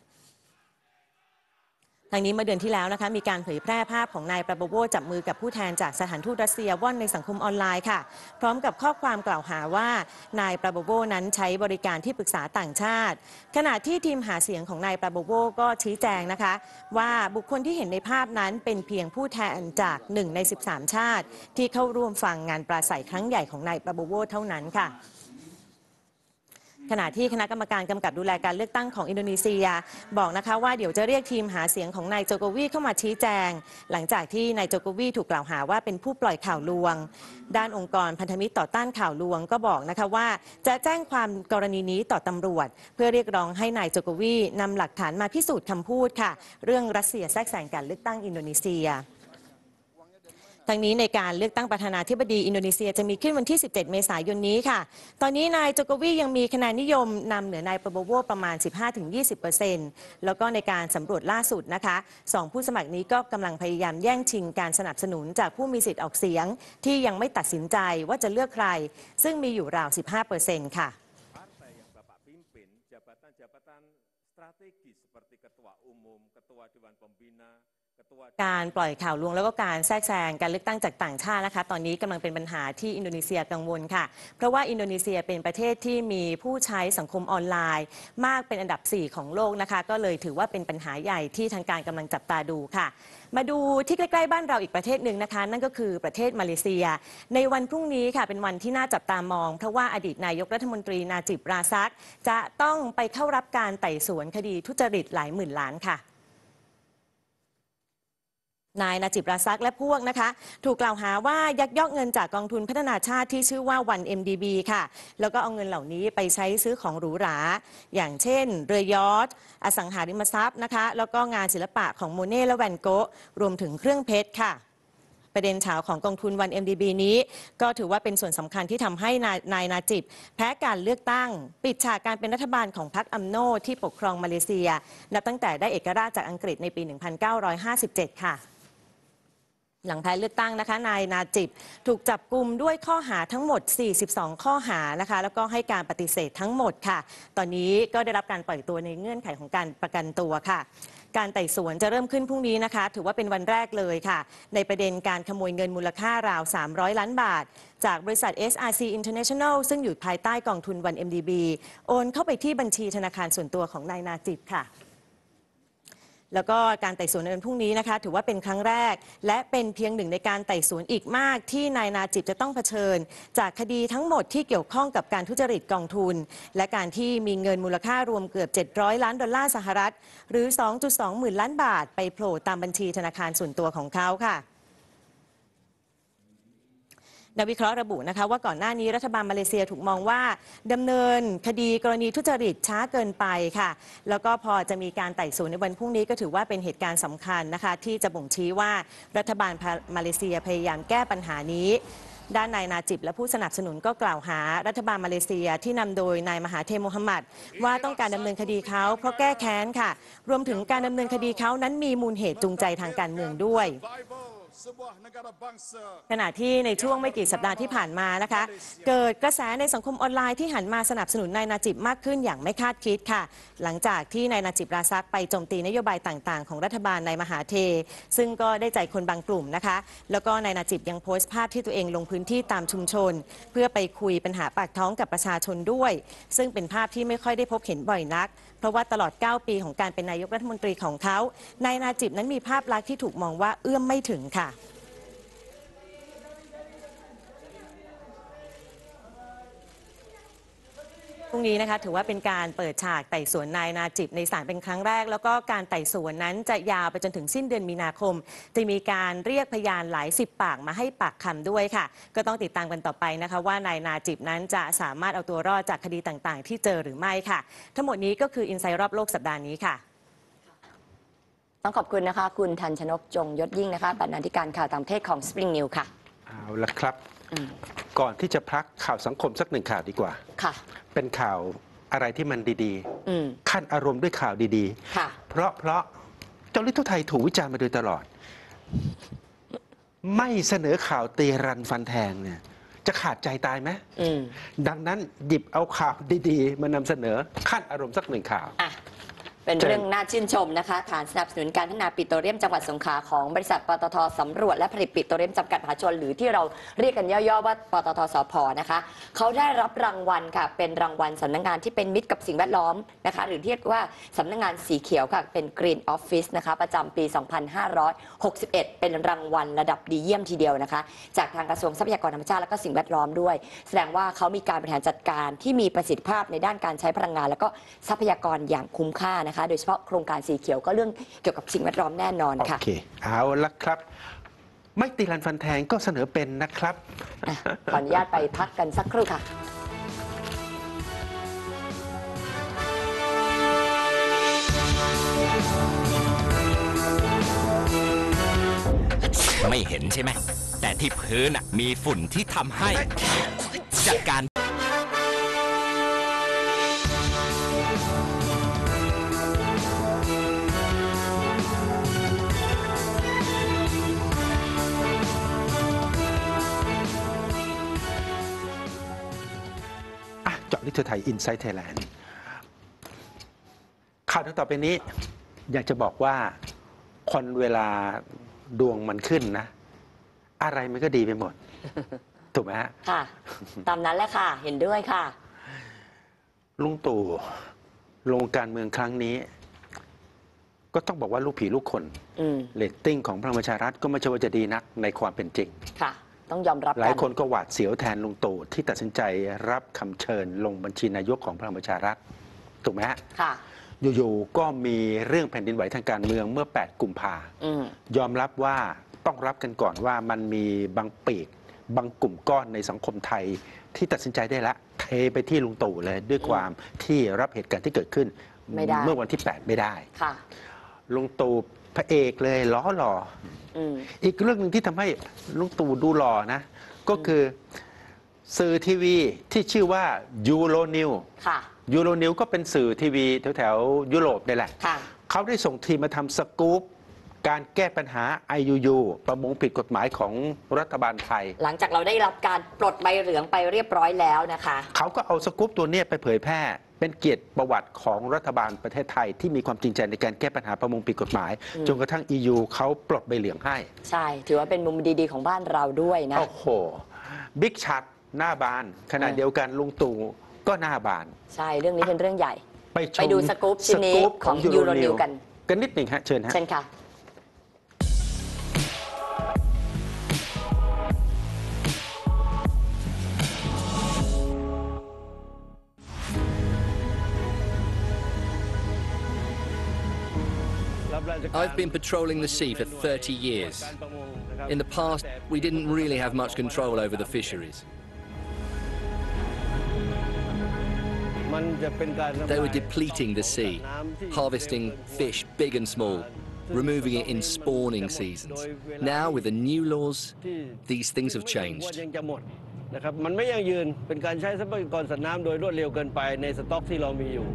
ทางนี้เมื่อเดือนที่แล้วนะคะมีการเผยแพร่ภาพของนายปราโบโวจับมือกับผู้แทนจากสถานทูตรัสเซียว่อนในสังคมออนไลน์ค่ะพร้อมกับข้อความกล่าวหาว่านายปราโบโวนั้นใช้บริการที่ปรึกษาต่างชาติขณะที่ทีมหาเสียงของนายปราโบโวก็ชี้แจงนะคะว่าบุคคลที่เห็นในภาพนั้นเป็นเพียงผู้แทนจากหนึ่งในสิบสามชาติที่เข้าร่วมฟังงานปราศัยครั้งใหญ่ของนายปราโบโวเท่านั้นค่ะขณะที่คณะกรรมการกำกับดูแลการเลือกตั้งของอินโดนีเซียบอกนะคะว่าเดี๋ยวจะเรียกทีมหาเสียงของนายโจโกวีเข้ามาชี้แจงหลังจากที่นายโจโกวีถูกกล่าวหาว่าเป็นผู้ปล่อยข่าวลวงด้านองค์กรพันธมิตรต่อต้านข่าวลวงก็บอกนะคะว่าจะแจ้งความกรณีนี้ต่อตำรวจเพื่อเรียกร้องให้นายโจโกวีนำหลักฐานมาพิสูจน์คำพูดค่ะเรื่องรัสเซียแทรกแซงการเลือกตั้งอินโดนีเซียทั้งนี้ในการเลือกตั้งประธานาธิบดีอินโดนีเซียจะมีขึ้นวันที่สิบเจ็ดเมษายนนี้ค่ะตอนนี้นายโจโกวียังมีคะแนนนิยมนำเหนือนายปราโบโวประมาณ สิบห้าถึงยี่สิบเปอร์เซ็นต์ แล้วก็ในการสำรวจล่าสุดนะคะสองผู้สมัครนี้ก็กำลังพยายามแย่งชิงการสนับสนุนจากผู้มีสิทธิ์ออกเสียงที่ยังไม่ตัดสินใจว่าจะเลือกใครซึ่งมีอยู่ราว สิบห้าเปอร์เซ็นต์ ค่ะการปล่อยข่าวลวงแล้วก็การแทรกแซงการเลือกตั้งจากต่างชาตินะคะตอนนี้กำลังเป็นปัญหาที่อินโดนีเซียกังวลค่ะเพราะว่าอินโดนีเซียเป็นประเทศที่มีผู้ใช้สังคมออนไลน์มากเป็นอันดับสี่ของโลกนะคะก็เลยถือว่าเป็นปัญหาใหญ่ที่ทางการกำลังจับตาดูค่ะมาดูที่ใกล้ๆบ้านเราอีกประเทศหนึ่งนะคะนั่นก็คือประเทศมาเลเซียในวันพรุ่งนี้ค่ะเป็นวันที่น่าจับตามองเพราะว่าอดีตนายกรัฐมนตรีนาจิบราซักจะต้องไปเข้ารับการไต่สวนคดีทุจริตหลายหมื่นล้านค่ะนายนาจิบราซักและพวกนะคะถูกกล่าวหาว่ายักยอกเงินจากกองทุนพัฒนาชาติที่ชื่อว่า วัน เอ็ม ดี บี ค่ะแล้วก็เอาเงินเหล่านี้ไปใช้ซื้อของหรูหราอย่างเช่นเรือยอชต์อสังหาริมทรัพย์นะคะแล้วก็งานศิลปะของโมเน่และแวนโกะรวมถึงเครื่องเพชรค่ะประเด็นเฉาของกองทุน วัน เอ็ม ดี บี นี้ก็ถือว่าเป็นส่วนสำคัญที่ทำให้นายนายนาจิบแพ้การเลือกตั้งปิดฉากการเป็นรัฐบาลของพรรคอัมโนที่ปกครองมาเลเซียนับตั้งแต่ได้เอกราชจากอังกฤษในปี หนึ่งพันเก้าร้อยห้าสิบเจ็ด ค่ะหลังแพ้เลือกตั้งนะคะนายนาจิบถูกจับกุมด้วยข้อหาทั้งหมดสี่สิบสองข้อหานะคะแล้วก็ให้การปฏิเสธทั้งหมดค่ะตอนนี้ก็ได้รับการปล่อยตัวในเงื่อนไขของการประกันตัวค่ะการไต่สวนจะเริ่มขึ้นพรุ่งนี้นะคะถือว่าเป็นวันแรกเลยค่ะในประเด็นการขโมยเงินมูลค่าราวสามร้อยล้านบาทจากบริษัท เอส อาร์ ซี International ซึ่งอยู่ภายใต้กองทุน วัน เอ็ม ดี บี โอนเข้าไปที่บัญชีธนาคารส่วนตัวของนายนาจิบค่ะแล้วก็การไต่สวนในวันพรุ่งนี้นะคะถือว่าเป็นครั้งแรกและเป็นเพียงหนึ่งในการไต่สวนอีกมากที่นายนาจิบจะต้องเผชิญจากคดีทั้งหมดที่เกี่ยวข้องกับการทุจริตกองทุนและการที่มีเงินมูลค่ารวมเกือบเจ็ดร้อยล้านดอลลาร์สหรัฐหรือ สองจุดสอง หมื่นล้านบาทไปโผล่ตามบัญชีธนาคารส่วนตัวของเขาค่ะนักวิเคราะห์ระบุนะคะว่าก่อนหน้านี้รัฐบาลมาเลเซียถูกมองว่าดำเนินคดีกรณีทุจริตช้าเกินไปค่ะแล้วก็พอจะมีการไต่สวนในวันพรุ่งนี้ก็ถือว่าเป็นเหตุการณ์สำคัญนะคะที่จะบ่งชี้ว่ารัฐบาลมาเลเซียพยายามแก้ปัญหานี้ด้านนายนาจิบและผู้สนับสนุนก็กล่าวหารัฐบาลมาเลเซียที่นำโดยนายมหาเทโมฮัมหมัดว่าต้องการดำเนินคดีเขาเพราะแก้แค้นค่ะรวมถึงการดำเนินคดีเขานั้นมีมูลเหตุจูงใจทางการเมืองด้วยขณะที่ในช่วงไม่กี่สัปดาห์ที่ผ่านมานะคะเกิดกระแสในสังคมออนไลน์ที่หันมาสนับสนุนนายนาจิบมากขึ้นอย่างไม่คาดคิดค่ะหลังจากที่นายนาจิบราซักไปโจมตีนโยบายต่างๆของรัฐบาลนายมหาเทซึ่งก็ได้ใจคนบางกลุ่มนะคะแล้วก็นายนาจิบยังโพสต์ภาพที่ตัวเองลงพื้นที่ตามชุมชนเพื่อไปคุยปัญหาปากท้องกับประชาชนด้วยซึ่งเป็นภาพที่ไม่ค่อยได้พบเห็นบ่อยนักเพราะว่าตลอดเก้าปีของการเป็นนายกรัฐมนตรีของเขานายนาจิบนั้นมีภาพลักษณ์ที่ถูกมองว่าเอื้อมไม่ถึงค่ะพรุ่งนี้นะคะถือว่าเป็นการเปิดฉากไต่สวนนายนาจิบในศาลเป็นครั้งแรกแล้วก็การไต่สวนนั้นจะยาวไปจนถึงสิ้นเดือนมีนาคมจะมีการเรียกพยานหลายสิบปากมาให้ปากคำด้วยค่ะก็ต้องติดตามกันต่อไปนะคะว่านายนาจิบนั้นจะสามารถเอาตัวรอดจากคดีต่างๆที่เจอหรือไม่ค่ะทั้งหมดนี้ก็คืออินไซด์รอบโลกสัปดาห์นี้ค่ะต้องขอบคุณนะคะคุณทันชนกจงยศยิ่งนะคะบรรณาธิการข่าวต่างประเทศของ Spring News ค่ะเอาละครับก่อนที่จะพักข่าวสังคมสักหนึ่งข่าวดีกว่าค่ะเป็นข่าวอะไรที่มันดีๆขั้นอารมณ์ด้วยข่าวดีๆค่ะเพราะเพราะเจ้าลิทุไทยถูกวิจารณ์มาโดยตลอดไม่เสนอข่าวตีรันฟันแทงเนี่ยจะขาดใจตายไหมดังนั้นหยิบเอาข่าวดีๆมานำเสนอขั้นอารมณ์สักหนึ่งข่าวเป็นเรื่องน่าชื่นชมนะคะฐานสนับสนุนการพัฒนาปิโตรเลียมจังหวัดสงขลาของบริษัทปตท.สำรวจและผลิตปิโตรเลียมจำกัดมหาชนหรือที่เราเรียกกันย่อๆว่าปตท.สผ.นะคะเขาได้รับรางวัลค่ะเป็นรางวัลสำนักงานที่เป็นมิตรกับสิ่งแวดล้อมนะคะหรือเรียกว่าสำนักงานสีเขียวค่ะเป็น Green Office นะคะประจำปี สองพันห้าร้อยหกสิบเอ็ด เป็นรางวัลระดับดีเยี่ยมทีเดียวนะคะจากทางกระทรวงทรัพยากรธรรมชาติและก็สิ่งแวดล้อมด้วยแสดงว่าเขามีการบริหารจัดการที่มีประสิทธิภาพในด้านการใช้พลังงานและก็ทรัพยากรอย่างคุ้มค่านะคะโดยเฉพาะโครงการสีเขียวก็เรื่องเกี่ยวกับสิ่งแวดล้อมแน่นอนค่ะโอเคเอาละครับไม่ตีรันฟันแทงก็เสนอเป็นนะครับขออนุญาตไปพักกันสักครู่ค่ะไม่เห็นใช่ไหมแต่ที่พื้นมีฝุ่นที่ทำให้จากการเจาะลึกทั่วไทย Inside Thailand ข่าวต่อไปนี้อยากจะบอกว่าคนเวลาดวงมันขึ้นนะ อะไรมันก็ดีไปหมด ถูกไหมฮะค่ะ ตามนั้นแหละค่ะ เห็นด้วยค่ะลุงตู่ลงการเมืองครั้งนี้ ก็ต้องบอกว่าลูกผีลูกคนอืมเรตติ้งของพลังประชารัฐก็ไม่ใช่ว่าจะดีนักในความเป็นจริงค่ะ ต้องยอมรับหลายกันคนก็หวาดเสียวแทนลุงตู่ที่ตัดสินใจรับคำเชิญลงบัญชีนายกของพลังประชารัฐถูกไหมฮะค่ะอยู่ๆก็มีเรื่องแผ่นดินไหวทางการเมืองเมื่อ แปด กุมภาอืมยอมรับว่าต้องรับกันก่อนว่ามันมีบางปีกบางกลุ่มก้อนในสังคมไทยที่ตัดสินใจได้ละเทไปที่ลุงตู่เลยด้วยความที่รับเหตุการณ์ที่เกิดขึ้นไม่ได้เมื่อวันที่ แปด ไม่ได้ค่ะลุงตู่พระเอกเลยล้อหล่ออืมอีกเรื่องหนึ่งที่ทำให้ลุงตู่ดูหล่อนะ ก็คือสื่อทีวีที่ชื่อว่ายูโรนิวค่ะยูโรนิวก็เป็นสื่อทีวีแถวๆยุโรปนี่แหละค่ะเขาได้ส่งทีมมาทำสกู๊ปการแก้ปัญหา ไอ ยู ยู ประมงผิดกฎหมายของรัฐบาลไทยหลังจากเราได้รับการปลดใบเหลืองไปเรียบร้อยแล้วนะคะเขาก็เอาสกู๊ปตัวเนี้ยไปเผยแพร่ เป็นเกียรติประวัติของรัฐบาลประเทศไทยที่มีความจริงใจในการแก้ปัญหาประมงผิดกฎหมายอืมจนกระทั่ง อี ยู เขาปลดใบเหลืองให้ใช่ ถือว่าเป็นมุมดีๆของบ้านเราด้วยนะโอ้โห บิ๊กชัดหน้าบาน ขณะเออเดียวกันลุงตู่ก็หน้าบานใช่ เรื่องนี้เป็นเรื่องใหญ่ไปชมไปดูสกู๊ปชิ้นนี้สกู๊ปของ Euronews กันกันนิดหนึ่งฮะเชิญฮะเช่นค่ะ I've been patrolling the sea for thirty years. In the past, we didn't really have much control over the fisheries. They were depleting the sea, harvesting fish big and small, removing it in spawning seasons. Now, with the new laws, these things have changed. นะครับมันไม่ยั่งยืนเป็นการใช้ทรัพยากรสัตว์น้ำโดยรวดเร็วเกินไปในสต็อกที่เรามีอยู่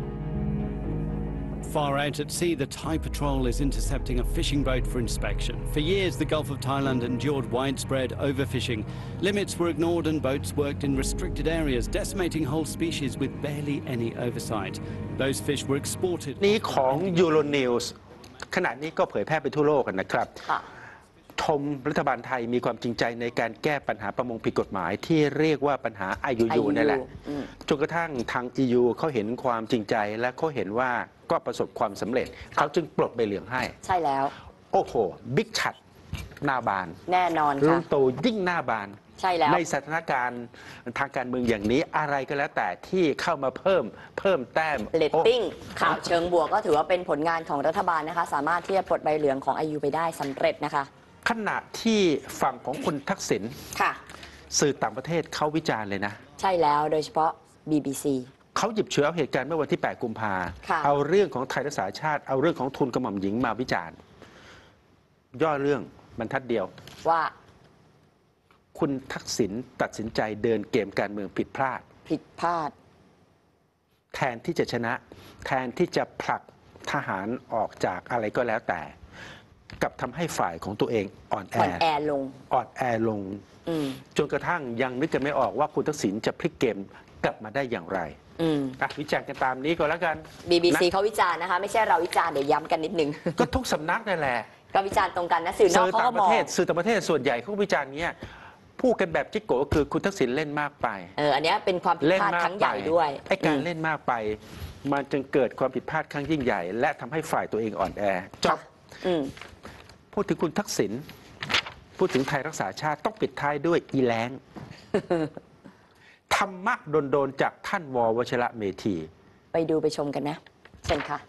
Far out at sea, the Thai patrol is intercepting a fishing boat for inspection. For years, the Gulf of Thailand endured widespread overfishing. Limits were ignored and boats worked in restricted areas, decimating whole species with barely any oversight. Those fish were exported. นี้ของ Euronews ขณะนี้ก็เผยแพร่ไปทั่วโลกกันนะครับค่ะชมรัฐบาลไทยมีความจริงใจในการแก้ปัญหาประมงผิดกฎหมายที่เรียกว่าปัญหา ไอ ยู ยู นั่นแหละอืมจนกระทั่งทาง อี ยู เขาเห็นความจริงใจและเขาเห็นว่าก็ประสบความสำเร็จ เขาจึงปลดใบเหลืองให้ใช่แล้วโอ้โห บิ๊กชัดหน้าบานแน่นอนลุค่ะงตู่ยิ่งหน้าบานใช่แล้วในสถานการณ์ทางการเมืองอย่างนี้อะไรก็แล้วแต่ที่เข้ามาเพิ่มเพิ่มแต้มเรตติ้งข่าวเชิงบวกก็ถือว่าเป็นผลงานของรัฐบาลนะคะ สามารถที่จะปลดใบเหลืองของ ไอ ยู ไปได้สำเร็จนะคะขณะที่ฝั่งของคุณทักษิณค่ะสื่อต่างประเทศเขาวิจารณ์เลยนะใช่แล้วโดยเฉพาะ บี บี ซีเขาหยิบเชื้อเหตุการณ์เมื่อวันที่ แปด กุมภาค่ะเอาเรื่องของไทยรักษาชาติ เอาเรื่องของทุนกระหม่อมหญิงมาวิจารณ์ ย่อเรื่องบรรทัดเดียวว่าคุณทักษิณตัดสินใจเดินเกมการเมืองผิดพลาดผิดพลาดแทนที่จะชนะ แทนที่จะผลักทหารออกจากอะไรก็แล้วแต่กลับทำให้ฝ่ายของตัวเองอ่อนแออ่อนแอลงอ่อนแอลงอืมจนกระทั่งยังนึกกันไม่ออกว่าคุณทักษิณจะพลิกเกมกลับมาได้อย่างไรอืมอ่ะวิจารณ์กันตามนี้ก็แล้วกันบี บี ซีนะเขาวิจารณ์นะคะ ไม่ใช่เราวิจารณ์เดี๋ยวย้ำกันนิดนึงก็ทุกสำนักนั่นแหละก็วิจารณ์ตรงกันนะสื่อนอกสื่อเขาต่าก็งปมระองเทศสื่อต่างประเทศส่วนใหญ่เขาก็วิจารณ์เงี้ยพูดกันแบบจิ๊กโกก็คือคุณทักษิณเล่นมากไปเอออันเนี้ยเป็นความผิดเล่นพลาดมากครั้งใหไปญ่ด้วยไอ้การอืมเล่นมากไป มันจึงเกิดความผิดพลาดครั้งยิ่งใหญ่ และทำให้ฝ่ายตัวเองอ่อนแอจค่ะบอืมพูดถึงคุณทักษิณพูดถึงไทยรักษาชาติต้องปิดท้ายด้วยอีแล้ง ธรรมะโดนๆจากท่านววชระเมธีไปดูไปชมกันนะ เชิญค่ะ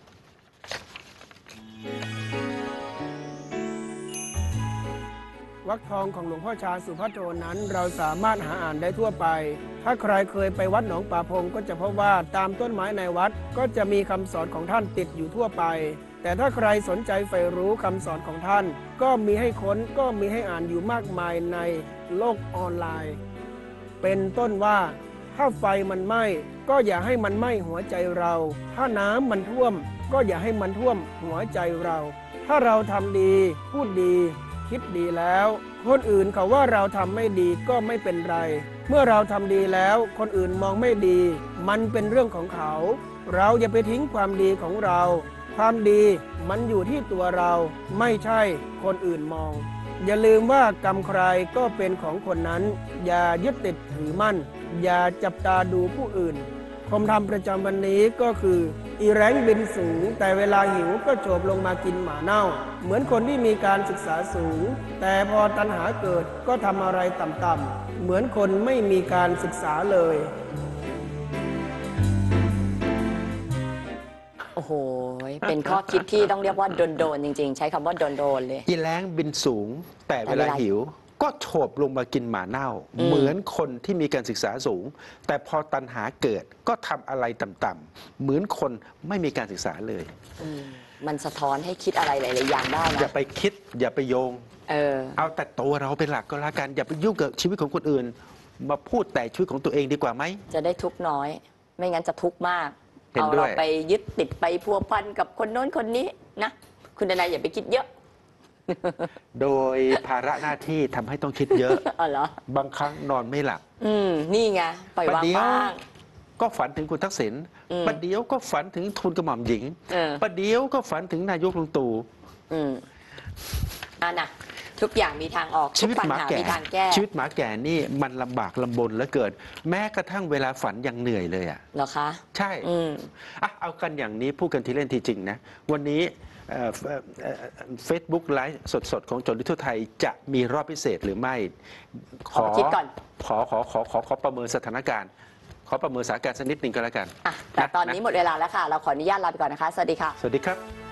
วรรคทองของหลวงพ่อชาสุภัทโทนั้นเราสามารถหาอ่านได้ทั่วไป ถ้าใครเคยไปวัดหนองป่าพงก็จะพบว่าตามต้นไม้ในวัดก็จะมีคำสอนของท่านติดอยู่ทั่วไป แต่ถ้าใครสนใจใฝ่รู้คำสอนของท่าน ก็มีให้ค้นก็มีให้อ่านอยู่มากมายในโลกออนไลน์ เป็นต้นว่าถ้าไฟมันไหม้ก็อย่าให้มันไหม้หัวใจเรา ถ้าน้ำมันท่วมก็อย่าให้มันท่วมหัวใจเรา ถ้าเราทำดีพูดดีคิดดีแล้วคนอื่นเขาว่าเราทำไม่ดีก็ไม่เป็นไร เมื่อเราทำดีแล้วคนอื่นมองไม่ดี มันเป็นเรื่องของเขา เราอย่าไปทิ้งความดีของเรา คความดีมันอยู่ที่ตัวเราไม่ใช่คนอื่นมอง อย่าลืมว่ากรรมใครก็เป็นของคนนั้น อย่ายึดติดถือมั่น อย่าจับตาดูผู้อื่นคมธรรมประจำวันนี้ก็คืออีแรงบินสูงแต่เวลาหิวก็โฉบลงมากินหมาเน่าเหมือนคนที่มีการศึกษาสูงแต่พอตัณหาเกิดก็ทำอะไรต่ำๆเหมือนคนไม่มีการศึกษาเลยโอ้โหเป็นข้อคิดที่ต้องเรียกว่าโดนๆจริงๆใช้คำว่าโดนๆเลยอีแรงบินสูงแต่เวลาหิวก็โฉบลงมากินหมาเน่าเหมือนคนที่มีการศึกษาสูงแต่พอตัณหาเกิดก็ทำอะไรต่ำๆเหมือนคนไม่มีการศึกษาเลยมันสะท้อนให้คิดอะไรหลายๆอย่างได้นะอย่าไปคิดอย่าไปโยงเออเอาแต่ตัวเราเป็นหลักก็แล้วกันอย่าไปยุ่งกับชีวิตของคนอื่นมาพูดแต่ชีวิตของตัวเองดีกว่าไหมจะได้ทุกข์น้อยไม่งั้นจะทุกข์มากเอาเราไปยึดติดไปพัวพันกับคนโน้นคนนี้นะคุณดนายอย่าไปคิดเยอะโดยภาระหน้าที่ทำให้ต้องคิดเยอะอ๋อเหรอบางครั้งนอนไม่หลับอืมนี่ไงปล่อยวางบ้างก็ฝันถึงคุณทักษิณประเดี๋ยวก็ฝันถึงทุนกระหม่อมหญิงประเดี๋ยวก็ฝันถึงนายกลุงตู่อืมอ่ะนะทุกอย่างมีทางออกชีวิตหมาแก่ชีวิตหมาแก่นี่มันลำบากลำบนเหลือเกินแม้กระทั่งเวลาฝันยังเหนื่อยเลยอ่ะเหรอคะใช่อ่ะเอากันอย่างนี้พูดกันทีเล่นทีจริงนะวันนี้เฟซบุ๊กไลฟ์สดๆของโจทย์ทั่วไทยจะมีรอบพิเศษหรือไม่ขอคิดก่อนขอขอขอขอขอประเมินสถานการณ์ขอประเมินสถานการณ์สักนิดหนึ่งก็แล้วกันแต่ตอนนี้หมดเวลาแล้วค่ะเราขออนุญาตลาไปก่อนนะคะสวัสดีค่ะสวัสดีครับ